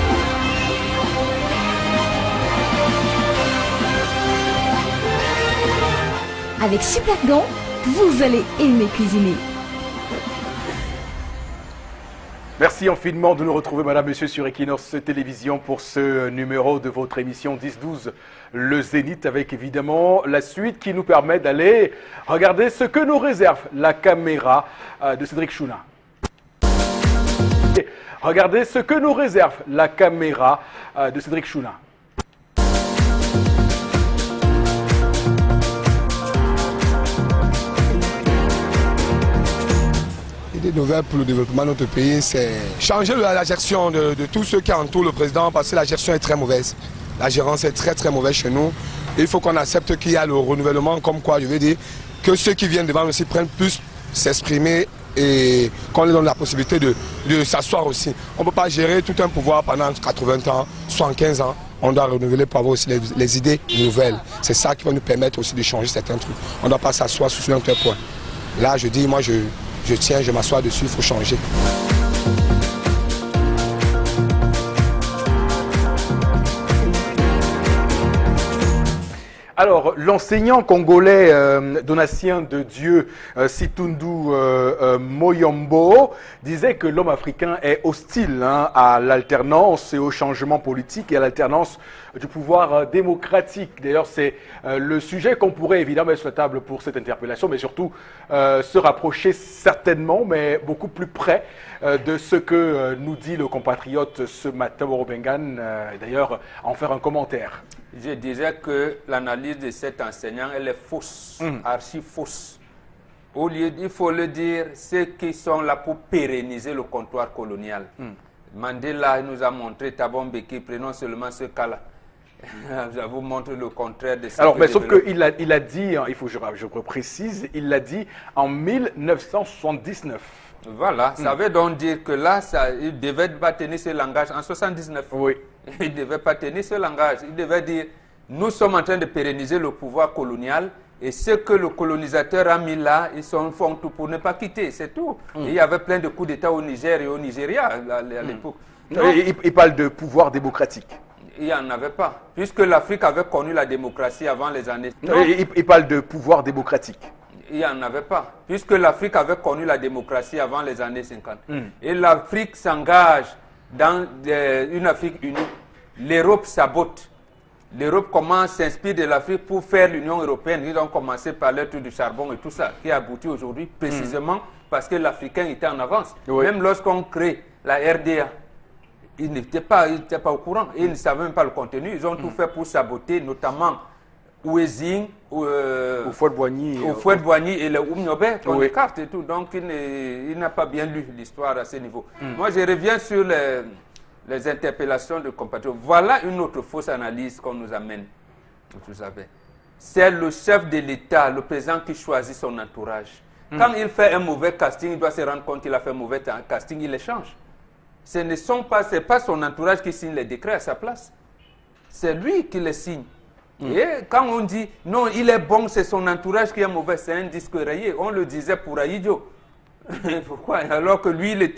Avec Super Gants, vous allez aimer cuisiner. Merci infiniment de nous retrouver, madame, monsieur, sur Equinox Télévision pour ce numéro de votre émission dix douze, le Zénith, avec évidemment la suite qui nous permet d'aller regarder ce que nous réserve la caméra de Cédric Chouna. Regardez ce que nous réserve la caméra de Cédric Chouna. Des nouvelles pour le développement de notre pays, c'est changer la, la gestion de, de tous ceux qui entourent le président, parce que la gestion est très mauvaise. La gérance est très très mauvaise chez nous. Et il faut qu'on accepte qu'il y a le renouvellement, comme quoi je veux dire que ceux qui viennent devant aussi prennent plus s'exprimer et qu'on leur donne la possibilité de, de s'asseoir aussi. On ne peut pas gérer tout un pouvoir pendant quatre-vingts ans, soixante-quinze ans. On doit renouveler pour avoir aussi les, les idées nouvelles. C'est ça qui va nous permettre aussi de changer certains trucs. On ne doit pas s'asseoir sur un tel point. Là, je dis, moi, je... Je tiens, je m'assois dessus, il faut changer. Alors, l'enseignant congolais euh, Donatien de Dieu euh, Situndu euh, euh, Moyombo disait que l'homme africain est hostile hein, à l'alternance et au changement politique et à l'alternance du pouvoir euh, démocratique. D'ailleurs, c'est euh, le sujet qu'on pourrait évidemment mettre sur la table pour cette interpellation, mais surtout euh, se rapprocher certainement, mais beaucoup plus près euh, de ce que euh, nous dit le compatriote ce matin, Borobengan, euh, d'ailleurs en faire un commentaire. Je disais que l'analyse de cet enseignant, elle est fausse, mmh. archi fausse. Au lieu, il faut le dire, ceux qui sont là pour pérenniser le comptoir colonial. Mmh. Mandela nous a montré, Thabo Mbeki, prenons seulement ce cas-là. Je vous montre le contraire de ça. Alors, mais sauf qu'il a, il a dit, il faut que je, je précise, il l'a dit en mille neuf cent soixante-dix-neuf. Voilà, ça mmh. veut donc dire que là, ça, il ne devait pas tenir ce langage en soixante-dix-neuf. Oui. Il ne devait pas tenir ce langage. Il devait dire, nous sommes en train de pérenniser le pouvoir colonial et ce que le colonisateur a mis là, ils sont, font tout pour ne pas quitter, c'est tout. Mmh. Et il y avait plein de coups d'État au Niger et au Nigeria à l'époque. Mmh. Il, il parle de pouvoir démocratique. Il n'y en avait pas, puisque l'Afrique avait connu la démocratie avant les années... Non. Il, il parle de pouvoir démocratique. Il n'y en avait pas, puisque l'Afrique avait connu la démocratie avant les années cinquante. Mm. Et l'Afrique s'engage dans euh, une Afrique unie. L'Europe sabote. L'Europe commence, s'inspire de l'Afrique pour faire l'Union européenne. Ils ont commencé par l'être du charbon et tout ça, qui aboutit aujourd'hui précisément mm. parce que l'Africain était en avance. Oui. Même lorsqu'on crée la R D A, ils n'étaient pas, ils n'étaient pas au courant. Et ils ne savaient même pas le contenu. Ils ont mm. tout fait pour saboter, notamment Ouezing, euh, au Fouad-Boigny au Fouad-Boigny et le Oumniobé, qu'on oui. écarte et tout. Donc, il n'a pas bien lu l'histoire à ce niveau. Mm. Moi, je reviens sur les, les interpellations de compatriotes. Voilà une autre fausse analyse qu'on nous amène. Vous savez, c'est le chef de l'État, le président, qui choisit son entourage. Mm. Quand il fait un mauvais casting, il doit se rendre compte qu'il a fait un mauvais casting, il les change. Ce ne sont pas, c'est pas son entourage qui signe les décrets à sa place. C'est lui qui les signe. Et quand on dit non, il est bon, c'est son entourage qui est mauvais, c'est un disque rayé. On le disait pour Aïdjo. Pourquoi? Alors que lui, il était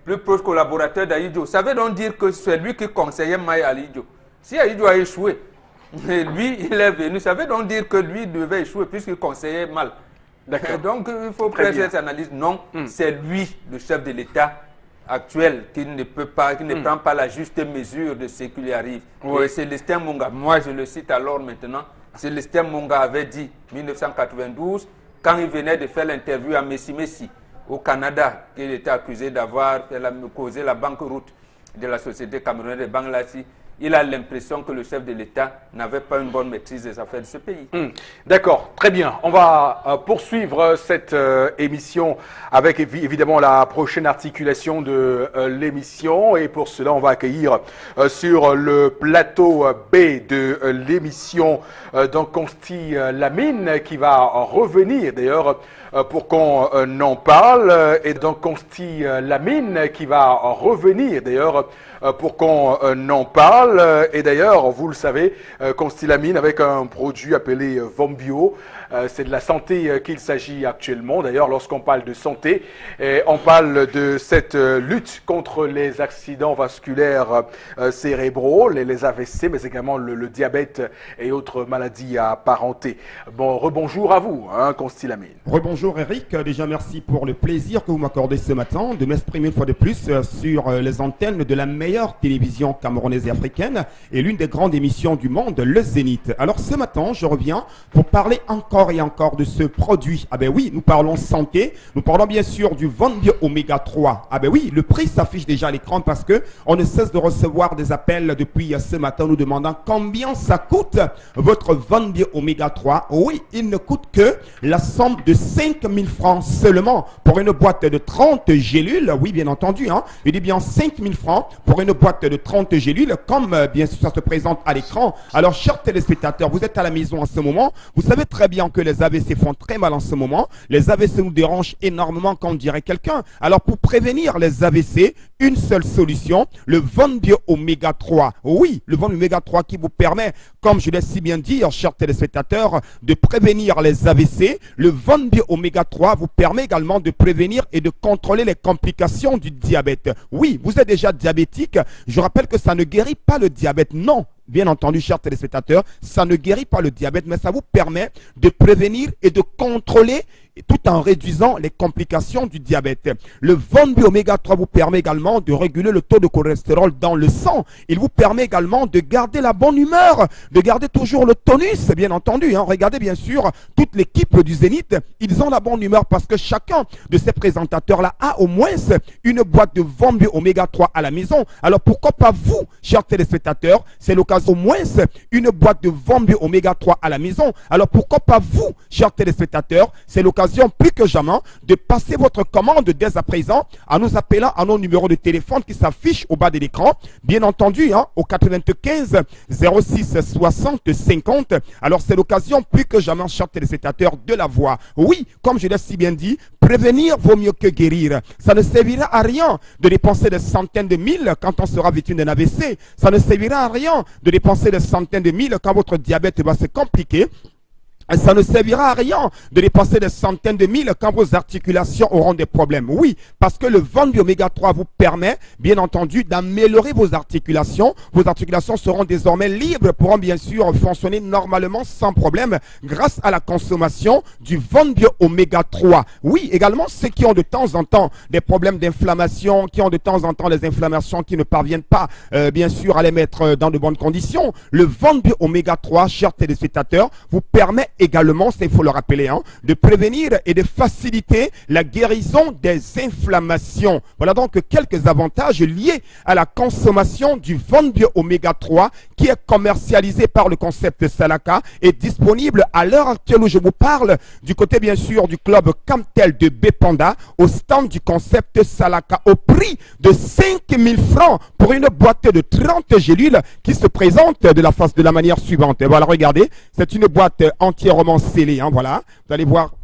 plus proche collaborateur d'Aïdjo. Ça veut donc dire que c'est lui qui conseillait Maï Aïdjo. Si Aïdjo a échoué, et lui, il est venu, ça veut donc dire que lui devait échouer puisqu'il conseillait mal. D'accord. Donc, il faut faire cette analyse. Non, mm. c'est lui, le chef de l'État actuel, qui ne peut pas, qui ne mm. prend pas la juste mesure de ce qui lui arrive. Oui. Et Célestin Munga, moi je le cite alors maintenant, Célestin Munga avait dit, mille neuf cent quatre-vingt-douze, quand il venait de faire l'interview à Messi Messi, au Canada, qu'il était accusé d'avoir causé la banqueroute de la société camerounaise de Bangladesh, il a l'impression que le chef de l'État n'avait pas une bonne maîtrise des affaires de ce pays. Mmh. D'accord, très bien. On va euh, poursuivre cette euh, émission avec évi évidemment la prochaine articulation de euh, l'émission. Et pour cela, on va accueillir euh, sur le plateau euh, B de euh, l'émission euh, donc Consti euh, Lamine qui va euh, revenir d'ailleurs euh, pour qu'on euh, en parle. Et donc Consti euh, Lamine qui va euh, revenir d'ailleurs euh, pour qu'on euh, en parle. Et d'ailleurs, vous le savez, euh, Consti Lamine avec un produit appelé euh, Vombio, euh, c'est de la santé euh, qu'il s'agit actuellement. D'ailleurs, lorsqu'on parle de santé, eh, on parle de cette euh, lutte contre les accidents vasculaires euh, cérébraux, les, les A V C, mais également le, le diabète et autres maladies apparentées. Bon, rebonjour à vous, hein, Consti Lamine. Rebonjour Eric, déjà merci pour le plaisir que vous m'accordez ce matin de m'exprimer une fois de plus euh, sur euh, les antennes de la meilleure télévision camerounaise et africaine et l'une des grandes émissions du monde, le Zénith. Alors ce matin, je reviens pour parler encore et encore de ce produit. Ah ben oui, nous parlons santé, nous parlons bien sûr du Vombio Oméga trois. Ah ben oui, le prix s'affiche déjà à l'écran parce que on ne cesse de recevoir des appels depuis ce matin nous demandant combien ça coûte votre Vombio Oméga trois. Oui, il ne coûte que la somme de cinq mille francs seulement pour une boîte de trente gélules. Oui, bien entendu, hein. Il dit bien cinq mille francs pour une boîte de trente gélules comme bien sûr ça se présente à l'écran. Alors chers téléspectateurs, vous êtes à la maison en ce moment, vous savez très bien que les A V C font très mal en ce moment, les A V C nous dérangent énormément comme dirait quelqu'un. Alors pour prévenir les A V C, une seule solution, le Vombio Oméga trois. Oui, le Vombio Oméga trois qui vous permet, comme je l'ai si bien dit, chers téléspectateurs, de prévenir les A V C. Le Vombio Oméga trois vous permet également de prévenir et de contrôler les complications du diabète. Oui, vous êtes déjà diabétique, je rappelle que ça ne guérit pas le diabète, non. Bien entendu, chers téléspectateurs, ça ne guérit pas le diabète, mais ça vous permet de prévenir et de contrôler tout en réduisant les complications du diabète. Le Vombio Oméga trois vous permet également de réguler le taux de cholestérol dans le sang. Il vous permet également de garder la bonne humeur, de garder toujours le tonus, bien entendu. Hein. Regardez bien sûr, toute l'équipe du Zénith, ils ont la bonne humeur parce que chacun de ces présentateurs-là a au moins une boîte de Vombio Oméga trois à la maison. Alors pourquoi pas vous, chers téléspectateurs, c'est l'occasion au moins une boîte de Vombio Oméga trois à la maison. Alors pourquoi pas vous, chers téléspectateurs, c'est l'occasion plus que jamais de passer votre commande dès à présent en nous appelant à nos numéros de téléphone qui s'affichent au bas de l'écran. Bien entendu, hein, au quatre-vingt-quinze zéro six soixante cinquante. Alors c'est l'occasion plus que jamais, chers téléspectateurs, de la voix. Oui, comme je l'ai si bien dit, prévenir vaut mieux que guérir. Ça ne servira à rien de dépenser des centaines de mille quand on sera victime d'un A V C. Ça ne servira à rien de dépenser des centaines de mille quand votre diabète va se compliquer. Ça ne servira à rien de dépenser des centaines de mille quand vos articulations auront des problèmes. Oui, parce que le Vombio Oméga trois vous permet, bien entendu, d'améliorer vos articulations. Vos articulations seront désormais libres, pourront bien sûr fonctionner normalement sans problème grâce à la consommation du Vombio Oméga trois. Oui, également ceux qui ont de temps en temps des problèmes d'inflammation, qui ont de temps en temps des inflammations qui ne parviennent pas, euh, bien sûr, à les mettre dans de bonnes conditions. Le Vombio Oméga trois, chers téléspectateurs, vous permet également, il faut le rappeler, hein, de prévenir et de faciliter la guérison des inflammations. Voilà donc quelques avantages liés à la consommation du Vombio Oméga trois qui est commercialisé par le concept Salaka et disponible à l'heure actuelle où je vous parle du côté bien sûr du club Camtel de Bepanda au stand du concept Salaka au prix de cinq mille francs pour une boîte de trente gélules qui se présente de la face de la manière suivante. Et voilà, regardez, c'est une boîte entièrement scellée, hein, voilà, vous allez voir,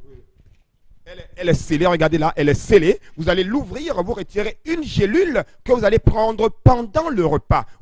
elle est, elle est scellée, regardez là, elle est scellée, vous allez l'ouvrir, vous retirez une gélule que vous allez prendre pendant le repas, oui,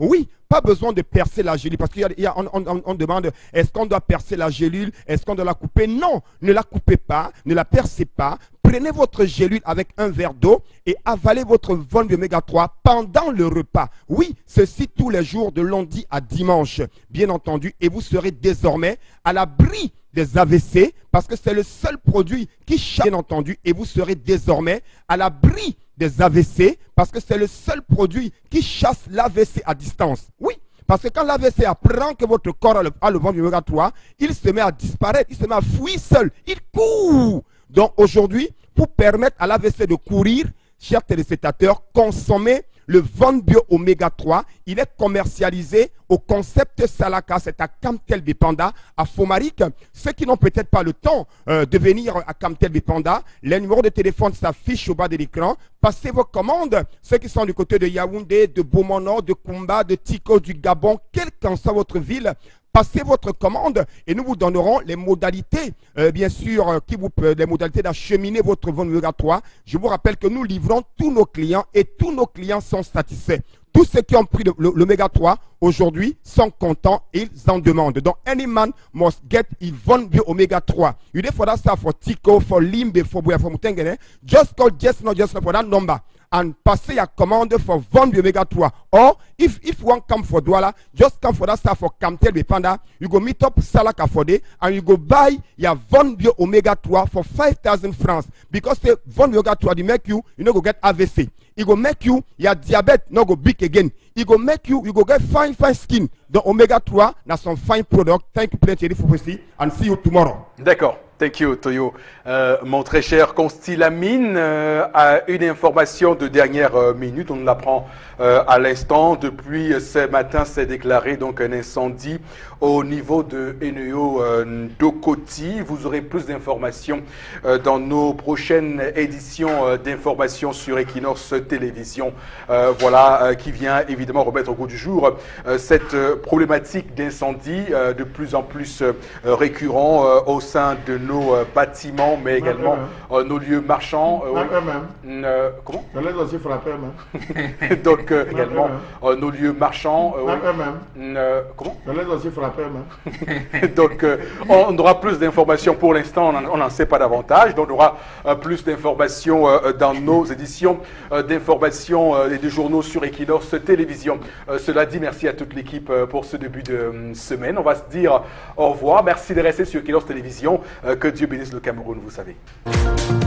pas besoin de percer la gélule parce qu'on on, on, on demande est-ce qu'on doit percer la gélule, est-ce qu'on doit la couper? Non, ne la coupez pas, ne la percez pas. Prenez votre gélule avec un verre d'eau et avalez votre Von Bio Oméga trois pendant le repas. Oui, ceci tous les jours de lundi à dimanche, bien entendu, et vous serez désormais à l'abri des A V C parce que c'est le seul produit qui chasse, bien entendu, et vous serez désormais à l'abri des A V C parce que c'est le seul produit qui chasse l'A V C à distance. Oui. Parce que quand l'A V C apprend que votre corps a le, a le Von Bio Oméga trois, il se met à disparaître, il se met à fuir seul, il court. Donc aujourd'hui, pour permettre à l'A V C de courir, chers téléspectateurs, consommez le Von Bio Oméga trois. Il est commercialisé au concept Salaka, c'est à Kamtel Bipanda, à Fomaric. Ceux qui n'ont peut-être pas le temps euh, de venir à Kamtel Bipanda, les numéros de téléphone s'affichent au bas de l'écran. Passez vos commandes. Ceux qui sont du côté de Yaoundé, de Beaumono, de Kumba, de Tiko, du Gabon, quelle qu'en soit votre ville, passez votre commande et nous vous donnerons les modalités, euh, bien sûr, euh, qui vous, euh, les modalités d'acheminer votre Von Bio Oméga trois. Je vous rappelle que nous livrons tous nos clients et tous nos clients sont satisfaits. Tous ceux qui ont pris l'Oméga trois aujourd'hui sont contents et ils en demandent. Donc, any man must get his Von Bio Oméga trois. You need for that stuff for Tico, for Limbe, for Buya, for Mutengene. Just call just not just for that number. And passez your command for Von Bio Oméga trois. Or, if if one come for Douala, just come for that stuff for Kamtel Bipanda. You go meet up Salaka Fode and you go buy your Von Bio Oméga trois for five thousand francs. Because the Von Bio Oméga trois, they make you, you know, go get A V C. It go make you, your diabetes no go big again. It go make you, you go get fine, fine skin. The Oméga trois, that's some fine product. Thank you plenty for see and see you tomorrow. D'accord. Thank you, Toyo. Euh, mon très cher Constilamine euh, a une information de dernière euh, minute. On nous l'apprend euh, à l'instant. Depuis ce matin, s'est déclaré donc un incendie au niveau de Eneo euh, Dokoti. Vous aurez plus d'informations euh, dans nos prochaines éditions euh, d'informations sur Equinox Télévision. Euh, voilà, euh, qui vient évidemment remettre au goût du jour euh, cette euh, problématique d'incendie euh, de plus en plus euh, récurrent euh, au sein de nos nos euh, bâtiments, mais également euh, nos lieux marchands. Euh, oui. euh, comment Donc euh, également euh, nos lieux marchands. Euh, oui. euh, comment Donc euh, on aura plus d'informations. Pour l'instant, on n'en sait pas davantage. Donc on aura euh, plus d'informations euh, dans nos éditions euh, d'informations euh, et de journaux sur Equinox Télévision. Euh, cela dit, merci à toute l'équipe euh, pour ce début de euh, semaine. On va se dire au revoir. Merci de rester sur Equinox Télévision. Euh, Que Dieu bénisse le Cameroun, vous savez.